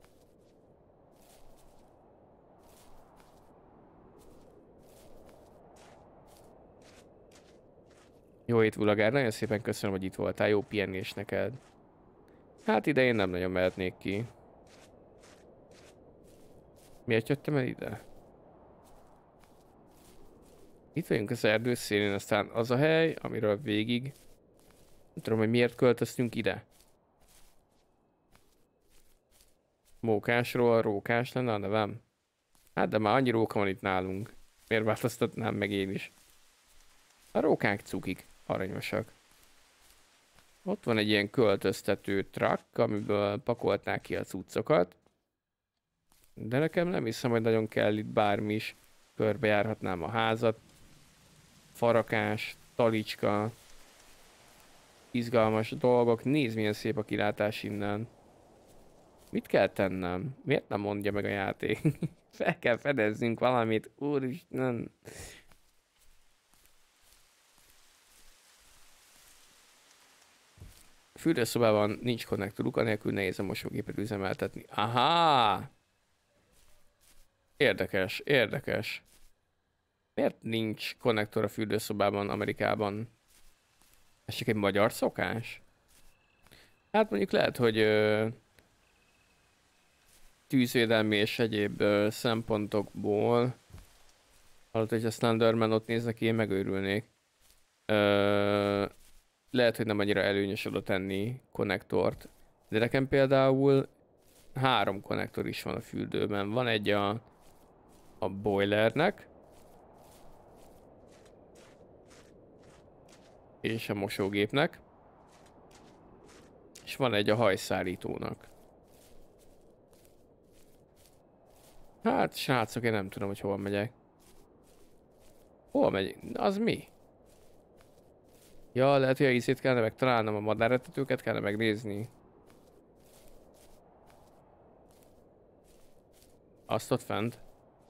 Jó hét, vulagár, nagyon szépen köszönöm, hogy itt voltál. Jó pihenés neked. Hát ide én nem nagyon mehetnék ki. Miért jöttem el ide? Itt vagyunk az erdő szélén, aztán az a hely, amiről végig... Nem tudom, hogy miért költöztünk ide. Mókásról rókás lenne a nevem? Hát de már annyi róka van itt nálunk. Miért változtatnám meg én is? A rókák cukik, aranyosak. Ott van egy ilyen költöztető truck, amiből pakolták ki a cuccokat. De nekem nem hiszem, hogy nagyon kell itt bármi is. Körbejárhatnám a házat. Farakás, talicska. Izgalmas dolgok. Nézd, milyen szép a kilátás innen. Mit kell tennem? Miért nem mondja meg a játék? Fel kell fedeznünk valamit. Úristen. Fürdőszobában nincs konnektoruk, anélkül nehéz a mosógépet üzemeltetni. Aha! Érdekes, érdekes. Miért nincs konnektor a fürdőszobában Amerikában? Ez csak egy magyar szokás? Hát mondjuk lehet, hogy tűzvédelmi és egyéb szempontokból. Hallott, hogy a Slenderman ott néz neki, én megőrülnék. Lehet, hogy nem annyira előnyös oda tenni konnektort. De nekem például 3 konnektor is van a fürdőben. Van egy a boilernek. És a mosógépnek. És van egy a hajszárítónak. Hát, srácok, én nem tudom, hogy hol megyek. Hol megy? Az mi? Ja, lehet, hogy a ízét kellene megtalálnom, a madáretetőket kellene megnézni. Azt ott fent?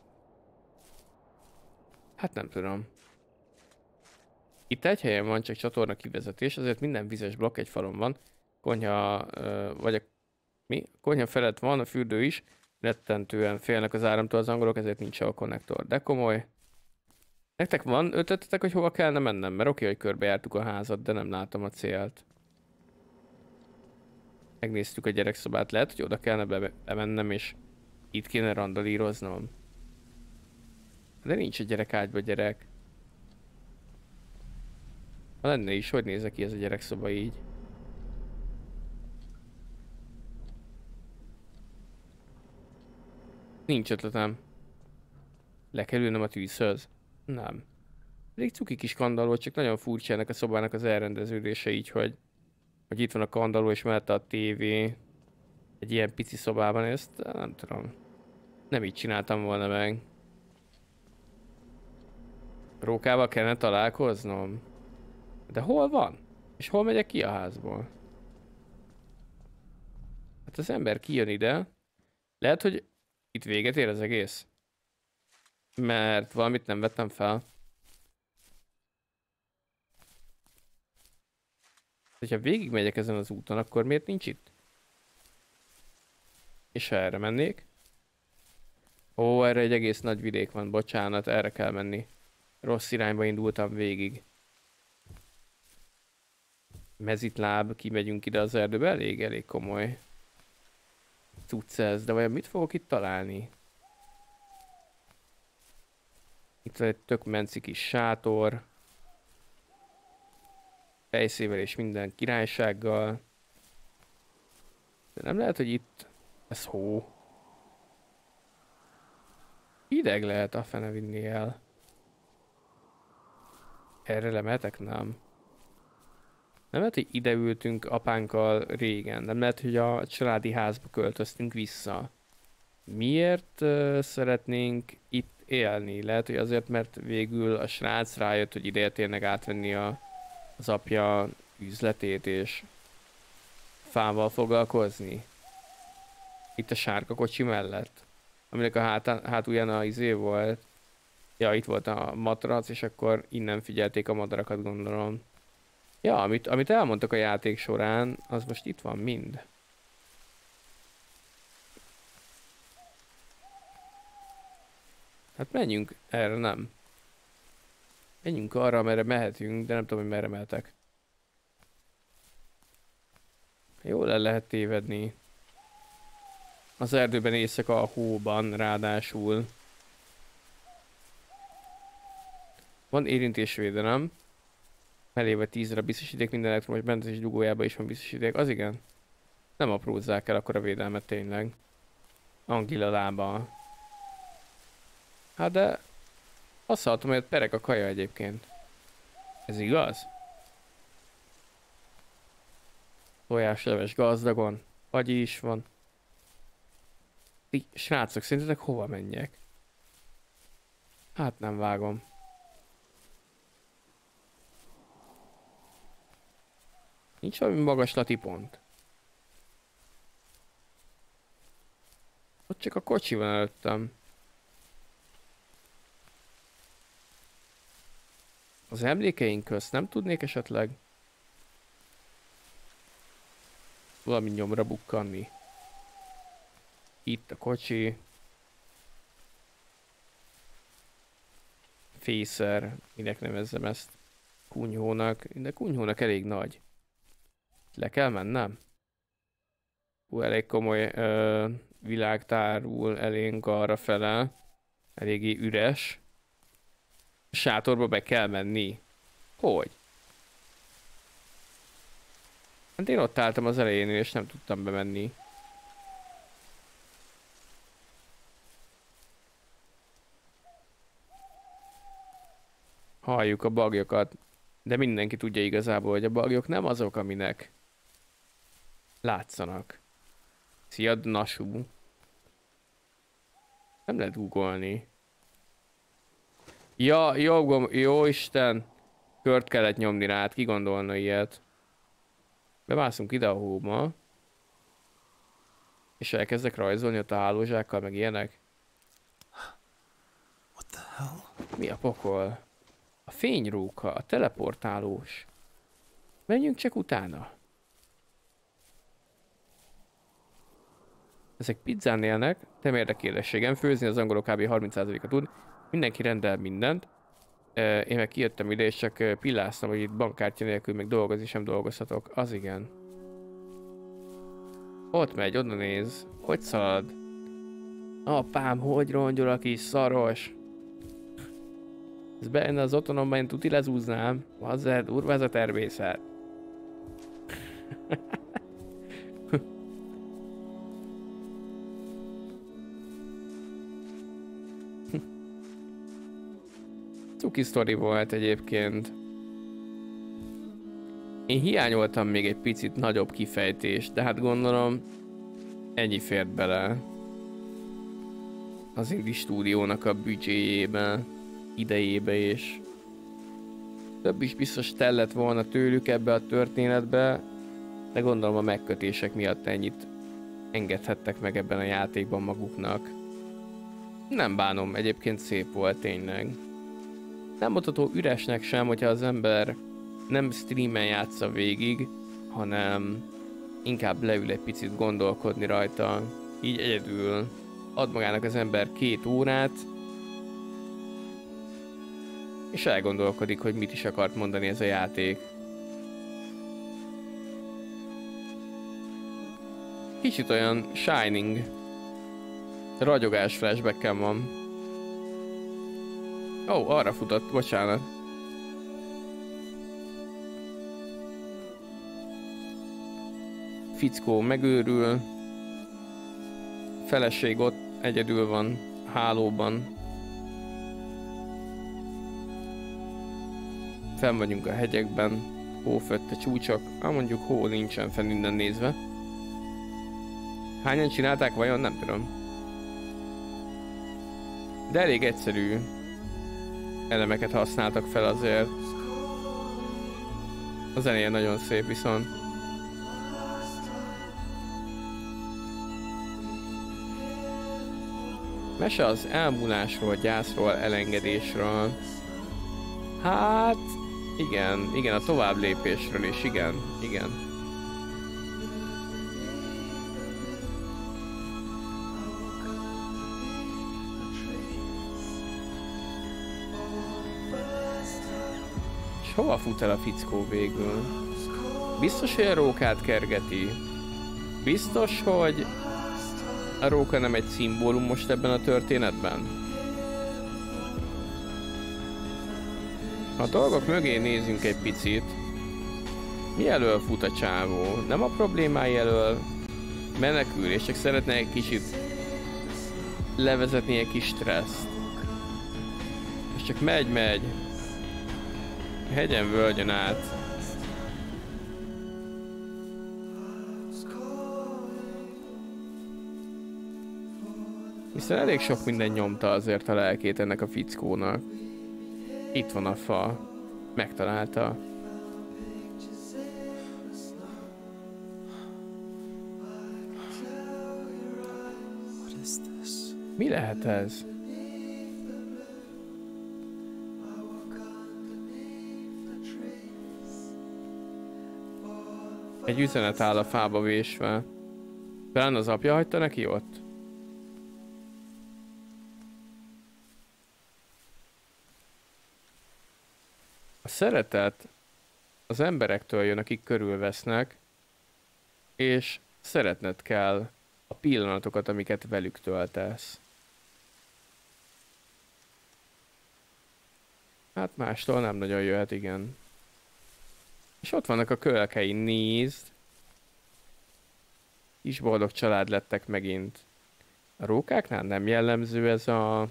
Hát nem tudom. Itt egy helyen van csak csatorna kivezetés, azért minden vizes blokk egy falon van. Konyha, vagy a... Mi? A konyha felett van, a fürdő is. Rettentően félnek az áramtól az angolok, ezért nincs a konnektor. De komoly. Nektek van ötletetek, hogy hova kellene mennem? Mert oké, hogy körbejártuk a házat, de nem látom a célt. Megnéztük a gyerekszobát, lehet, hogy oda kellene bemennem, és itt kéne randalíroznom. De nincs a gyerekágyba gyerek. Ha lenne is, hogy nézek ki ez a gyerekszoba így? Nincs ötletem. Le kell ülnöm a tűzhöz? Nem. Elég cuki kis kandalló, csak nagyon furcsa ennek a szobának az elrendeződése így, hogy itt van a kandalló és mellette a tévé. Egy ilyen pici szobában, ezt nem tudom. Nem így csináltam volna meg. Rókával kellene találkoznom? De hol van? És hol megyek ki a házból? Hát az ember kijön ide. Lehet, hogy itt véget ér az egész. Mert valamit nem vettem fel. Ha végig megyek ezen az úton, akkor miért nincs itt? És ha erre mennék? Ó, erre egy egész nagy vidék van, bocsánat, erre kell menni. Rossz irányba indultam végig. Mezitláb, kimegyünk ide az erdőbe, elég komoly cucc ez, de vajon mit fogok itt találni? Itt van egy tök menci kis sátor. Fejszével és minden királysággal. De nem lehet, hogy itt... Ez hó. Hideg lehet, a fene vinni el. Erre lemehetek? Nem. Nem lehet, hogy ide ültünk apánkkal régen. Nem lehet, hogy a családi házba költöztünk vissza. Miért szeretnénk itt élni? Lehet, hogy azért, mert végül a srác rájött, hogy ide tényleg átvenni az apja üzletét és fával foglalkozni. Itt a sárga kocsi mellett. Aminek a hátulján a izé volt. Ja, itt volt a matrac, és akkor innen figyelték a madarakat, gondolom. Ja, amit elmondtak a játék során, az most itt van mind. Hát menjünk erre, nem. Menjünk arra, amerre mehetünk, de nem tudom, hogy merre mehetek. Jól el lehet tévedni. Az erdőben éjszaka a hóban, ráadásul. Van érintésvédelem. Eléve 10-re biztosíték, minden elektromos berendezés dugójába is van biztosíték. Az igen. Nem aprózzák el akkor a védelmet tényleg. Angila lába. Hát de... Azt hallottam, hogy pereg a kaja egyébként. Ez igaz? Tojásleves gazdagon. Agyi is van. Ti, srácok, szerintetek hova menjek? Hát nem vágom. Nincs valami magaslati pont. Ott csak a kocsi van előttem. Az emlékeink közt nem tudnék esetleg valami nyomra bukkanni. Itt a kocsi. fészer, minek nevezzem ezt kunyhónak, de kunyhónak elég nagy. Le kell mennem? Elég komoly világ tárul elénk arra fele, eléggé üres. A sátorba be kell menni. Hogy? Hát én ott álltam az elején, és nem tudtam bemenni. Halljuk a bagyokat, de mindenki tudja igazából, hogy a bagyok nem azok, aminek látszanak. Szia, Nasú. Nem lehet googolni. Ja, jó Isten! Kört kellett nyomni rá, hát ki gondolna ilyet. Bemászunk ide a hóba. És elkezdek rajzolni ott a hálózsákkal, meg ilyenek. What the hell? Mi a pokol? A fényróka, a teleportálós. Menjünk csak utána. Ezek pizzán élnek, nem érdekélességem, főzni az angolok kb. 30%-a tud. Mindenki rendel mindent. Én meg kijöttem ide és csak pilláztam, hogy itt bankkártya nélkül még dolgozni sem dolgozhatok. Az igen. Ott megy, oda néz. Hogy szalad? Apám, hogy rongyol a kis szaros? Ez benne az otthonomban én tuti lezúznám. Azzal durva ez a természet. Cuki sztori volt egyébként. Én hiányoltam még egy picit nagyobb kifejtést, de hát gondolom ennyi fért bele az indie stúdiónak a büdzséjébe, idejébe, és több is biztos tellett volna tőlük ebbe a történetbe, de gondolom a megkötések miatt ennyit engedhettek meg ebben a játékban maguknak. Nem bánom, egyébként szép volt tényleg. Nem mondható üresnek sem, hogyha az ember nem streamen játsza végig, hanem inkább leül egy picit gondolkodni rajta. Így egyedül ad magának az ember 2 órát, és elgondolkodik, hogy mit is akart mondani ez a játék. Kicsit olyan Shining, ragyogás flashback-en van. Ó, arra futott, bocsánat. Fickó megőrül. Feleség ott egyedül van, hálóban. Fenn vagyunk a hegyekben, hófötte csúcsok, mondjuk hó nincsen fenn innen nézve. Hányan csinálták vajon? Nem tudom. De elég egyszerű elemeket használtak fel azért. Az zenéje nagyon szép viszont. Mese az elmúlásról, gyászról, elengedésről. Hát igen, a tovább lépésről is, igen. És hova fut el a fickó végül? Biztos, hogy a rókát kergeti? Biztos, hogy a róka nem egy szimbólum most ebben a történetben? Ha a dolgok mögé nézünk egy picit, mi elől fut a csávó? Nem a problémái elől menekül, és csak szeretne egy kicsit levezetni egy kis stresszt. És csak megy, hegyen, völgyön át. Hiszen elég sok minden nyomta azért a lelkét ennek a fickónak. Itt van a fa. Megtalálta. Mi lehet ez? Egy üzenet áll a fába vésve. Talán az apja hagyta neki ott? szeretet az emberektől jön, akik körülvesznek, és szeretned kell a pillanatokat, amiket velük töltesz. Hát mástól nem nagyon jöhet, igen. És ott vannak a kölkei, nézd. Kis boldog család lettek megint. A rókáknál nem jellemző ez a...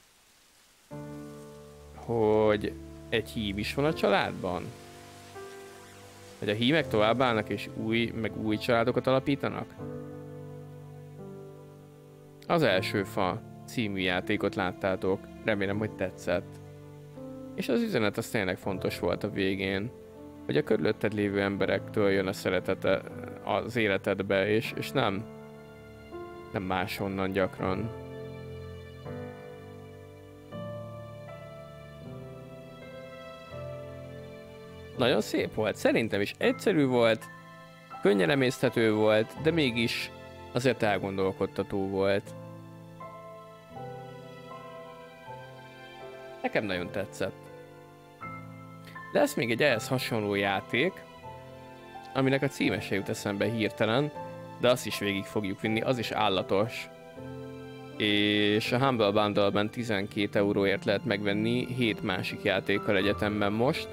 hogy egy hím is van a családban? Hogy a hímek továbbállnak és új családokat alapítanak? Az első fa című játékot láttátok, remélem, hogy tetszett. És az üzenet az tényleg fontos volt a végén, hogy a körülötted lévő emberektől jön a szeretete az életedbe, és nem máshonnan gyakran. Nagyon szép volt, szerintem is egyszerű volt, könnyen emészthető volt, de mégis azért elgondolkodtató volt. Nekem nagyon tetszett. Lesz még egy ehhez hasonló játék, aminek a címe se jut eszembe hirtelen, de azt is végig fogjuk vinni, az is állatos. És a Humble Bundle-ben 12 euróért lehet megvenni 7 másik játékkal egyetemben most.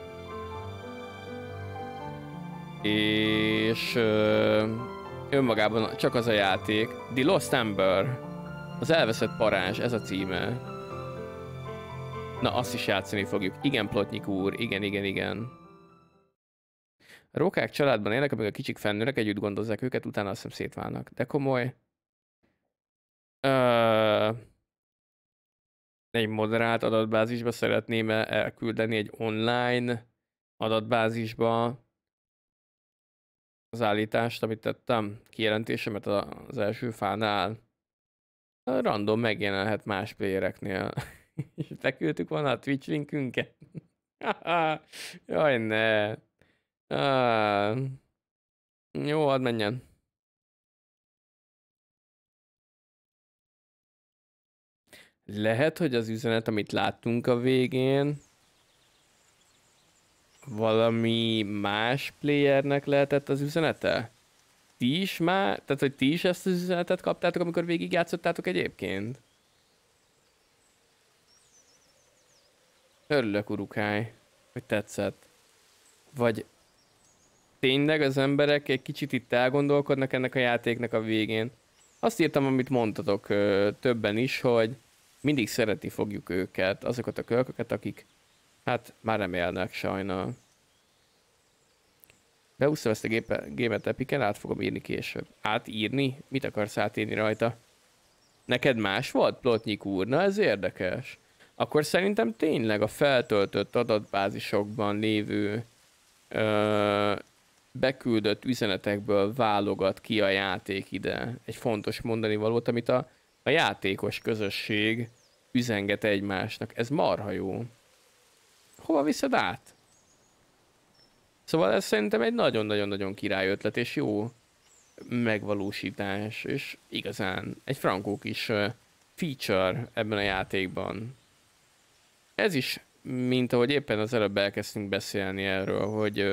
És önmagában csak az a játék, The Lost Ember, az elveszett parázs, ez a címe. Na, azt is játszani fogjuk. Igen, Plotnyik úr, igen. A rókák családban élnek, amíg a kicsik felnőnek, együtt gondozzák őket, utána azt hiszem szétválnak. De komoly. Egy moderált adatbázisba szeretném elküldeni egy online adatbázisba az állítást, amit tettem, kijelentésemet az első fánál. Random megjelenhet más playereknél. És beküldtük volna a Twitch linkünket. Jaj, ne. Jó, hadd menjen. Lehet, hogy az üzenet, amit láttunk a végén, valami más playernek lehetett az üzenete? Ti is már? Tehát, hogy ti is ezt az üzenetet kaptátok, amikor végigjátszottátok egyébként? Örülök, urukály, hogy tetszett. Vagy tényleg az emberek egy kicsit itt elgondolkodnak ennek a játéknak a végén. Azt írtam, amit mondtatok többen is, hogy mindig szeretni fogjuk őket, azokat a kölköket, akik hát már nem élnek sajna. Beúsztam ezt a gémet Epiken, át fogom írni később. Átírni? Mit akarsz átírni rajta? Neked más volt, Plotnyik úr? Na, ez érdekes. Akkor szerintem tényleg a feltöltött adatbázisokban lévő beküldött üzenetekből válogat ki a játék ide egy fontos mondani valót, amit a játékos közösség üzenget egymásnak. Ez marha jó. Hova viszed át? Szóval ez szerintem egy nagyon-nagyon-nagyon király ötlet, és jó megvalósítás, és igazán egy frankó kis feature ebben a játékban. Ez is, mint ahogy éppen az előbb elkezdtünk beszélni erről,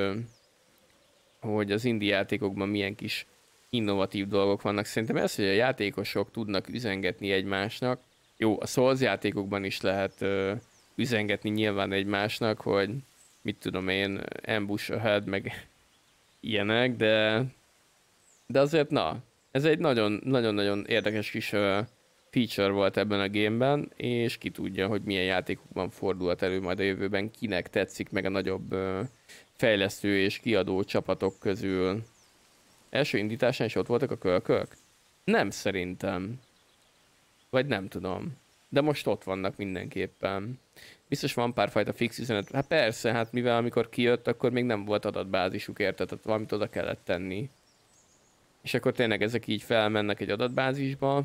hogy az indie játékokban milyen kis innovatív dolgok vannak. Szerintem ez, hogy a játékosok tudnak üzengetni egymásnak. Jó, a Souls játékokban is lehet üzengetni nyilván egymásnak, hogy mit tudom én, ambush ahead, meg ilyenek, de azért na, ez egy nagyon-nagyon érdekes kis feature volt ebben a gameben, és ki tudja, hogy milyen játékokban fordulhat elő majd a jövőben, kinek tetszik meg a nagyobb fejlesztő és kiadó csapatok közül. Első indításán is ott voltak a kölkök? Nem szerintem. Vagy nem tudom. De most ott vannak mindenképpen. Biztos van párfajta fix üzenet. Hát persze, hát mivel amikor kijött, akkor még nem volt adatbázisuk, érted? Tehát valamit oda kellett tenni. És akkor tényleg ezek így felmennek egy adatbázisba.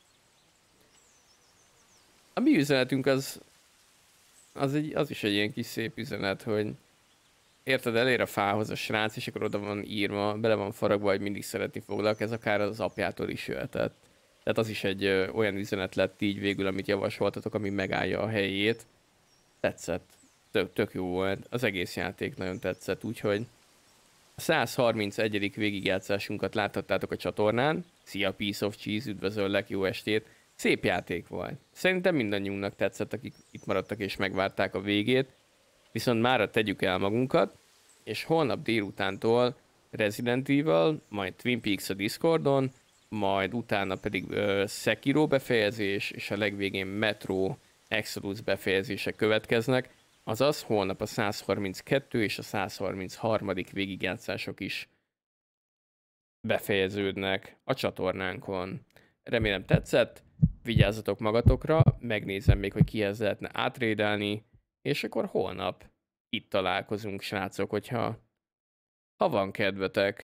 A mi üzenetünk az is egy ilyen kis szép üzenet, hogy érted, elér a fához a srác, és akkor oda van írva, bele van faragva, hogy mindig szeretni foglak, ez akár az apjától is jöhetett. Tehát az is egy olyan üzenet lett így végül, amit javasoltatok, ami megállja a helyét. Tetszett. tök jó volt. Az egész játék nagyon tetszett, úgyhogy a 131. végigjátszásunkat láthattátok a csatornán. Szia Piece of Cheese, üdvözöllek, jó estét! Szép játék volt. Szerintem mindannyiunknak tetszett, akik itt maradtak és megvárták a végét. Viszont mára tegyük el magunkat, és holnap délutántól Resident Evil, majd Twin Peaks a Discordon, majd utána pedig Sekiro befejezés, és a legvégén Metro Exodus befejezések következnek, azaz holnap a 132 és a 133. végigjátszások is befejeződnek a csatornánkon. Remélem tetszett, vigyázzatok magatokra, megnézem még, hogy kihez lehetne átrédelni, és akkor holnap itt találkozunk, srácok, hogyha van kedvetek.